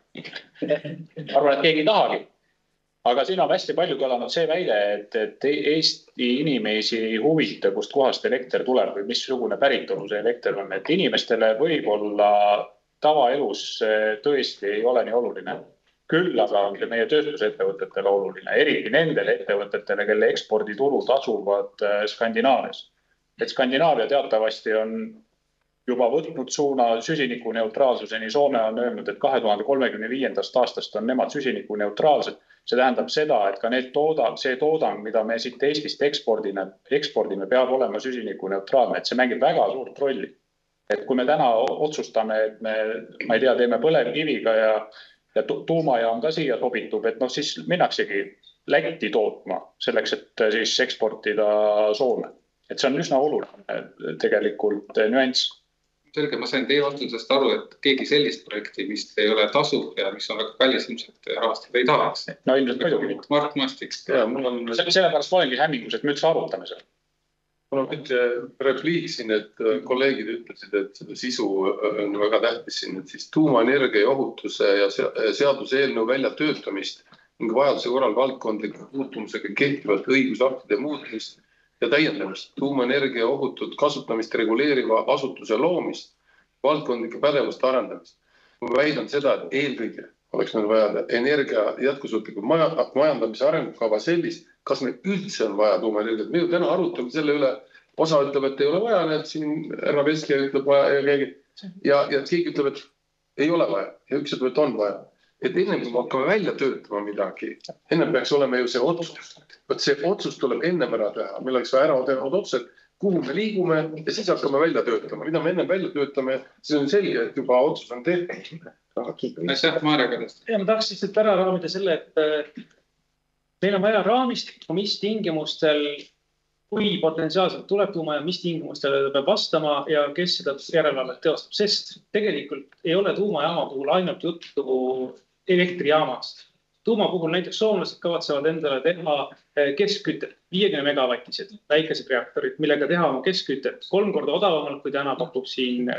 Arvan, et keegi ei tahagi. Aga siin on hästi palju kõlanud see väide, et Eesti inimesi ei huvita, kust kohast elekter tuleb või missugune päritolu see elekter on. Et inimestele võib-olla tavaelus tõesti ei ole nii oluline. Küll aga on see meie tööstusettevõtetele oluline, eriti nendele ettevõtetele, kelle eksporditurud asuvad Skandinaavias. Et Skandinaavia teatavasti on juba võtnud suuna süsinikuneutraalsuseni. Soome on öelnud, et 2035. aastast on nemad süsinikuneutraalsed. See tähendab seda, et ka see toodang, mida me siit Eestist ekspordime, peab olema süsinikuneutraalne, et see mängib väga suurt rolli. Et kui me täna otsustame, et me, ma ei tea, teeme põlevkiviga ja tuumajaam ka siia sobitub, et siis minnaksegi Lätti tootma selleks, et siis eksportida Soome. Et see on üsna oluline tegelikult nüanss. Selge, ma sain teie vastusest aru, et keegi sellist projekti, mis ei ole tasuv ja mis on väga kallis, ilmselt rahastada ei tahaks. No ilmselt muidugi. Mart Mastik. Sellepärast ma olengi hämmingus, et me üldse arutame seal. Mul on mitte repliik siin, et kolleegid ütlesid, et seda sisu on väga tähtis siin, et siis tuumaenergia ja ohutuse ja seaduse eelnõu väljatöötamist ning vajaduse korral valdkondliku puutumusega kehtivate õigusaktide muutmist ja täiendamist, tuumaenergia ohutut kasutamist reguleeriva asutuse loomist, valdkondlike pädevuste arendamist. Ma väidan seda, et eelkõige oleks meil vaja energia jätkusuutliku majandamise arengukava sellist, kas meil üldse on vaja tuumaenergiat. Me ju täna arutame selle üle, osa ütleb, et ei ole vaja, need siin härra Veski ütleb vaja ja keegi ütleb, et ei ole vaja ja üks ütleb, et on vaja. Et ennem kui me hakkame välja töötama midagi, ennem peaks olema ju see otsus. Võt see otsus tuleb ennem ära teha. Meil oleks vaja ära teha otsused, kuhu me liigume ja siis hakkame välja töötama. Mida me ennem välja töötame, siis on selge, et juba otsus on tehtud. Aitäh, Maarja Kadest. Ja ma tahaks lihtsalt ära raamida selle, et meil on vaja raamistikku, mis tingimustel, kui potentsiaalselt tuleb tuuma ja mis tingimustel ta peab vastama ja kes seda järelevalvet teostab. Sest tegelikult ei ole tuumajaama puhul ainult juttu elektrijaamast. Tuuma puhul näiteks soomlased kavatsevad endale teha keskkütet, 50 megavatised väikesed reaktorid, millega teha oma keskkütet 3 korda odavamalt, kui täna pakub siin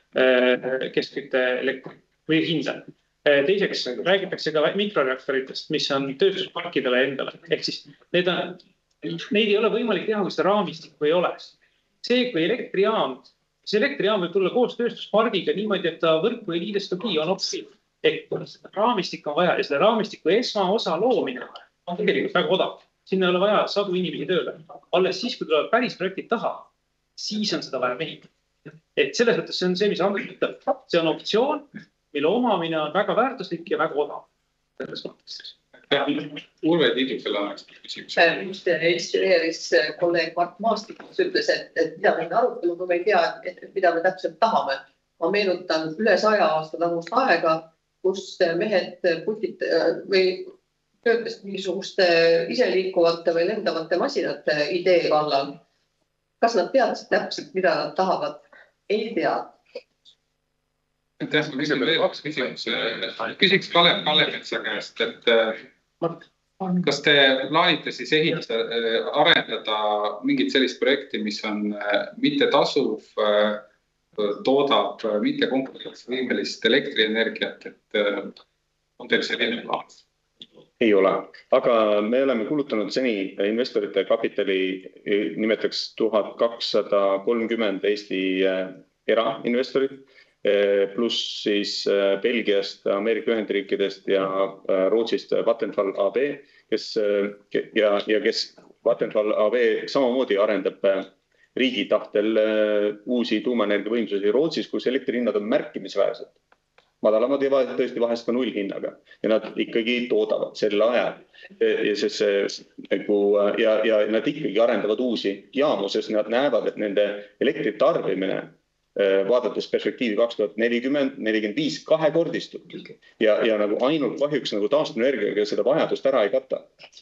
keskkütte elektri või hinda. Teiseks räägitakse ka mikroreaktoritest, mis on tööstusparkidele endale. Ehk siis neid ei ole võimalik teha, kui seda raamistikku ei ole. See, kui elektrijaam võib tulla koos tööstuspargiga niimoodi, et ta võrku ei liidestugi, on opsi. Ehk raamistik on vaja ja selle raamistiku esmaosa loomine on tegelikult väga odav. Sinna ei ole vaja sadu inimesi tööle. Alles siis, kui tulevad päris projektid taha, siis on seda vaja mehitada. Et selles mõttes see on see, mis Andres ütleb. See on optsioon, mille omamine on väga väärtuslik ja väga odav. Selles mõttes. Urve Tiidusel on küsimus. Inspireeris kolleeg Mart Maastik, kes ütles, et mida me arutelu, kui me ei tea, mida me täpselt tahame. Ma meenutan üle 100 aasta tagust aega, kus mehed töötasid niisuguste iseliikuvate või lendavate masinate idee kallal. Kas nad teadsid täpselt, mida nad tahavad? Ei tea. Aitäh, ma küsin veel kaks küsimust. Küsiks Kalev Kallemetsa käest, et kas te plaanite siis arendada mingit sellist projekti, mis on mitte tasuv, toodab mitte konkurentsivõimelist elektrienergiat, et on teil selline plaan? Ei ole, aga me oleme kulutanud seni investorite kapitali, nimetaks 1230 Eesti erainvestorit, pluss siis Belgiast, Ameerika Ühendriikidest ja Rootsist Vattenfall AB, kes Vattenfall AB samamoodi arendab riigi tahtel uusi tuumaenergiavõimsusi Rootsis, kus elektrihinnad on märkimisväärsed. Madalamad ja tõesti vahest ka nullhinnaga ja nad ikkagi toodavad sel ajal. Ja nad ikkagi arendavad uusi jaamu, sest nad näevad, et nende elektritarbimine vaadates perspektiivi 2040-45 kahekordistub ja nagu ainult kahjuks nagu taastuvenergiaga seda vajadust ära ei kata.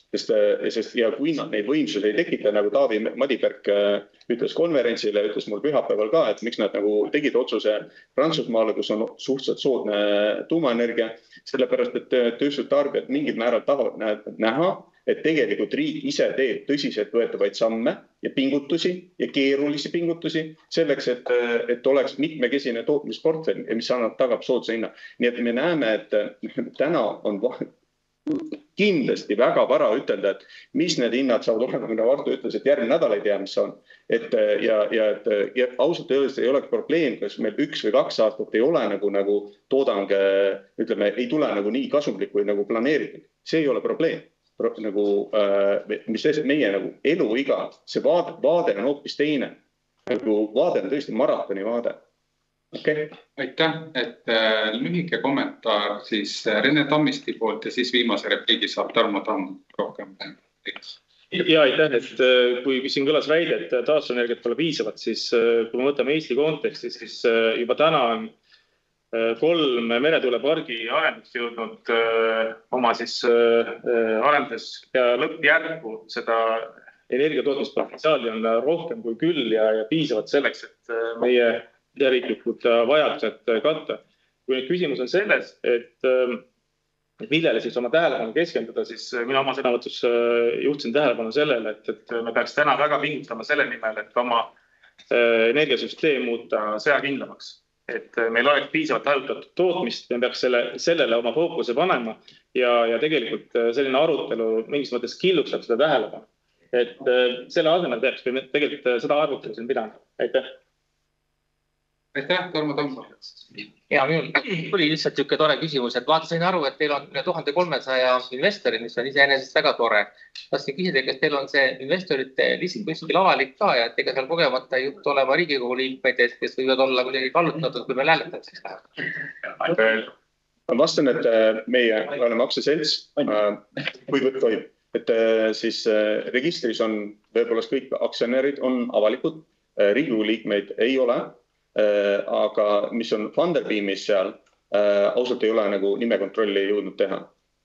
Ja kui nad neid võimsusi ei tekita, nagu Taavi Madiberg ütles konverentsile, ütles mul pühapäeval ka, et miks nad nagu tegid otsuse Prantsusmaale, kus on suhteliselt soodne tuumaenergia, sellepärast, et tööstustarbijad mingil määral tahavad näha, et tegelikult riik ise teeb tõsiselt võetavaid samme ja pingutusi ja keerulisi pingutusi selleks, et oleks mitmekesine tootmisportfell, mis tagab soodsa hinna. Nii et me näeme, et täna on kindlasti väga vara ütelda, et mis need hinnad saavad olema, kui Arto ütles, et järgmine nädal ei tea, mis on. Ja ausalt öeldes ei oleks probleem, kas meil 1 või 2 aastat ei ole nagu toodang, ütleme, ei tule nagu nii kasumlik või nagu planeeritud. See ei ole probleem. Mis meie eluiga, see vaade on hoopis teine. Vaade on tõesti maratoni vaade. Okay. Aitäh, et lühike kommentaar siis Rene Tammisti poolt ja siis viimase repliigi saab Tarmo Tamm rohkem. Ja aitäh, et kui siin kõlas väide, et taastuvenergiat pole piisavat, siis kui me võtame Eesti konteksti, siis juba täna on 3 meretuulepargi arendust jõudnud oma siis arendus ja lõppjärgu seda energiatootmispotentsiaali on rohkem kui küll ja piisavad selleks, et meie riiklikud vajadused katta. Kui nüüd küsimus on selles, et millele siis oma tähelepanu keskenduda, siis mina oma sõnavõtus juhtisin tähelepanu sellele, et me peaks täna väga pingutama selle nimel, et oma energiasüsteem muuta sõjakindlamaks. Et meil oleks piisavalt hajutatud tootmist, me peaks sellele oma fookuse panema ja tegelikult selline arutelu mingis mõttes killustab seda tähelepanu. Et selle asemel peaks tegelikult seda arutelu siin pidama. Aitäh. Aitäh, Tarmo Tamm. Ja minul tuli lihtsalt niisugune tore küsimus, et sain aru, et teil on 1300 investori, mis on iseenesest väga tore. Tahtsin küsida, kas teil on see investorite list kuskil avalik ka ja et ega seal kogemata jutt olema Riigikogu liikmeid, kes võivad olla kuidagi kallutatud, kui me hääletamiseks läheme. Ma vastan, et meie oleme aktsiaselts, kui tohib, et siis registris on võib-olla kõik aktsionärid on avalikud, Riigikogu liikmeid ei ole. Aga mis on Funderbeamis seal, ausalt ei ole nagu nimekontrolli jõudnud teha.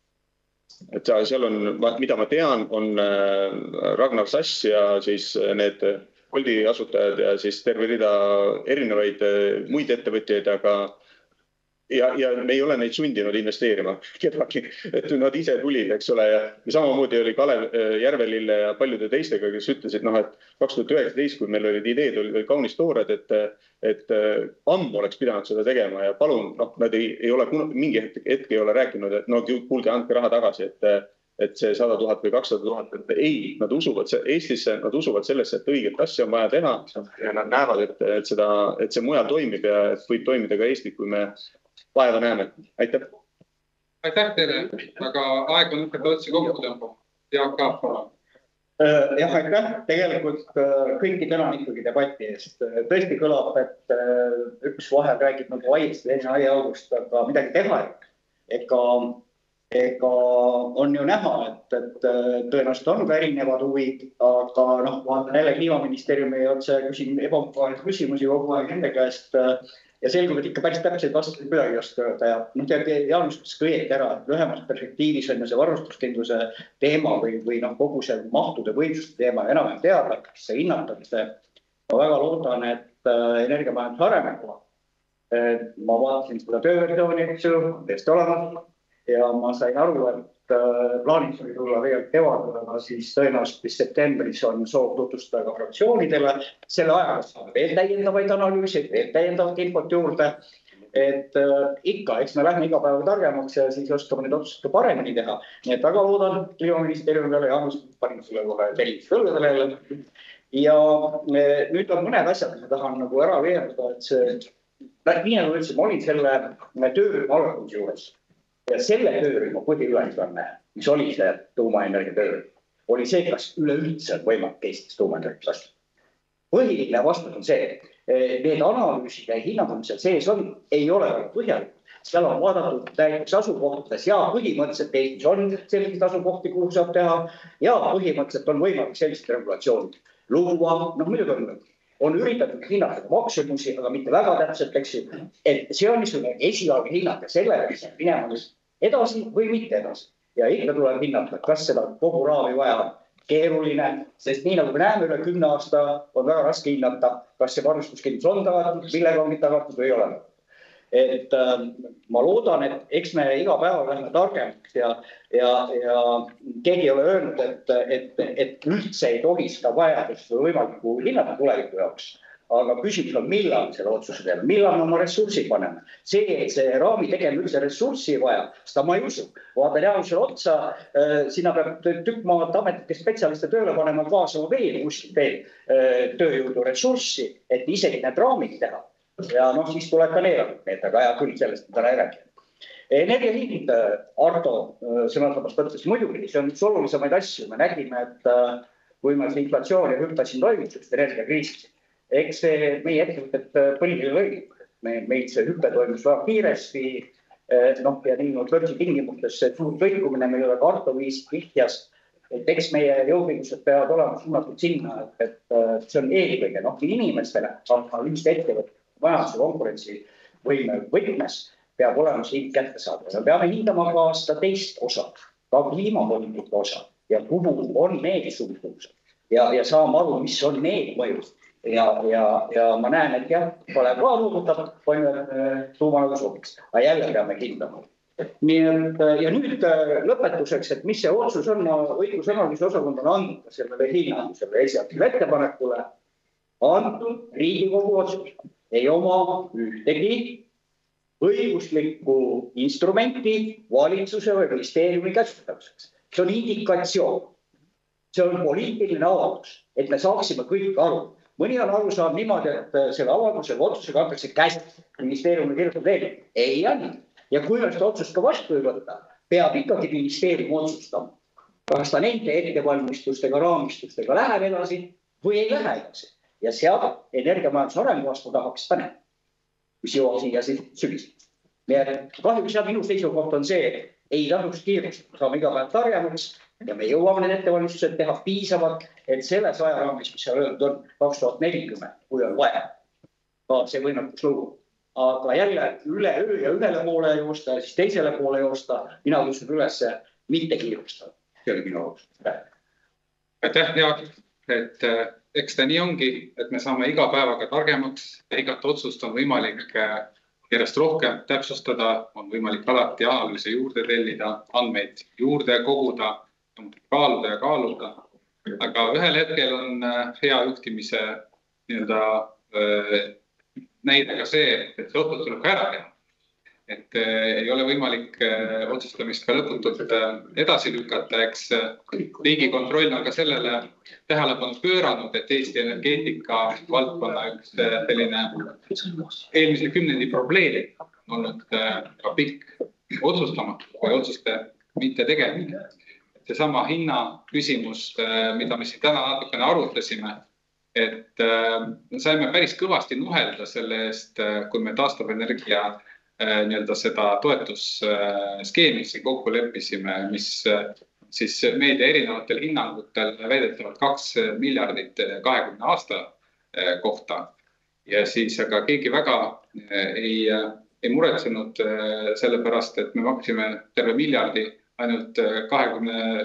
Et seal on, mida ma tean, on Ragnar Sass ja siis need Bolti asutajad ja siis terve rida erinevaid muid ettevõtjaid, aga ja me ei ole neid sundinud investeerima kedagi, et nad ise tulid, eks ole, ja samamoodi oli Kalev Järvelille ja paljude teistega, kes ütlesid, et 2019, kui meil olid ideed, oli kaunis toored, et ammu oleks pidanud seda tegema ja palun, nad ei ole mingi hetk ei ole rääkinud, et kuulge, andke raha tagasi, et see 100 000 või 200 000, et ei, nad usuvad Eestisse, nad usuvad sellesse, et õiget asja on vaja teha ja nad näevad, et see mujal toimib ja et võib toimida ka Eesti, kui me vaeva näeme. Aitäh. Aitäh teile, aga aeg on hakata otsi kokku tõmbama. Jaak Aab, palun. Jah, aitäh. Tegelikult kõiki tänan ikkagi debati eest. Tõesti kõlab, et üks vahel räägib nagu aiest, teine aiaugust, aga midagi teha ega on ju näha, et tõenäoliselt on ka erinevad huvid, aga vaatan jälle Kliimaministeeriumi otse, küsin ebamugavaid küsimusi kogu aeg nende käest ja selgub, et ikka päris täpseid vastuseid kuidagi ei oska öelda ja Jaanus ütles õieti ära, et lühemas perspektiivis on ju see varustuskindluse teema või kogu see mahtude võimsuste teema enam teada, kas see hinnatakse. Ma väga loodan, et energiamajandus areneb Ma vaatasin seda tööversiooni, täiesti olemas ja ma sain aru, et plaaniks oli tulla tegelikult kevadel, aga siis tõenäoliselt septembris on soov tutvustada ka fraktsioonidele. Selle ajaga saab veel täiendavaid analüüsid, veel täiendavat infot juurde. Et ikka, eks me lähme iga päeva targemaks ja siis oskame need otsused ka paremini teha. Nii et väga loodan Kliimaministeeriumi peale ja panin sulle kohe tellis kõlgedele. Ja nüüd on mõned asjad, mis ma tahan nagu ära veendada, et see, nii nagu ütlesin, ma olin selle töörühma algamise juures ja selle töörühma põhiülesanne, mis oli see tuumaenergia töörühm, oli see, kas üleüldse on võimalik Eestis tuumaenergia astuda. Põhiline vastus on see, et need analüüsid ja hinnangud sees on, ei ole väga põhjalikud. Seal on vaadatud näiteks asukohtades ja põhimõtteliselt Eestis on selliseid asukohti, kuhu saab teha ja põhimõtteliselt on võimalik sellised regulatsioonid luua. Muidugi on üritatud hinnata maksumusi, aga mitte väga täpselt, et see on niisugune esialgne hinnata sellega, mis minema edasi või mitte edasi. Ja ikka tuleb hinnata, kas seda kogu raami vaja on. Keeruline, sest nii nagu me näeme üle 10 aasta on väga raske hinnata, kas see varustuskindlus on tagatud, millega on tagatud või ei ole. Et ma loodan, et eks me iga päeva läheme targemaks ja keegi ei ole öelnud, et üldse ei tohi seda vajadust või võimalikku hinnata tuleviku jaoks. Aga küsimus on, millal selle otsuse teeme, millal me oma ressurssid paneme. See, et see raami tegema üldse ressurssi vaja, seda ma ei usu. Vaatan Jaanusele otsa, sinna peab tükk maad ametlikke spetsialiste tööle panema, kaasama veel kuskilt veel tööjõudu ressurssi, et isegi need raamid teha. Ja siis tuleb ka neeramid need, aga küll sellest täna ei räägi. Energiahind, Arto sõnasabast võttes muidugi, see on üks olulisemaid asju. Me nägime, et kui me inflatsiooni hüppasin toimutusest energiakriisis, eks meie ettevõtted põlvile lõi. Meil see hüppe toimus väga kiiresti ja nii börsi tingimustes see suur kõikumine, meil ei ole Arto viis vihjas, et eks meie jõupingutused peavad olema suunatud sinna, et see on eelkõige inimestele, aga just ettevõtted majanduse konkurentsivõime võtmes peab olema see hind kättesaadav. Me peame hindama ka seda teist osa, ka kliimapoliitika osa ja kuhu on need suundumused ja saama aru, mis on need mõjud. Ja ma näen, et jah, pole ka lugutab, tuumaga sobiks, aga jälle peame hindama. Ja nüüd lõpetuseks, et mis see otsus on, õigusanalüüsi osakond on andnud sellele hinnangu, selle esialgsele ettepanekule, antud Riigikogu otsus ei oma ühtegi õiguslikku instrumenti valitsuse või ministeeriumi käsutamiseks. See on indikatsioon. See on poliitiline avaldus, et me saaksime kõik aru. Mõni on aru saanud niimoodi, et selle avaldusega otsusega antakse käest ministeeriumi kirjutab veel. Ei anna. Ja kui me seda otsust ka vastu ei võtta, peab ikkagi ministeerium otsustama. Kas ta nende ettevalmistustega, raamistustega läheb edasi või ei lähe edasi. Ja seal energiamajanduse arenguaasta tahaks ta näha, mis jõuab siia siis sügisel. Kahjuks minu seisukoht on see, ei tasuks kiirust, saame iga päev targemaks ja me jõuame need ettevalmistused teha piisavalt, et selles ajaraamis, mis seal öeldud on 2040, kui on vaja, ka see võimekus lugu. Aga jälle üle öö ja ühele poole joosta ja siis teisele poole joosta, mina kutsun üles mitte kiirustada. See oli minu arvamus. Aitäh, Jaak, et eks ta nii ongi, et me saame iga päevaga targemaks ja igat otsust on võimalik järjest rohkem täpsustada, on võimalik alati analüüse juurde tellida, andmeid juurde koguda, kaaluda ja kaaluda. Aga ühel hetkel on hea juhtimise näide ka see, et see otsus tuleb ka ära teha. Et ei ole võimalik otsustamist ka lõputult edasi lükata, eks Riigikontroll on ka sellele tähelepanu pööranud, et Eesti energeetika valdkonna üks selline eelmise kümnendi probleem on olnud ka pikk otsustamatus või otsuste mitte tegemine. Seesama hinna küsimus, mida me siin täna natukene arutasime, et saime päris kõvasti nuhelda selle eest, kui me taastuvenergia seda toetusskeemisi kokku leppisime, mis siis meedia erinevatel hinnangutel väidetavalt 2 miljardit 20 aasta kohta. Ja siis aga keegi väga ei muretsenud sellepärast, et me maksime terve miljardi ainult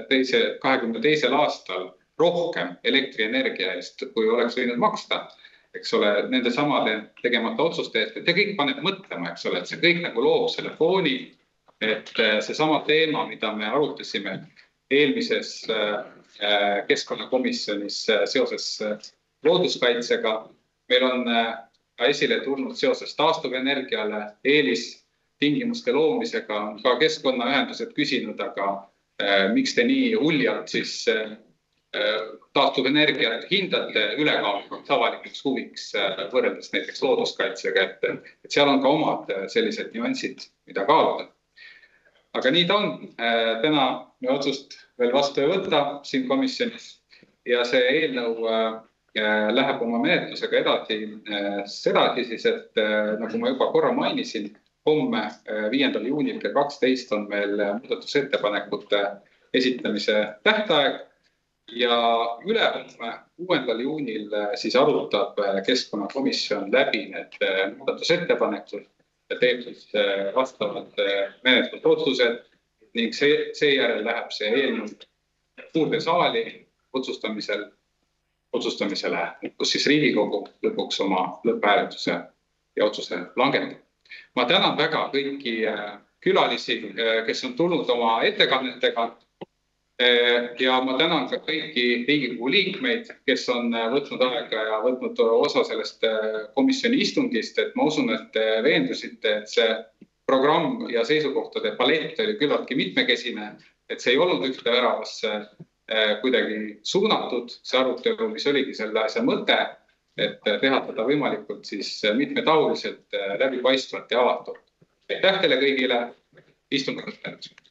22. aastal rohkem elektrienergia eest, kui oleks võinud maksta. eks ole, nende samade tegemata otsuste eest, et kõik paneb mõtlema, eks ole, et see kõik nagu loob selle fooni, et seesama teema, mida me arutasime eelmises keskkonnakomisjonis seoses looduskaitsega, meil on ka esile tulnud seoses taastuvenergiale eelistingimuste loomisega, on ka keskkonnaühendused küsinud, aga miks te nii uljalt siis taastuvenergiat hindate ülekaalukalt avalikuks huviks võrreldes näiteks looduskaitsega, et seal on ka omad sellised nüansid, mida kaaluda. Aga nii ta on. Täna me otsust veel vastu ei võta siin komisjonis ja see eelnõu läheb oma menetlusega edasi siis, et nagu ma juba korra mainisin, homme 5. juunil kell 12 on meil muudatusettepanekute esitamise tähtaeg ja ülehomme 6. juunil siis arutab keskkonnakomisjon läbi need muudatusettepanekud ja teeb siis vastavad menetlusotsused ning seejärel läheb see eelnõu suurde saali otsustamisele, kus siis Riigikogu lõpuks oma lõpphääletuse ja otsuse langetab. Ma tänan väga kõiki külalisi, kes on tulnud oma ettekannetega ja ma tänan ka kõiki Riigikogu liikmeid, kes on võtnud aega ja võtnud osa sellest komisjoni istungist, et ma usun, et veendusite, et see programm ja seisukohtade palett oli küllaltki mitmekesine, et see ei olnud ühte väravasse kuidagi suunatud, see arutelu, mis oligi selle asja mõte, et teha teda võimalikult siis mitmetahuliselt, läbipaistvalt ja avatult. Aitäh teile kõigile, istung lõppenud.